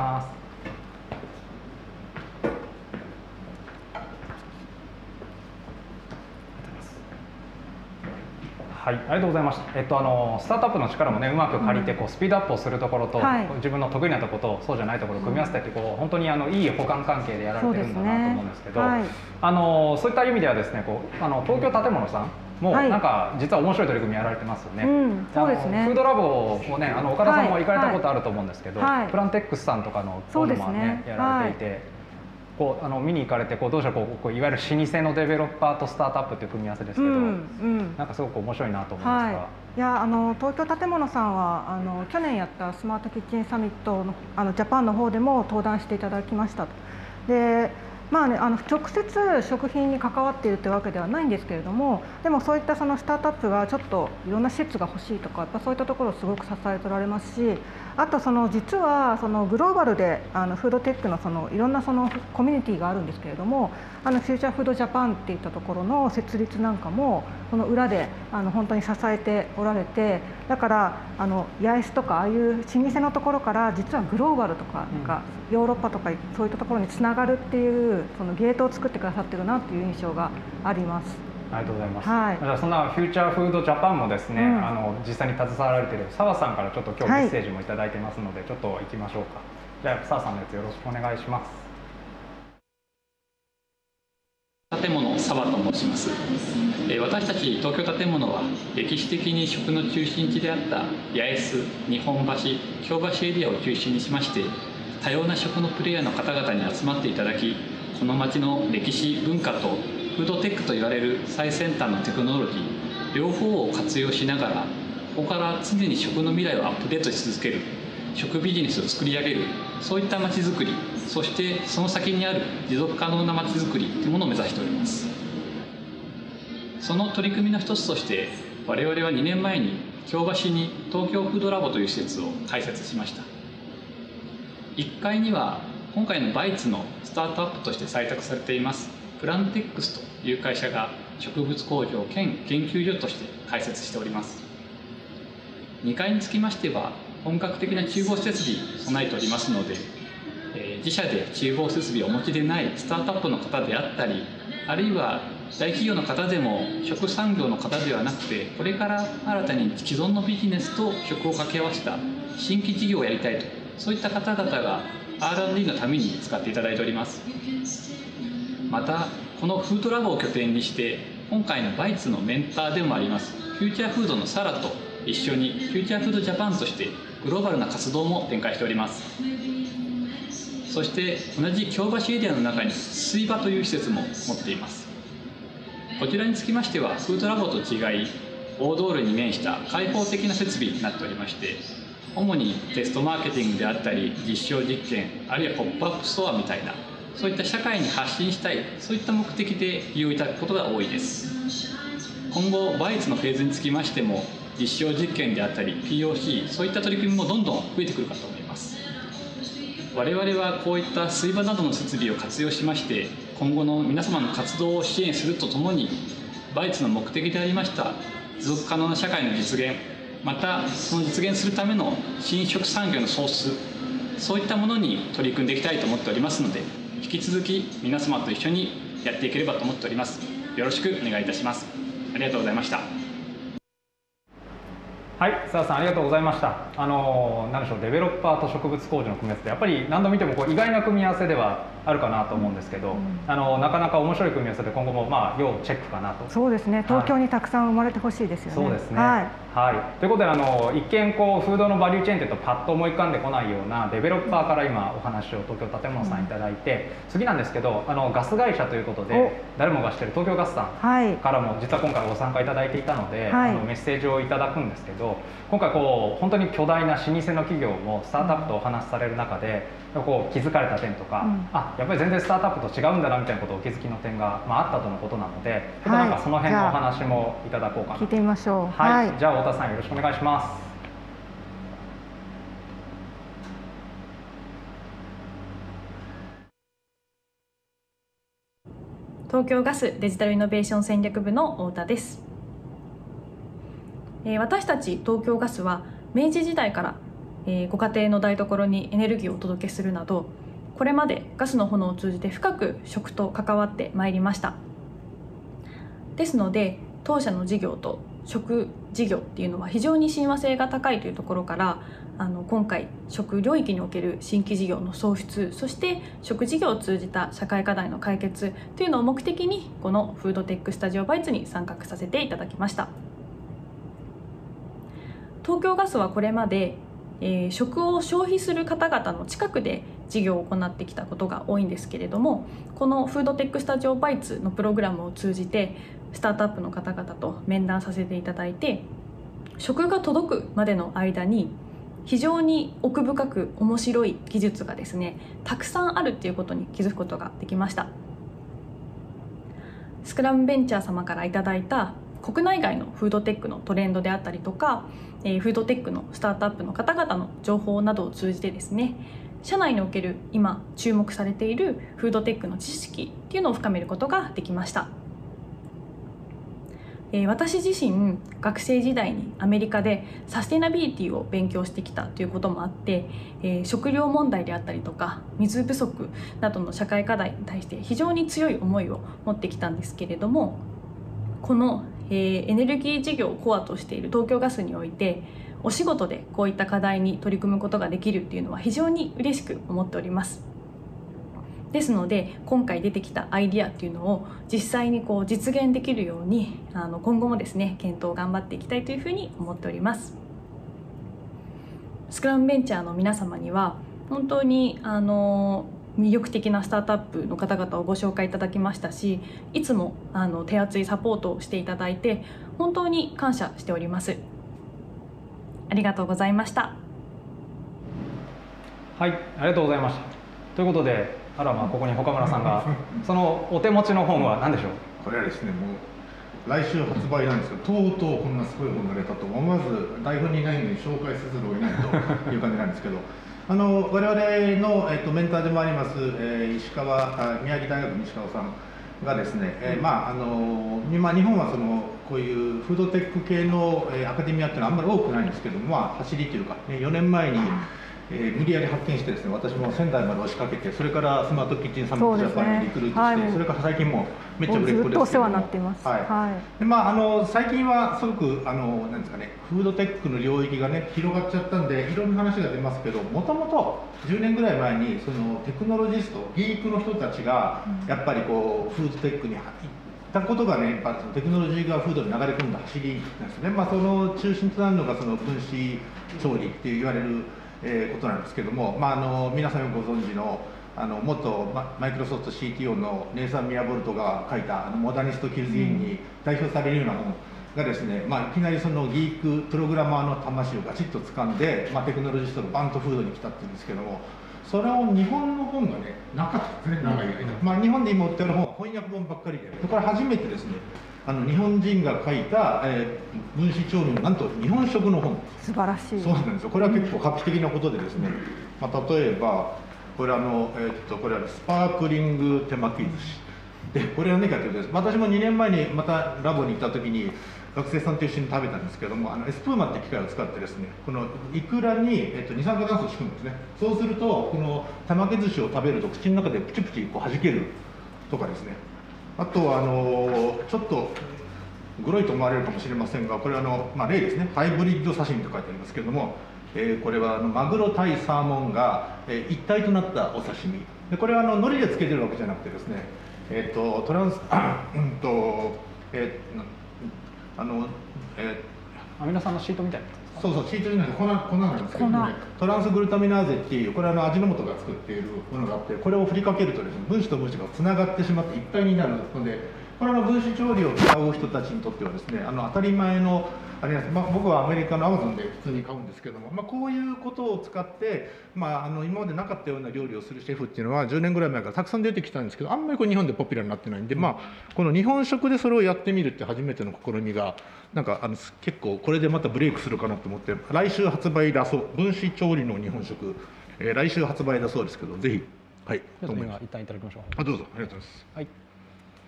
はい、ありがとうございました。スタートアップの力もね、うまく借りてスピードアップをするところと、自分の得意なところとそうじゃないところを組み合わせて本当にいい補完関係でやられてるんだなと思うんですけど、そういった意味ではですね、東京建物さんもなんか実は面白い取り組みやられてますよね。 そうですね。 フードラボもね、岡田さんも行かれたことあると思うんですけど、プランテックスさんとかの方でもねやられていて。見に行かれてどうでしょう、いわゆる老舗のデベロッパーとスタートアップという組み合わせですけど、なんかすごく面白いなと思いますが、 いや東京建物さんは去年やったスマートキッチンサミットのジャパンの方でも登壇していただきましたと。で直接食品に関わっているというわけではないんですけれども、でもそういったスタートアップがちょっといろんな施設が欲しいとか、やっぱそういったところをすごく支えておられますし、あと実はグローバルでフードテックのいろんなコミュニティがあるんですけれども、フューチャーフードジャパンっていったところの設立なんかもその裏で本当に支えておられて、だから八重洲とかああいう老舗のところから実はグローバルとかなんかヨーロッパとかそういったところにつながるっていうゲートを作ってくださってるなという印象があります。 ありがとうございます。じゃあそんなフューチャーフードジャパンもですね、実際に携わられている澤さんからちょっと今日メッセージもいただいてますので、ちょっと行きましょうか。じゃあ澤さんのやつよろしくお願いします。 建物澤と申します。私たち東京建物は歴史的に食の中心地であった八重洲、日本橋、京橋エリアを中心にしまして、多様な食のプレイヤーの方々に集まっていただき、この町の歴史文化とフードテックと言われる最先端のテクノロジー両方を活用しながら、ここから常に食の未来をアップデートし続ける、食ビジネスを作り上げる、そういった街づくり、そしてその先にある持続可能な街づくりというものを目指しております。その取り組みの一つとして、我々は2年前に京橋に東京フードラボという施設を開設しました。1階には今回のバイツのスタートアップとして採択されていますプランテックスという会社が植物工場兼研究所として開設しております。2階につきましては本格的な厨房設備を備えておりますので、自社で厨房設備をお持ちでないスタートアップの方であったり、あるいは大企業の方でも食産業の方ではなくて、これから新たに既存のビジネスと食を掛け合わせた新規事業をやりたいと、そういった方々が R&D のために使っていただいております。またこのフードラボを拠点にして今回のバイツのメンターでもありますフューチャーフードのサラと一緒にフューチャーフードジャパンとしてグローバルな活動も展開しております。そして同じ京橋エリアの中に水場という施設も持っています。こちらにつきましてはフードラボと違い大通りに面した開放的な設備になっておりまして、主にテストマーケティングであったり実証実験、あるいはポップアップストアみたいなそういった社会に発信したい、そういった目的で利用いただくことが多いです。今後バイツのフェーズにつきましても実証実験であったり POC、 そういった取り組みもどんどん増えてくるかと思います。我々はこういった水場などの設備を活用しまして今後の皆様の活動を支援するとともに、バイツの目的でありました持続可能な社会の実現、またその実現するための新食産業の創出、そういったものに取り組んでいきたいと思っておりますので、引き続き皆様と一緒にやっていければと思っております。よろしくお願いいたします。ありがとうございました。 はい、澤さんありがとうございました。何でしょう、デベロッパーと植物工場の組み合わせでやっぱり何度見ても意外な組み合わせではあるかなと思うんですけど、なかなか面白い組み合わせで今後も要チェックかなと。 そうですね、東京にたくさん生まれてほしいですよね。 そうですね、はい、ということで一見フードのバリューチェーンというとパッと思い浮かんでこないようなデベロッパーから今お話を東京建物さんいただいて、次なんですけどガス会社ということで誰もが知ってる東京ガスさんからも実は今回ご参加いただいていたので、メッセージをいただくんですけど、今回本当に巨大な老舗の企業もスタートアップとお話しされる中で気づかれた点とか、やっぱり全然スタートアップと違うんだなみたいなことをお気づきの点が、あったとのことなので、ちょっとなんかその辺のお話もいただこうかなと。 聞いてみましょう。 はい、じゃあ太田さんよろしくお願いします。 東京ガスデジタルイノベーション戦略部の太田です。私たち東京ガスは明治時代からご家庭の台所にエネルギーをお届けするなど、これまでガスの炎を通じて深く食と関わってまいりました。ですので当社の事業と食事業っていうのは非常に親和性が高いというところから、今回食領域における新規事業の創出、そして食事業を通じた社会課題の解決というのを目的に、このフードテックスタジオバイツに参画させていただきました。東京ガスはこれまで、食を消費する方々の近くで事業を行ってきたことが多いんですけれども、このフードテックスタジオバイツのプログラムを通じてスタートアップの方々と面談させていただいて、食が届くまでの間に非常に奥深く面白い技術がですね、たくさんあるっていうことに気づくことができました。スクラムベンチャー様からいただいた国内外のフードテックのトレンドであったりとか、フードテックのスタートアップの方々の情報などを通じてですね、社内における今注目されているフードテックの知識っていうのを深めることができました。私自身学生時代にアメリカでサステナビリティを勉強してきたということもあって、食料問題であったりとか水不足などの社会課題に対して非常に強い思いを持ってきたんですけれども、このエネルギー事業をコアとしている東京ガスにおいて、お仕事でこういった課題に取り組むことができるっていうのは非常に嬉しく思っております。ですので今回出てきたアイディアっていうのを実際に実現できるように、今後もですね検討を頑張っていきたいというふうに思っております。スクラムベンチャーの皆様には本当に魅力的なスタートアップの方々をご紹介いただきましたし、いつも手厚いサポートをしていただいて本当に感謝しております。ありがとうございました。 はい、ありがとうございました。ということで、ここに岡村さんがそのお手持ちの本は何でしょう。 これはですね、もう来週発売なんですけど、とうとうこんなすごい本が出たと思わず台本にないのに紹介せざるを得ないという感じなんですけど我々の、メンターでもあります、宮城大学の石川さんがですね、今日本はこういうフードテック系の、アカデミアっていうのはあんまり多くないんですけども、走りというか、4年前に無理やり発見してですね、私も仙台まで押しかけて、それからスマートキッチンサミットジャパンにリクルートして、それから最近もめっちゃ売れっ子ですけども、 ずっとお世話になっています。 で最近はすごくなんですかね、フードテックの領域がね広がっちゃったんでいろんな話が出ますけど、もともと10年ぐらい前にテクノロジスト、ギークの人たちがやっぱりフードテックに行ったことがね、やっぱテクノロジーがフードに流れ込んだ走りなんですよね。その中心となるのが分子調理って言われることなんですけども、皆さんよくご存知の元マイクロソフト CTO のネイサン・ミヤボルトが書いたモダニスト・キルズ・インに代表されるような本がですね、いきなりギークプログラマーの魂をガチッと掴んで、テクノロジストのバントフードに来たっていうんですけども、それを日本の本がねなかったですね、長い間。日本で今売ってる本は翻訳本ばっかりで、これ初めてですね、日本人が書いた、分子調理のなんと日本食の本。 素晴らしい。 そうなんですよ。これは結構画期的なことでですね、例えばこれこれはスパークリング手巻き寿司で、これは何かというとです、私も2年前にまたラボに行った時に学生さんと一緒に食べたんですけども、エスプーマって機械を使ってですね、このイクラに、二酸化炭素を仕組むんですね。そうするとこの手巻き寿司を食べると口の中でプチプチ弾けるとかですね。あとはちょっとグロいと思われるかもしれませんが、これは例ですね、ハイブリッド刺身と書いてありますけれども、これはマグロ対サーモンが一体となったお刺身で、これは海苔でつけてるわけじゃなくてですね、 アミノ酸のシートみたいな。 そうそう、シートじゃなくて粉なんですけどね、トランスグルタミナーゼっていう、これは味の素が作っているものがあって、これを振りかけるとですね、分子と分子がつながってしまって一体になるので、これは分子調理を使う人たちにとってはですね、当たり前のあれなんです。僕はアメリカのアマゾンで普通に買うんですけども、こういうことを使って、今までなかったような料理をするシェフっていうのは10年ぐらい前からたくさん出てきたんですけど、あんまり日本でポピュラーになってないんで、この日本食でそれをやってみるって初めての試みが結構これでまたブレイクするかなと思って、来週発売だそう、分子調理の日本食、来週発売だそうですけど、ぜひ、はい、 じゃあ一旦いただきましょう。 どうぞ、ありがとうございます。 はい。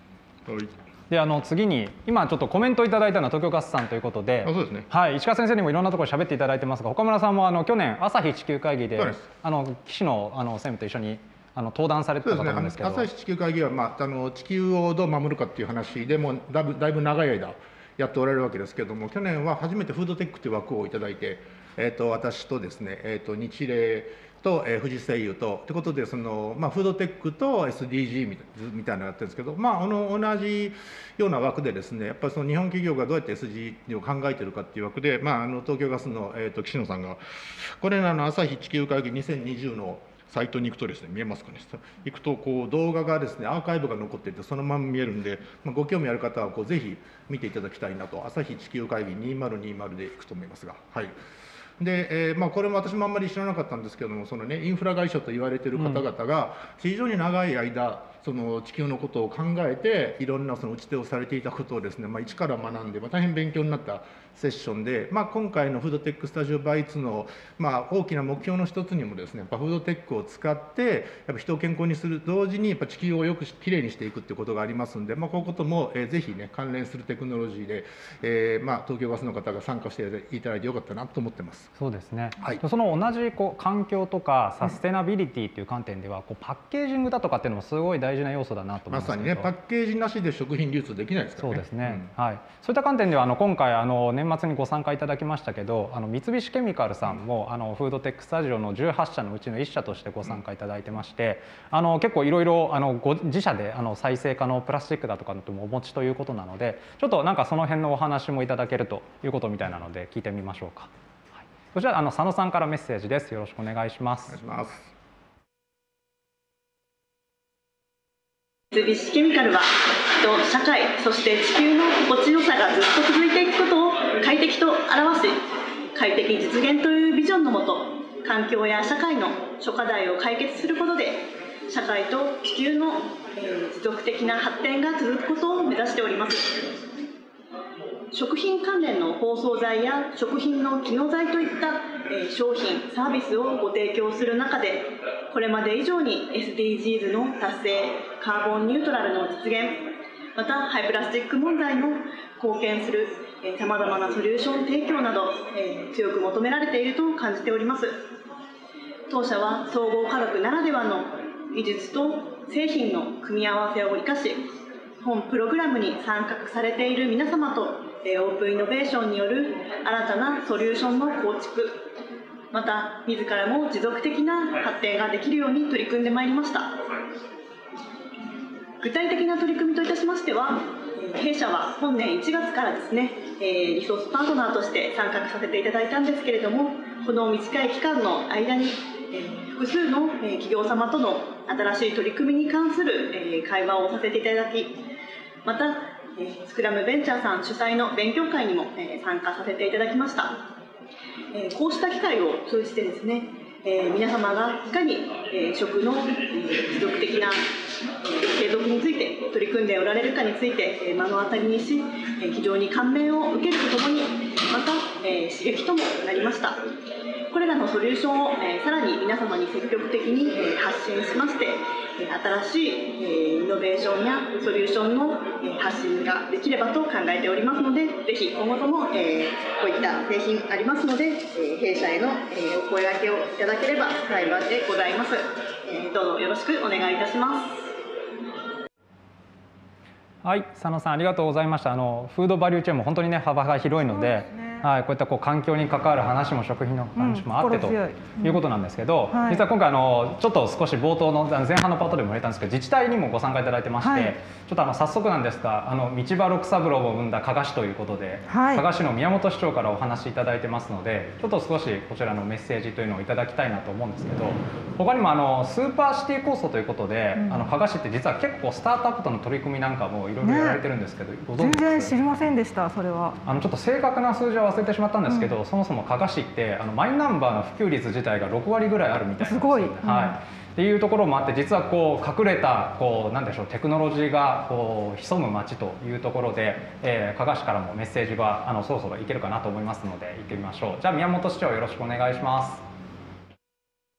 で次に今ちょっとコメントいただいたのは東京ガスさんということで、 そうですね、 はい、石川先生にもいろんなところ喋っていただいてますが、岡村さんも去年朝日地球会議で岸野専務と一緒に登壇されてたかと思うんですけど、 朝日地球会議は、地球をどう守るかっていう話でもだいぶ長い間やっておられるわけですけれども、去年は初めてフードテックという枠をいただいて、私とですね、日霊と、富士製油とということでフードテックと SDG みたいなのやってるんですけど、同じような枠でですね、やっぱり日本企業がどうやって SDG を考えているかっていう枠で、東京ガスの、岸野さんがこれ朝日地球会議2020のサイトに行くとですね、見えますかね、行くと動画がですね、アーカイブが残っていてそのまま見えるんで、ご興味ある方はぜひ見ていただきたいなと。朝日地球会議2020で行くと思いますが、はい。でこれも私もあんまり知らなかったんですけども、インフラ会社と言われている方々が非常に長い間地球のことを考えていろんな打ち手をされていたことをですね、一から学んで、大変勉強になったセッションで、今回のフードテックスタジオバイツの、大きな目標の一つにもですね、フードテックを使ってやっぱ人を健康にする同時に地球をよくきれいにしていくということがありますので、こういうこともぜひね関連するテクノロジーで、東京ガスの方が参加していただいてよかったなと思ってます。 そうですね、はい、その同じ環境とかサステナビリティという観点ではパッケージングだとかっていうのもすごい大事な要素だなと思いますけど、 まさにね、パッケージなしで食品流通できないですからね。 そうですね、はい、そういった観点では今回年末にご参加いただきましたけど、三菱ケミカルさんもフードテックスタジオの18社のうちの1社としてご参加いただいてまして、結構いろいろ自社で再生可能プラスチックだとかもお持ちということなので、ちょっとその辺のお話もいただけるということみたいなので聞いてみましょうか。はい、そちら佐野さんからメッセージです。よろしくお願いします。 お願いします。 三菱ケミカルは人、社会、そして地球の心地よさがずっと続いていくことを快適と表し、快適実現というビジョンのもと、環境や社会の諸課題を解決することで社会と地球の持続的な発展が続くことを目指しております。食品関連の包装材や食品の機能材といった商品・サービスをご提供する中で、これまで以上に SDGs の達成、カーボンニュートラルの実現、また廃プラスチック問題の貢献するさまざまなソリューション提供など強く求められていると感じております。当社は総合化学ならではの技術と製品の組み合わせを生かし、本プログラムに参画されている皆様とオープンイノベーションによる新たなソリューションの構築、また自らも持続的な発展ができるように取り組んでまいりました。具体的な取り組みといたしましては、弊社は本年1月からですね、リソースパートナーとして参画させていただいたんですけれども、この短い期間の間に複数の企業様との新しい取り組みに関する会話をさせていただき、またスクラムベンチャーさん主催の勉強会にも参加させていただきました。こうした機会を通じてですね、皆様がいかに食の持続的な継続について取り組んでおられるかについて目の当たりにし、非常に感銘を受けるとともに、また刺激ともなりました。これらのソリューションをさらに皆様に積極的に発信しまして、新しいイノベーションやソリューションの発信ができればと考えておりますので、ぜひ今後ともこういった製品ありますので、弊社へのお声掛けをいただければ幸いでございます。どうぞよろしくお願いいたします。 はい、佐野さんありがとうございました。フードバリューチェーンも本当にね幅が広いので、はい、こういった環境に関わる話も食品の話もあってということなんですけど、実は今回ちょっと少し冒頭の前半のパートでも触れたんですけど、自治体にもご参加いただいてまして、ちょっと早速なんですが道場六三郎を生んだ加賀市ということで、加賀市の宮本市長からお話しいただいてますので、ちょっと少しこちらのメッセージというのをいただきたいなと思うんですけど、他にもスーパーシティ構想ということで、加賀市って実は結構スタートアップとの取り組みなんかもいろいろやられてるんですけど、ご存知ですか？ 全然知りませんでした。それはちょっと正確な数字は忘れてしまったんですけど、そもそも加賀市ってマイナンバーの普及率自体が6割ぐらいあるみたいなんですよ。すごい、はい、っていうところもあって、実は隠れたなんでしょう、テクノロジーが潜む街というところで、加賀市からもメッセージがそろそろいけるかなと思いますので行ってみましょう。じゃあ宮本市長よろしくお願いします。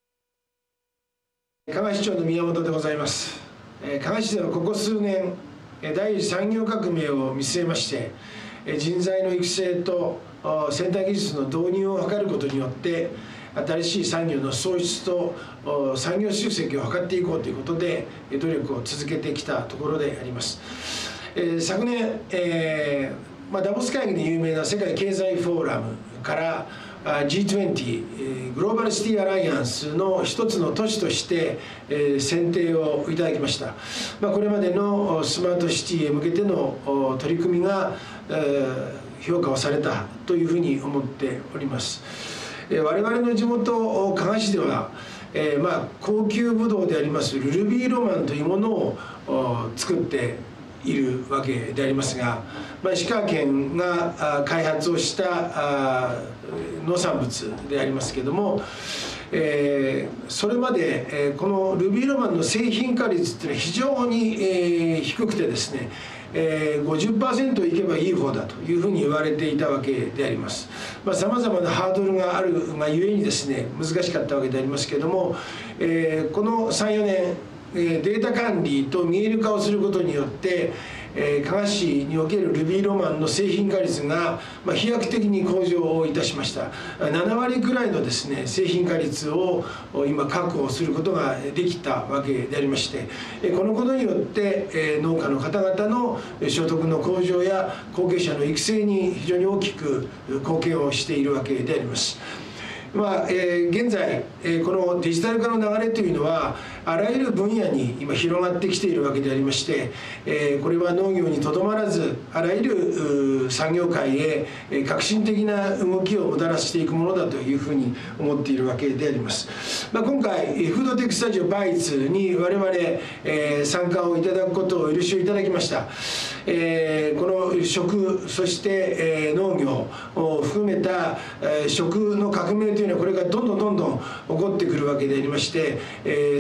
加賀市長の宮本でございます。加賀市ではここ数年第一次産業革命を見据えまして人材の育成と先端技術の導入を図ることによって新しい産業の創出と産業集積を図っていこうということで努力を続けてきたところであります。昨年、ダボス会議で有名な世界経済フォーラムから G20 グローバルシティアライアンスの一つの都市として選定をいただきました。これまでのスマートシティへ向けての取り組みが評価をされたというふうに思っております。我々の地元加賀市では高級ブドウでありますルルビーロマンというものを作っているわけでありますが、石川県が開発をした農産物でありますけれども、それまでこのルビーロマンの製品化率っていうのは非常に低くてですね、50% いけばいい方だというふうに言われていたわけであります。さまざまなハードルがあるがゆえにですね難しかったわけでありますけれども、この 3,4 年データ管理と見える化をすることによって加賀市におけるルビーロマンの製品化率が飛躍的に向上をいたしました。7割くらいのですね製品化率を今確保することができたわけでありまして、このことによって農家の方々の所得の向上や後継者の育成に非常に大きく貢献をしているわけであります。現在このデジタル化の流れというのはあらゆる分野に今広がってきているわけでありまして、これは農業にとどまらずあらゆる産業界へ革新的な動きをもたらしていくものだというふうに思っているわけであります。今回フードテックスタジオバイツに我々参加をいただくことをお許しをいただきました。この食そして農業を含めた食の革命というのはこれからどんどん起こってくるわけでありまして、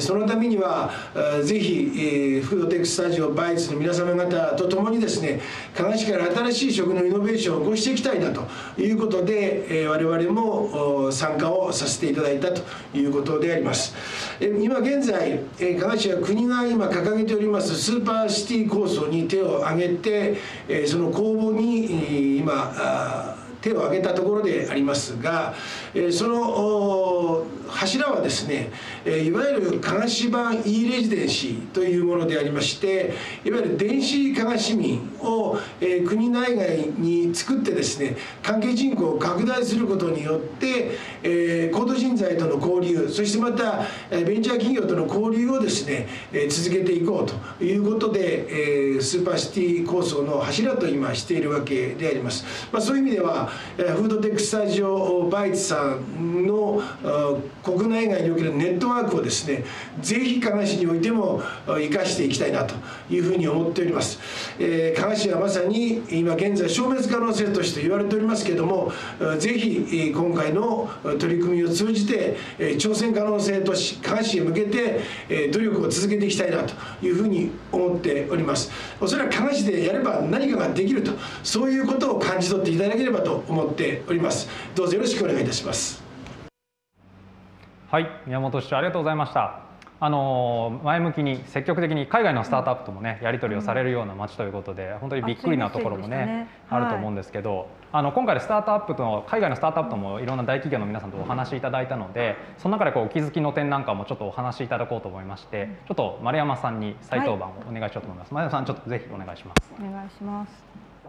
そのためにはぜひフードテックスタジオバイツの皆様方と共にですね加賀市から新しい食のイノベーションを起こしていきたいなということで我々も参加をさせていただいたということであります。今現在加賀市は国が今掲げておりますスーパーシティ構想に手を挙げてその公募に今手を挙げたところでありますが、その柱はですねいわゆる加賀市版 e レジデンシーというものでありまして、いわゆる電子加賀市民を国内外に作ってですね関係人口を拡大することによって高度人材との交流、そしてまたベンチャー企業との交流をですね続けていこうということでスーパーシティ構想の柱と今しているわけであります。そういう意味ではフードテックスタジオバイツさんの国内外におけるネットワークをですねぜひ加賀市においても生かしていきたいなというふうに思っております。加賀市はまさに今現在消滅可能性として言われておりますけれども、ぜひ今回の取り組みを通じて挑戦可能性とし加賀市へ向けて努力を続けていきたいなというふうに思っております。おそらく加賀市でやれば何かができると、そういうことを感じ取っていただければと思っております。どうぞよろしくお願いいたします。 はい、宮本市長ありがとうございました。前向きに積極的に海外のスタートアップともねやり取りをされるような街ということで、本当にびっくりなところもねあると思うんですけど、今回でスタートアップと海外のスタートアップともいろんな大企業の皆さんとお話しいただいたので、その中でお気づきの点なんかもちょっとお話しいただこうと思いまして、ちょっと丸山さんに再登板をお願いしようと思います。丸山さんちょっとぜひお願いします。 お願いします。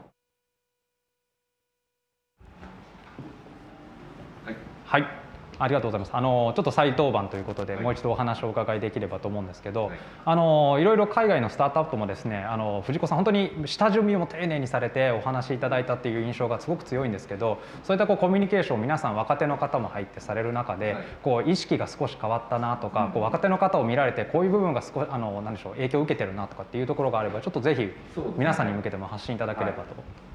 はい、ありがとうございます。ちょっと再登板ということで、もう一度お話をお伺いできればと思うんですけど、いろいろ海外のスタートアップもですね、藤子さん本当に下準備も丁寧にされてお話しいただいたっていう印象がすごく強いんですけど、そういったコミュニケーションを皆さん若手の方も入ってされる中で、意識が少し変わったなとか、若手の方を見られてこういう部分が少し何でしょう影響を受けてるなとかっていうところがあれば、ちょっとぜひ皆さんに向けても発信いただければと。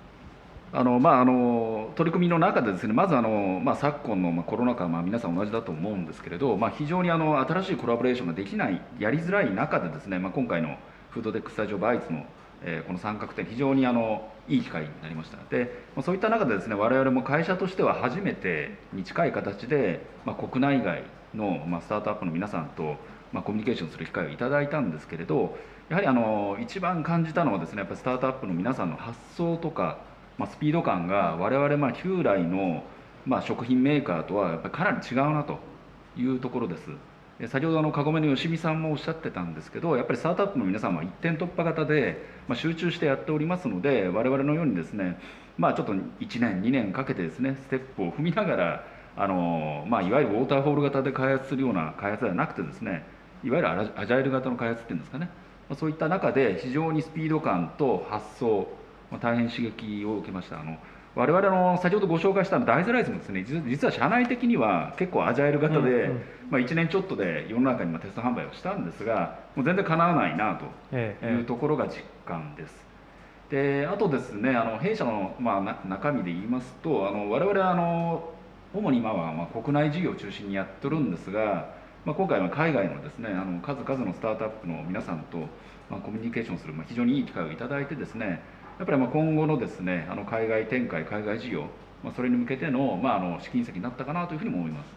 取り組みの中でですね、まず昨今のコロナ禍、皆さん同じだと思うんですけれど、非常に新しいコラボレーションができない、やりづらい中でですね、今回のフードテックスタジオバイツのこの参画展、非常にいい機会になりました。で、そういった中でですね、我々も会社としては初めてに近い形で、国内外の、スタートアップの皆さんと、コミュニケーションする機会をいただいたんですけれど、やはり一番感じたのはですね、やっぱりスタートアップの皆さんの発想とか、スピード感が我々旧来の、食品メーカーとはやっぱりかなり違うなというところです。先ほどカゴメの吉見さんもおっしゃってたんですけど、やっぱりスタートアップの皆さんは一点突破型で、集中してやっておりますので、我々のようにですね、ちょっと1年2年かけてですねステップを踏みながらいわゆるウォーターフォール型で開発するような開発ではなくてですね、いわゆるアジャイル型の開発っていうんですかね、そういった中で非常にスピード感と発想、大変刺激を受けました。我々先ほどご紹介した大豆ライスもですね、実は社内的には結構アジャイル型で、1年ちょっとで世の中にテスト販売をしたんですが、もう全然かなわないなというところが実感です。であとですね、弊社の、中身で言いますと、我々主に今は国内事業を中心にやってるんですが、今回は海外のですね数々のスタートアップの皆さんとコミュニケーションする非常にいい機会をいただいてですね、やっぱり今後のですね海外展開、海外事業、それに向けての試金石になったかなというふうにも思います。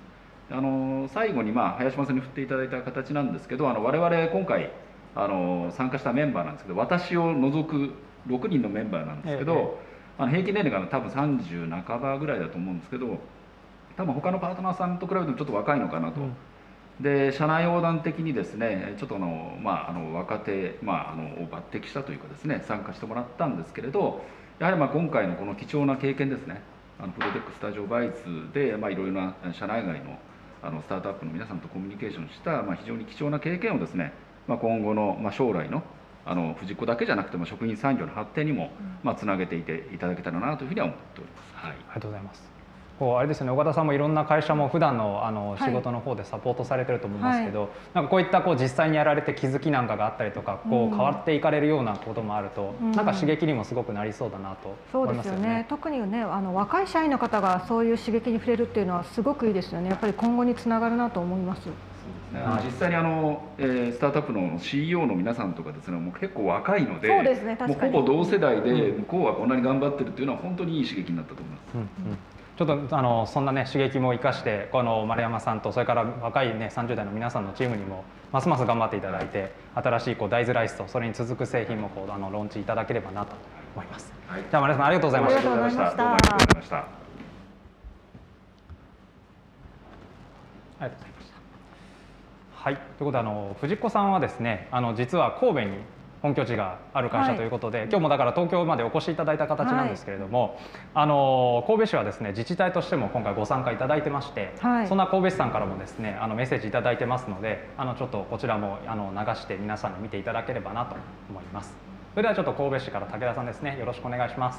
最後に林間さんに振っていただいた形なんですけど、我々今回参加したメンバーなんですけど、私を除く6人のメンバーなんですけど、平均年齢が多分30半ばぐらいだと思うんですけど、多分他のパートナーさんと比べてもちょっと若いのかなと。で社内横断的にですねちょっと若手、を抜擢したというかですね参加してもらったんですけれど、やはり今回のこの貴重な経験ですね、フロテックスタジオバイツでいろいろな社内外のスタートアップの皆さんとコミュニケーションした非常に貴重な経験をですね、今後の将来の藤子だけじゃなくて食品産業の発展にもつなげていただけたらなというふうには思っております。 はい、ありがとうございます。あれですね、岡田さんもいろんな会社も普段の仕事の方でサポートされてると思いますけど、なんかこういった実際にやられて気づきなんかがあったりとか変わっていかれるようなこともあると、なんか刺激にもすごくなりそうだなと思いますよね。そうですよね。 特にね若い社員の方がそういう刺激に触れるっていうのはすごくいいですよね。やっぱり今後につながるなと思います。 実際にスタートアップの CEO の皆さんとかですね、もう結構若いので、 そうですね、確かにもうほぼ同世代で向こうはこんなに頑張ってるっていうのは本当にいい刺激になったと思います。 ちょっとそんなね刺激も生かしてこの丸山さんとそれから若いね30代の皆さんのチームにもますます頑張っていただいて、新しい大豆ライスとそれに続く製品もローンチいただければなと思います。はい、じゃあ丸山さんありがとうございました。 ありがとうございました。 どうもありがとうございました。 ありがとうございました。はい、ということで藤子さんはですね実は神戸に本拠地がある会社ということで、今日もだから東京までお越しいただいた形なんですけれども、神戸市はですね自治体としても今回ご参加いただいてまして、そんな神戸市さんからもですねメッセージいただいてますので、ちょっとこちらも流して皆さんに見ていただければなと思います。それではちょっと神戸市から武田さんですね、よろしくお願いします。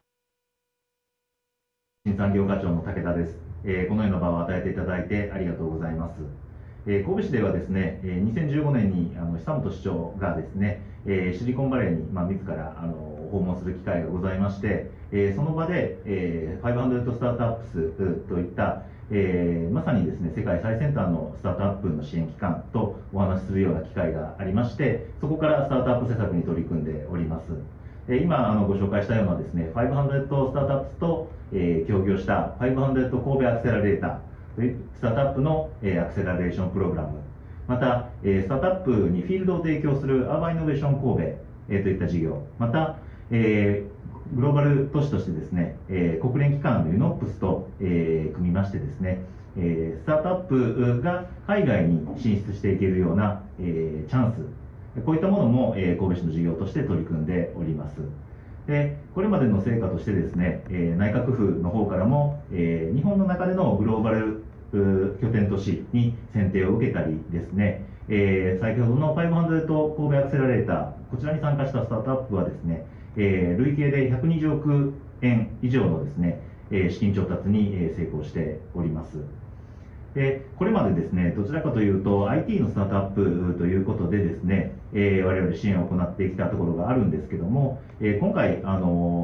新産業課長の武田です。このような場を与えていただいてありがとうございます。神戸市ではですね、2015年に久本市長がですね、シリコンバレーに自ら訪問する機会がございまして、その場で500スタートアップスといったまさにですね世界最先端のスタートアップの支援機関とお話しするような機会がありまして、そこからスタートアップ施策に取り組んでおります。今ご紹介したようなですね500スタートアップスと協業した500神戸アクセラレータースタートアップのアクセラレーションプログラム、またスタートアップにフィールドを提供するアーバンイノベーション神戸といった事業、またグローバル都市としてですね国連機関のユノップスと組みましてですねスタートアップが海外に進出していけるようなチャンス、こういったものも神戸市の事業として取り組んでおります。でこれまでの成果としてですね内閣府の方からも日本の中でのグローバル拠点都市に選定を受けたりですね先ほどの500神戸アクセラレーター、こちらに参加したスタートアップはですね累計で120億円以上のですね資金調達に成功しております。これまでですねどちらかというと IT のスタートアップということでですね我々支援を行ってきたところがあるんですけども今回スク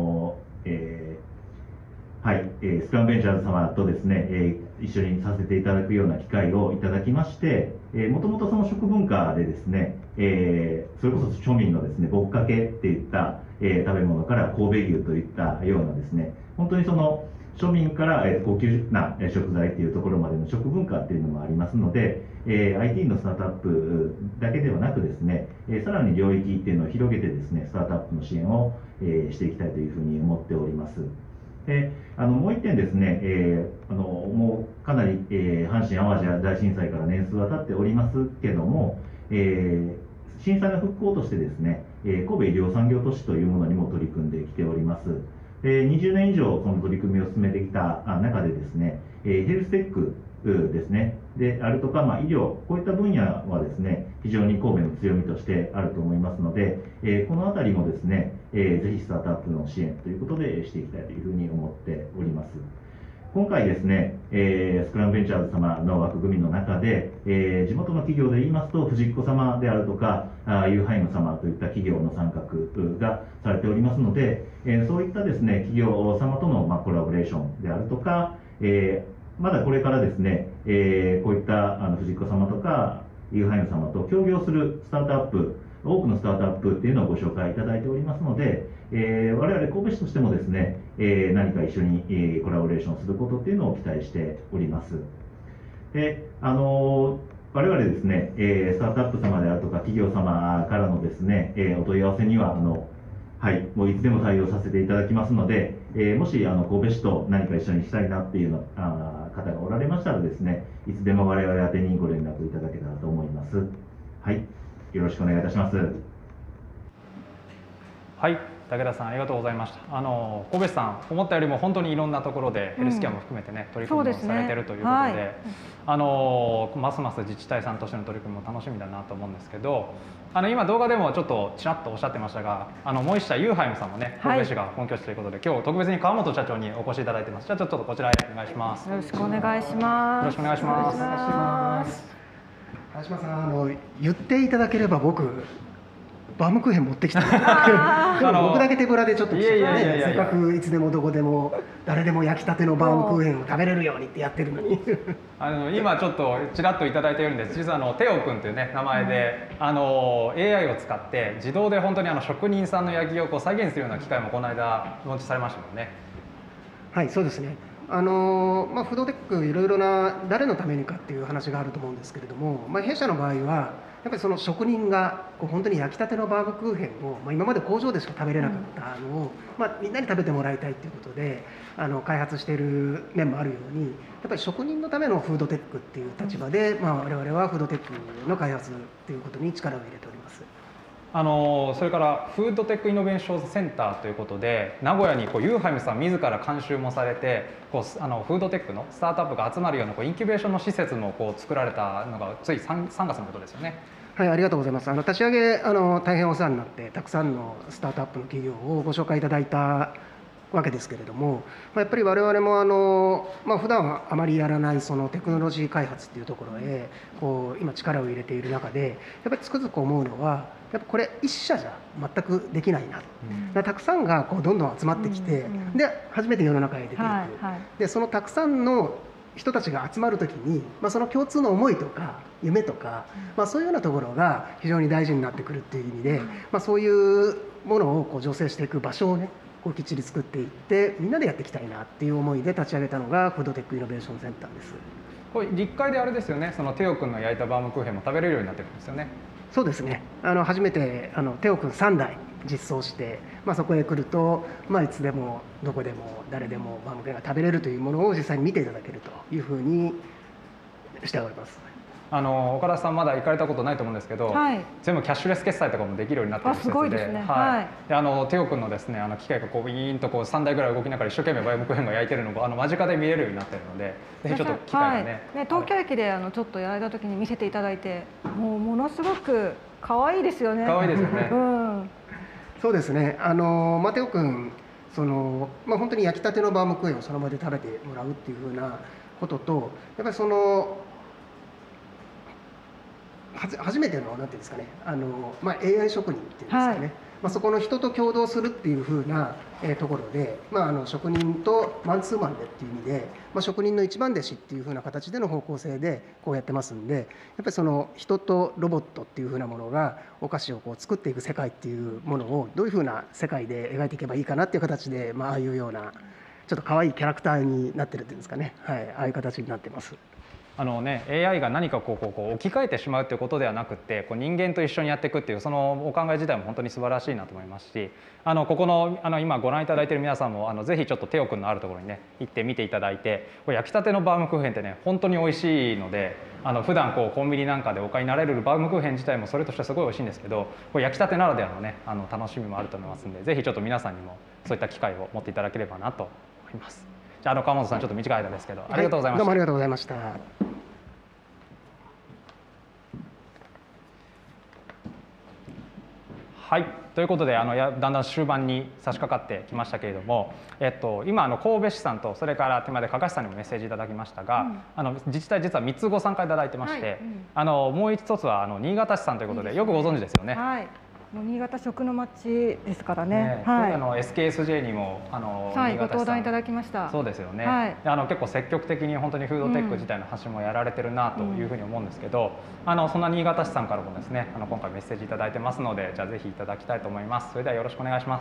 ラムベンチャーズ様とですね一緒にさせていただくような機会をいただきまして、もともとその食文化でですねそれこそ庶民のですねぼっかけっていった食べ物から神戸牛といったようなですね本当にその庶民から高級な食材っていうところまでの食文化っていうのもありますので、IT のスタートアップだけではなくですね、さらに領域っていうのを広げてですね、スタートアップの支援をしていきたいというふうに思っております。でもう一点ですね、もうかなり、阪神・淡路大震災から年数は経っておりますけども、震災の復興としてですね、神戸医療産業都市というものにも取り組んできております。20年以上その取り組みを進めてきた中でですね、ヘルステックですね、であるとか、医療、こういった分野はですね、非常に神戸の強みとしてあると思いますので、このあたりもですね、ぜひスタートアップの支援ということでしていきたいというふうに思っております。今回ですね、スクラムベンチャーズ様の枠組みの中で、地元の企業で言いますと、藤子様であるとか、ユーハイム様といった企業の参画がされておりますので、そういったですね、企業様とのコラボレーションであるとか、まだこれからですね、こういった藤子様とか、ユーハイム様と協業するスタートアップ、多くのスタートアップっていうのをご紹介いただいておりますので、我々神戸市としてもですね、何か一緒にコラボレーションすることっていうのを期待しております。で、我々ですね、スタートアップ様であるとか企業様からのですね、お問い合わせにははい、もういつでも対応させていただきますので、もし神戸市と何か一緒にしたいなっていうの方がおられましたらですね、いつでも我々宛てにご連絡いただけたらと思います。はい、よろしくお願いいたします。 はい、武田さんありがとうございました。神戸市さん思ったよりも本当にいろんなところでヘルスケアも含めてね、取り組みをされてるということで、ますます自治体さんとしての取り組みも楽しみだなと思うんですけど、今動画でもちょっとちらっとおっしゃってましたが、森下ユーハイムさんもね、神戸市が本拠地ということで、今日特別に川本社長にお越しいただいてます。じゃあちょっとこちらへお願いします。 よろしくお願いします。 よろしくお願いします。 林間さん、言っていただければ僕バームクーヘン持ってきたでも僕だけ手ぶらでちょっと来てね、せっかくいつでもどこでも誰でも焼きたてのバームクーヘンを食べれるようにってやってるのに今ちょっとちらっといただいたようにです、実はテオ君というね名前で、AI を使って自動で本当に職人さんの焼きを再現するような機械もこの間ローンチされましたもんね。 はい、そうですね。フードテックいろいろな誰のためにかっていう話があると思うんですけれども、弊社の場合はやっぱりその職人が本当に焼きたてのバームクーヘンを、今まで工場でしか食べれなかったのを、みんなに食べてもらいたいということで開発している面もあるように、やっぱり職人のためのフードテックっていう立場で、我々はフードテックの開発ということに力を入れております。 それからフードテックイノベーションセンターということで、名古屋にユーハイムさん自ら監修もされて、フードテックのスタートアップが集まるようなインキュベーションの施設も作られたのがつい 3月のことですよね。 はい、ありがとうございます。立ち上げ大変お世話になって、たくさんのスタートアップの企業をご紹介いただいたわけですけれども、やっぱり我々も普段はあまりやらないそのテクノロジー開発っていうところへ今力を入れている中で、やっぱりつくづく思うのは、やっぱこれ一社じゃ全くできないな、たくさんがどんどん集まってきて、で初めて世の中へ出ていく、でそのたくさんの人たちが集まるときに、その共通の思いとか夢とか、そういうようなところが非常に大事になってくるっていう意味で、そういうものを助成していく場所をねきっちり作っていってみんなでやっていきたいなっていう思いで立ち上げたのがフードテックイノベーションセンターです。 これ立会であれですよね、そのテオ君の焼いたバームクーヘンも食べれるようになってるんですよね。 そうですね。初めてテオ君3台実装して、そこへ来ると、いつでもどこでも誰でもバームクーヘンが食べれるというものを実際に見ていただけるというふうにしております。 岡田さんまだ行かれたことないと思うんですけど、全部キャッシュレス決済とかもできるようになっている施設で、テオ君のですね機械がビーンと3台ぐらい動きながら一生懸命バームクーヘンが焼いてるのを間近で見れるようになっているので、ぜひちょっと機会がね、 東京駅でちょっとやられた時に見せていただいて、ものすごく可愛いですよね。 可愛いですよね。 そうですね。テオ君本当に焼きたてのバームクーヘンをその場で食べてもらうっていうふうなことと、やっぱり初めてのなんていうんですかね、AI 職人っていうんですかね、そこの人と共同するっていうふうなところで、職人とマンツーマンでっていう意味で、職人の一番弟子っていうふうな形での方向性でやってますんで、やっぱりその人とロボットっていうふうなものがお菓子を作っていく世界っていうものをどういうふうな世界で描いていけばいいかなっていう形で、ああいうようなちょっと可愛いキャラクターになってるっていうんですかね、はい、ああいう形になってます。 AI が何かこう置き換えてしまうということではなくて、こう人間と一緒にやっていくっていうそのお考え自体も本当に素晴らしいなと思いますし、ここの今ご覧いただいている皆さんもぜひちょっとテオ君のあるところにね行ってみていただいて、これ焼きたてのバームクーヘンってね本当に美味しいので、普段こうコンビニなんかでお買いになれるバームクーヘン自体もそれとしてすごい美味しいんですけど、これ焼きたてならではのね楽しみもあると思いますので、ぜひちょっと皆さんにもそういった機会を持っていただければなと思います。じゃあ川本さんちょっと短い間ですけど、ありがとうございました。 どうもありがとうございました。 はい、ということでだんだん終盤に差し掛かってきましたけれども、今神戸市さんとそれから手前で加賀市さんにもメッセージいただきましたが、自治体実は3つご参加いただいてまして、もう一つは新潟市さんということでよくご存知ですよね。 はい、もう新潟食の街ですからね。 はい、SKSJ にもはい、ご登壇いただきました。 そうですよね。 はい、 結構積極的に本当にフードテック自体の発信もやられてるなというふうに思うんですけど、そんな新潟市さんからもですね今回メッセージいただいてますので、じゃあぜひいただきたいと思います。それではよろしくお願いします。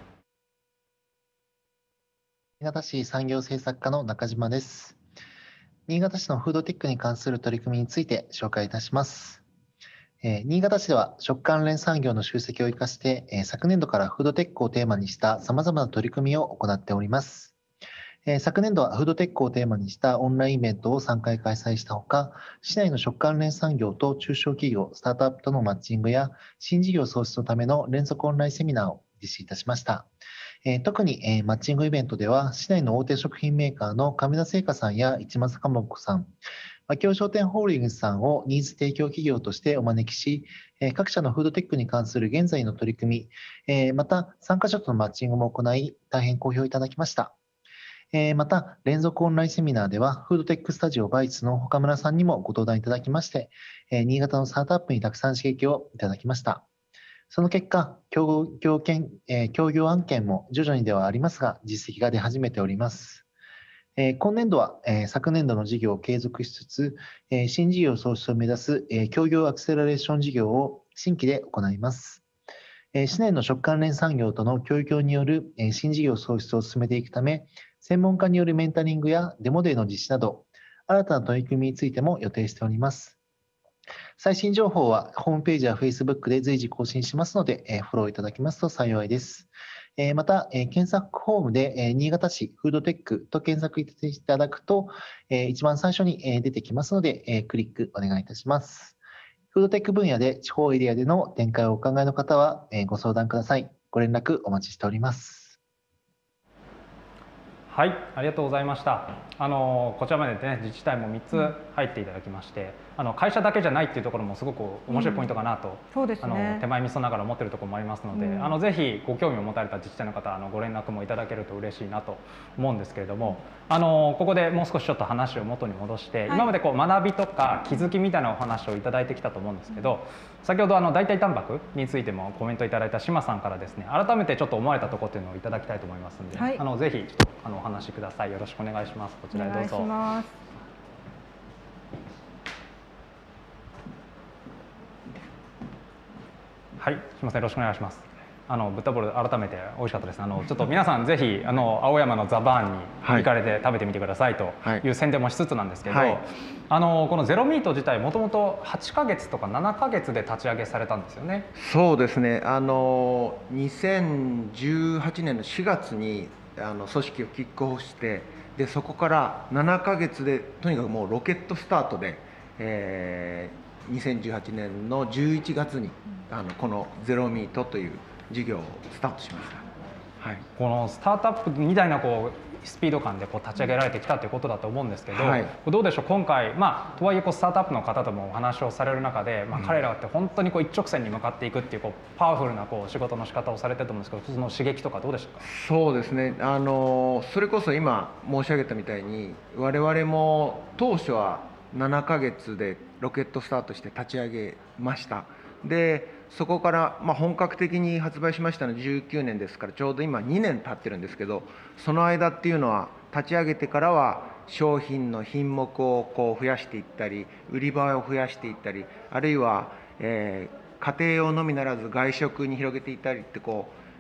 新潟市産業政策課の中島です。新潟市のフードテックに関する取り組みについて紹介いたします。新潟市では食関連産業の集積を生かして、昨年度からフードテックをテーマにしたさまざまな取り組みを行っております。昨年度はフードテックをテーマにしたオンラインイベントを3回開催したほか、市内の食関連産業と中小企業、スタートアップとのマッチングや新事業創出のための連続オンラインセミナーを実施いたしました。特に、マッチングイベントでは市内の大手食品メーカーの亀田製菓さんや市松かまぼこさん、和京商店ホールディングスさんをニーズ提供企業としてお招きし、各社のフードテックに関する現在の取り組み、また参加者とのマッチングも行い、大変好評いただきました。また、連続オンラインセミナーでは、フードテックスタジオバイツの岡村さんにもご登壇いただきまして、新潟のスタートアップにたくさん刺激をいただきました。その結果、協業案件も徐々にではありますが、実績が出始めております。今年度は、昨年度の事業を継続しつつ、新事業創出を目指す、協業アクセラレーション事業を新規で行います。市内の食関連産業との協業による、新事業創出を進めていくため、専門家によるメンタリングやデモデーの実施など、新たな取り組みについても予定しております。最新情報はホームページや Facebook で随時更新しますので、フォローいただきますと幸いです。また、検索フォームで、新潟市フードテックと検索いただくと、一番最初に出てきますので、クリックお願いいたします。フードテック分野で地方エリアでの展開をお考えの方は、ご相談ください。ご連絡お待ちしております。 はい、ありがとうございました。こちらまでね、自治体も3つ入っていただきまして、会社だけじゃないっていうところもすごく面白いポイントかなと、 そうですね、 手前味噌ながら思っているところもありますので、ぜひご興味を持たれた自治体の方、ご連絡もいただけると嬉しいなと思うんですけれども、ここでもう少しちょっと話を元に戻して、今までこう学びとか気づきみたいなお話をいただいてきたと思うんですけど、先ほど代替タンパクについてもコメントいただいた島さんからですね、改めてちょっと思われたところというのをいただきたいと思いますので、ぜひちょっとお話しください。よろしくお願いします。こちらへどうぞ。はい、すみません、よろしくお願いします。豚ボール改めて美味しかったです。ちょっと皆さんぜひ青山のザバーンに行かれて食べてみてくださいという宣伝もしつつなんですけど、このゼロミート自体もともと8ヶ月とか7ヶ月で立ち上げされたんですよね。 そうですね。2018年の4月に組織をキックオフして、でそこから7ヶ月でとにかくもうロケットスタートで、2018年の11月にこのゼロミートという事業をスタートしました。はい、 このスタートアップみたいなスピード感で立ち上げられてきたということだと思うんですけど、どうでしょう、今回、とはいえスタートアップの方ともお話をされる中で、彼らって本当に一直線に向かっていくっていうパワフルな仕事の仕方をされてると思うんですけど、その刺激とかどうでしたか？ そうですね、それこそ今申し上げたみたいに、我々も当初は7ヶ月でロケットスタートして立ち上げました。でそこから、本格的に発売しましたのは19年ですから、ちょうど今2年経ってるんですけど、その間っていうのは立ち上げてからは商品の品目を増やしていったり、売り場を増やしていったり、あるいは、家庭用のみならず外食に広げていったりって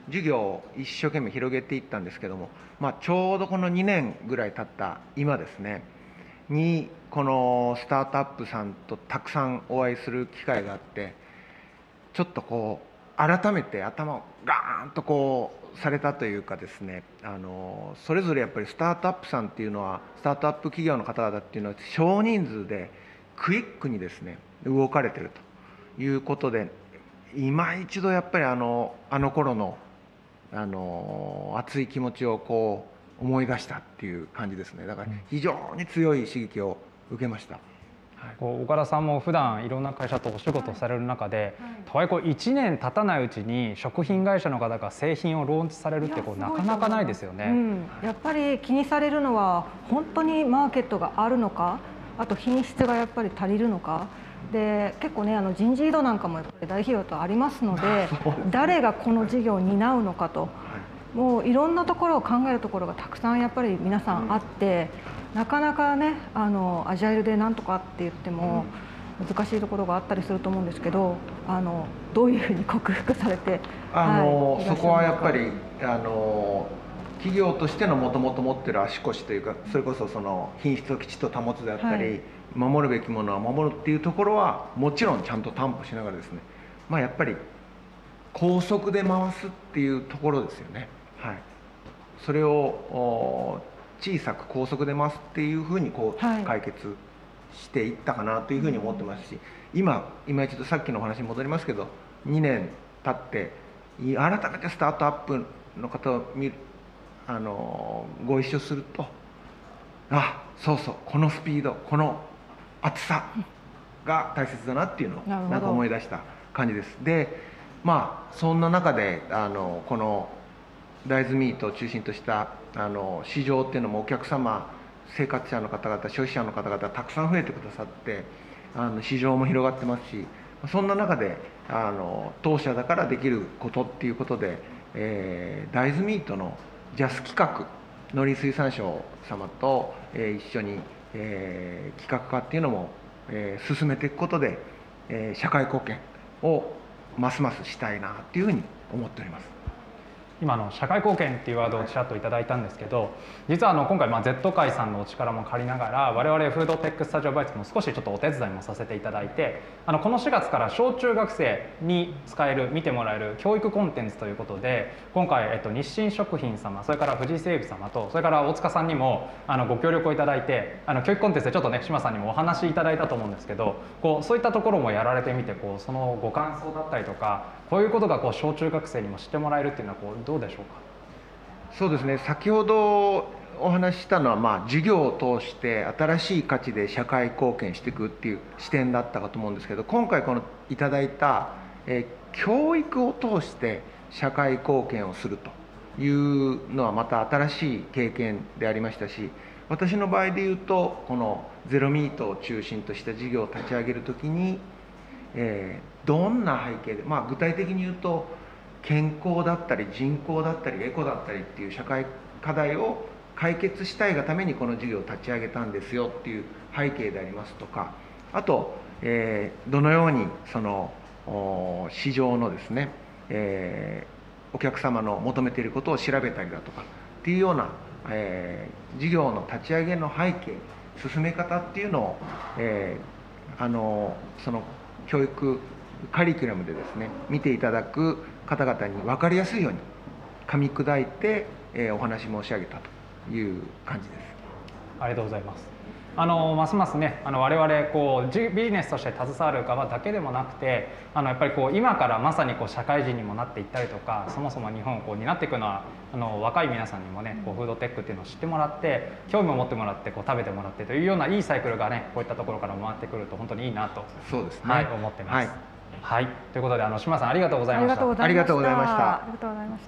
授業を一生懸命広げていったんですけども、ちょうどこの2年ぐらい経った今ですねに、このスタートアップさんとたくさんお会いする機会があって、ちょっとこう改めて頭をガーンとこうされたというかですね、それぞれやっぱりスタートアップさんっていうのは、スタートアップ企業の方々っていうのは少人数でクイックにですね動かれてるということで、今一度やっぱりあの頃の熱い気持ちをこう思い出したっていう感じですね。だから非常に強い刺激を受けました。 岡田さんも普段いろんな会社とお仕事される中で、とはいえ1年経たないうちに食品会社の方が製品をローンチされるってなかなかないですよね。 やっぱり気にされるのは本当にマーケットがあるのか、あと品質がやっぱり足りるのかで、結構ね人事異動なんかもやっぱり大企業とありますので、誰がこの事業を担うのかと、もういろんなところを考えるところがたくさんやっぱり皆さんあって、なかなかねアジャイルでなんとかって言っても難しいところがあったりすると思うんですけど、どういうふうに克服されてそこはやっぱり企業としてのもともと持ってる足腰というか、それこそその品質をきちっと保つであったり、守るべきものは守るっていうところはもちろんちゃんと担保しながらですね、やっぱり高速で回すっていうところですよね。それを小さく高速で回すっていうふうにこう解決していったかなというふうに思ってますし、今一度さっきのお話に戻りますけど、2年経って改めてスタートアップの方をご一緒すると、そうそう、このスピード、この厚さが大切だなっていうのをなんか思い出した感じです。でそんな中でこの大豆ミートを中心とした市場っていうのもお客様、生活者の方々、消費者の方々たくさん増えてくださって、市場も広がってますし、そんな中で当社だからできることっていうことで、大豆ミートのジャス企画、農林水産省様と一緒に企画化っていうのも進めていくことで、社会貢献をますますしたいなっていうふうに思っております。 今社会貢献っていうワードをちらっといただいたんですけど、実は今回Z 会さんのお力も借りながら、我々フードテックスタジオバイツも少しちょっとお手伝いもさせていただいて、この4月から小中学生に使える、見てもらえる教育コンテンツということで、今回日清食品様、それから富士製布様と、それから大塚さんにもご協力をいただいて、教育コンテンツでちょっとね島さんにもお話いただいたと思うんですけど、そういったところもやられてみて、そのご感想だったりとか、こういうことが小中学生にも知ってもらえるっていうのはどうでしょうか。 そうですね、先ほどお話ししたのは、授業を通して新しい価値で社会貢献していくっていう視点だったかと思うんですけど、今回いただいた、教育を通して社会貢献をするというのはまた新しい経験でありましたし、私の場合でいうとこのゼロミートを中心とした事業を立ち上げるときに、どんな背景で、具体的に言うと健康だったり人口だったりエコだったりっていう社会課題を解決したいがためにこの事業を立ち上げたんですよっていう背景でありますとか、あと、どのようにその市場のですね、お客様の求めていることを調べたりだとかっていうような、事業の立ち上げの背景、進め方っていうのを、その教育カリキュラムでですね見ていただく方々に分かりやすいように噛み砕いて、お話申し上げたという感じです。 ありがとうございます。ますますね我々ビジネスとして携わる側だけでもなくて、やっぱり今からまさに社会人にもなっていったりとか、そもそも日本を担っていくのは若い皆さんにもねフードテックっていうのを知ってもらって、興味を持ってもらって食べてもらってというようないいサイクルがねこういったところから回ってくると本当にいいなと、 そうですね、 思ってます。はい、ということで島さんありがとうございました。 ありがとうございました。 ありがとうございました。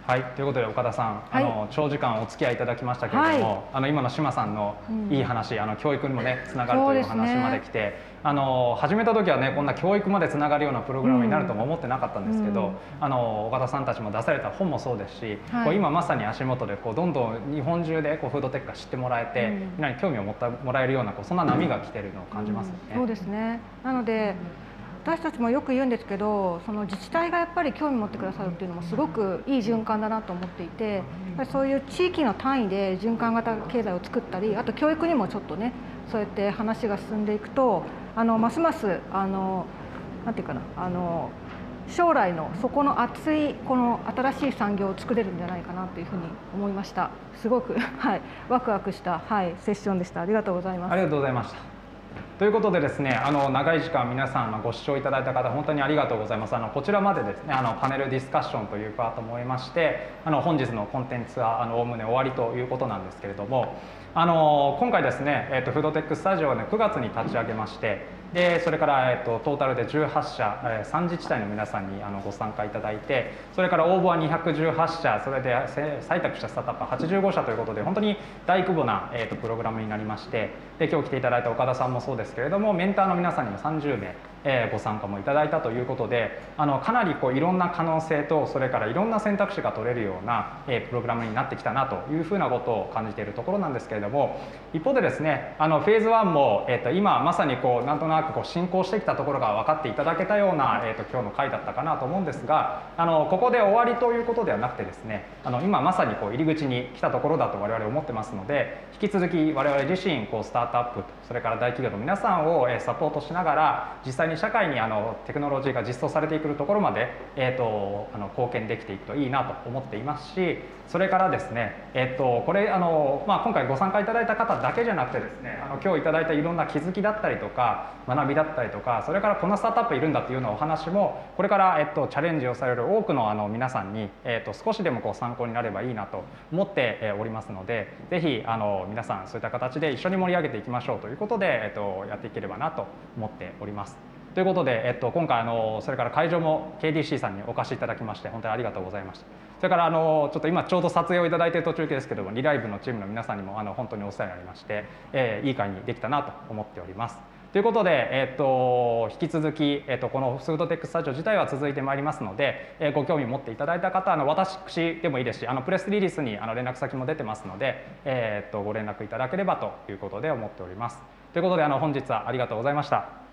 はい、ということで岡田さん、長時間お付き合いいただきましたけれども、今の島さんのいい話、教育にもねつながるという話まで来て、始めた時はねこんな教育までつながるようなプログラムになるとも思ってなかったんですけど、岡田さんたちも出された本もそうですし、今まさに足元でどんどん日本中でフードテックが知ってもらえて、みんなに興味を持ってもらえるようなそんな波が来てるのを感じますよね。 そうですね。なので私たちもよく言うんですけど、その自治体がやっぱり興味持ってくださるっていうのもすごくいい循環だなと思っていて、やっぱりそういう地域の単位で循環型経済を作ったり、あと教育にもちょっとねそうやって話が進んでいくと、ますますなんていうかな、将来のそこの熱いこの新しい産業を作れるんじゃないかなというふうに思いました。すごくワクワクした、セッションでした。ありがとうございます。 ありがとうございました。ということでですね、長い時間皆さんご視聴いただいた方本当にありがとうございます。こちらまでですねパネルディスカッションというパートも終えまして、本日のコンテンツはおおむね終わりということなんですけれども、今回ですね、フードテックスタジオを、9月に立ち上げまして、でそれから、トータルで18社、3自治体の皆さんにご参加いただいて、それから応募は218社、それで採択したスタートアップは85社ということで、本当に大規模な、プログラムになりまして、で今日来ていただいた岡田さんもそうですけれども、メンターの皆さんにも30名、ご参加もいただいたということで、かなりいろんな可能性と、それからいろんな選択肢が取れるような、プログラムになってきたなというふうなことを感じているところなんですけれども、一方でですね、フェーズ1も、今まさになんとなく進行してきたところが分かっていただけたような、今日の回だったかなと思うんですが、ここで終わりということではなくてですね、今まさに入り口に来たところだと我々思ってますので、引き続き我々自身スタートアップ、それから大企業の皆さんをサポートしながら、実際に社会にテクノロジーが実装されていくところまで、貢献できていくといいなと思っていますし、それからですね、これ今回ご参加いただいた方だけじゃなくてですね、今日いただいたいろんな気づきだったりとか学びだったりとか、それからこんなスタートアップいるんだというようなお話もこれから、チャレンジをされる多くの皆さんに、少しでも参考になればいいなと思っておりますので、ぜひ皆さんそういった形で一緒に盛り上げていきましょうということで、やっていければなと思っております。ということで、今回それから会場も KDC さんにお貸しいただきまして本当にありがとうございました。それからちょっと今ちょうど撮影をいただいている途中ですけども、リライブのチームの皆さんにも本当にお世話になりまして、いい会にできたなと思っております。ということで、引き続き、このフードテックスタジオ自体は続いてまいりますので、ご興味持っていただいた方、私でもいいですし、プレスリリースに連絡先も出てますので、ご連絡いただければということで思っております。ということで本日はありがとうございました。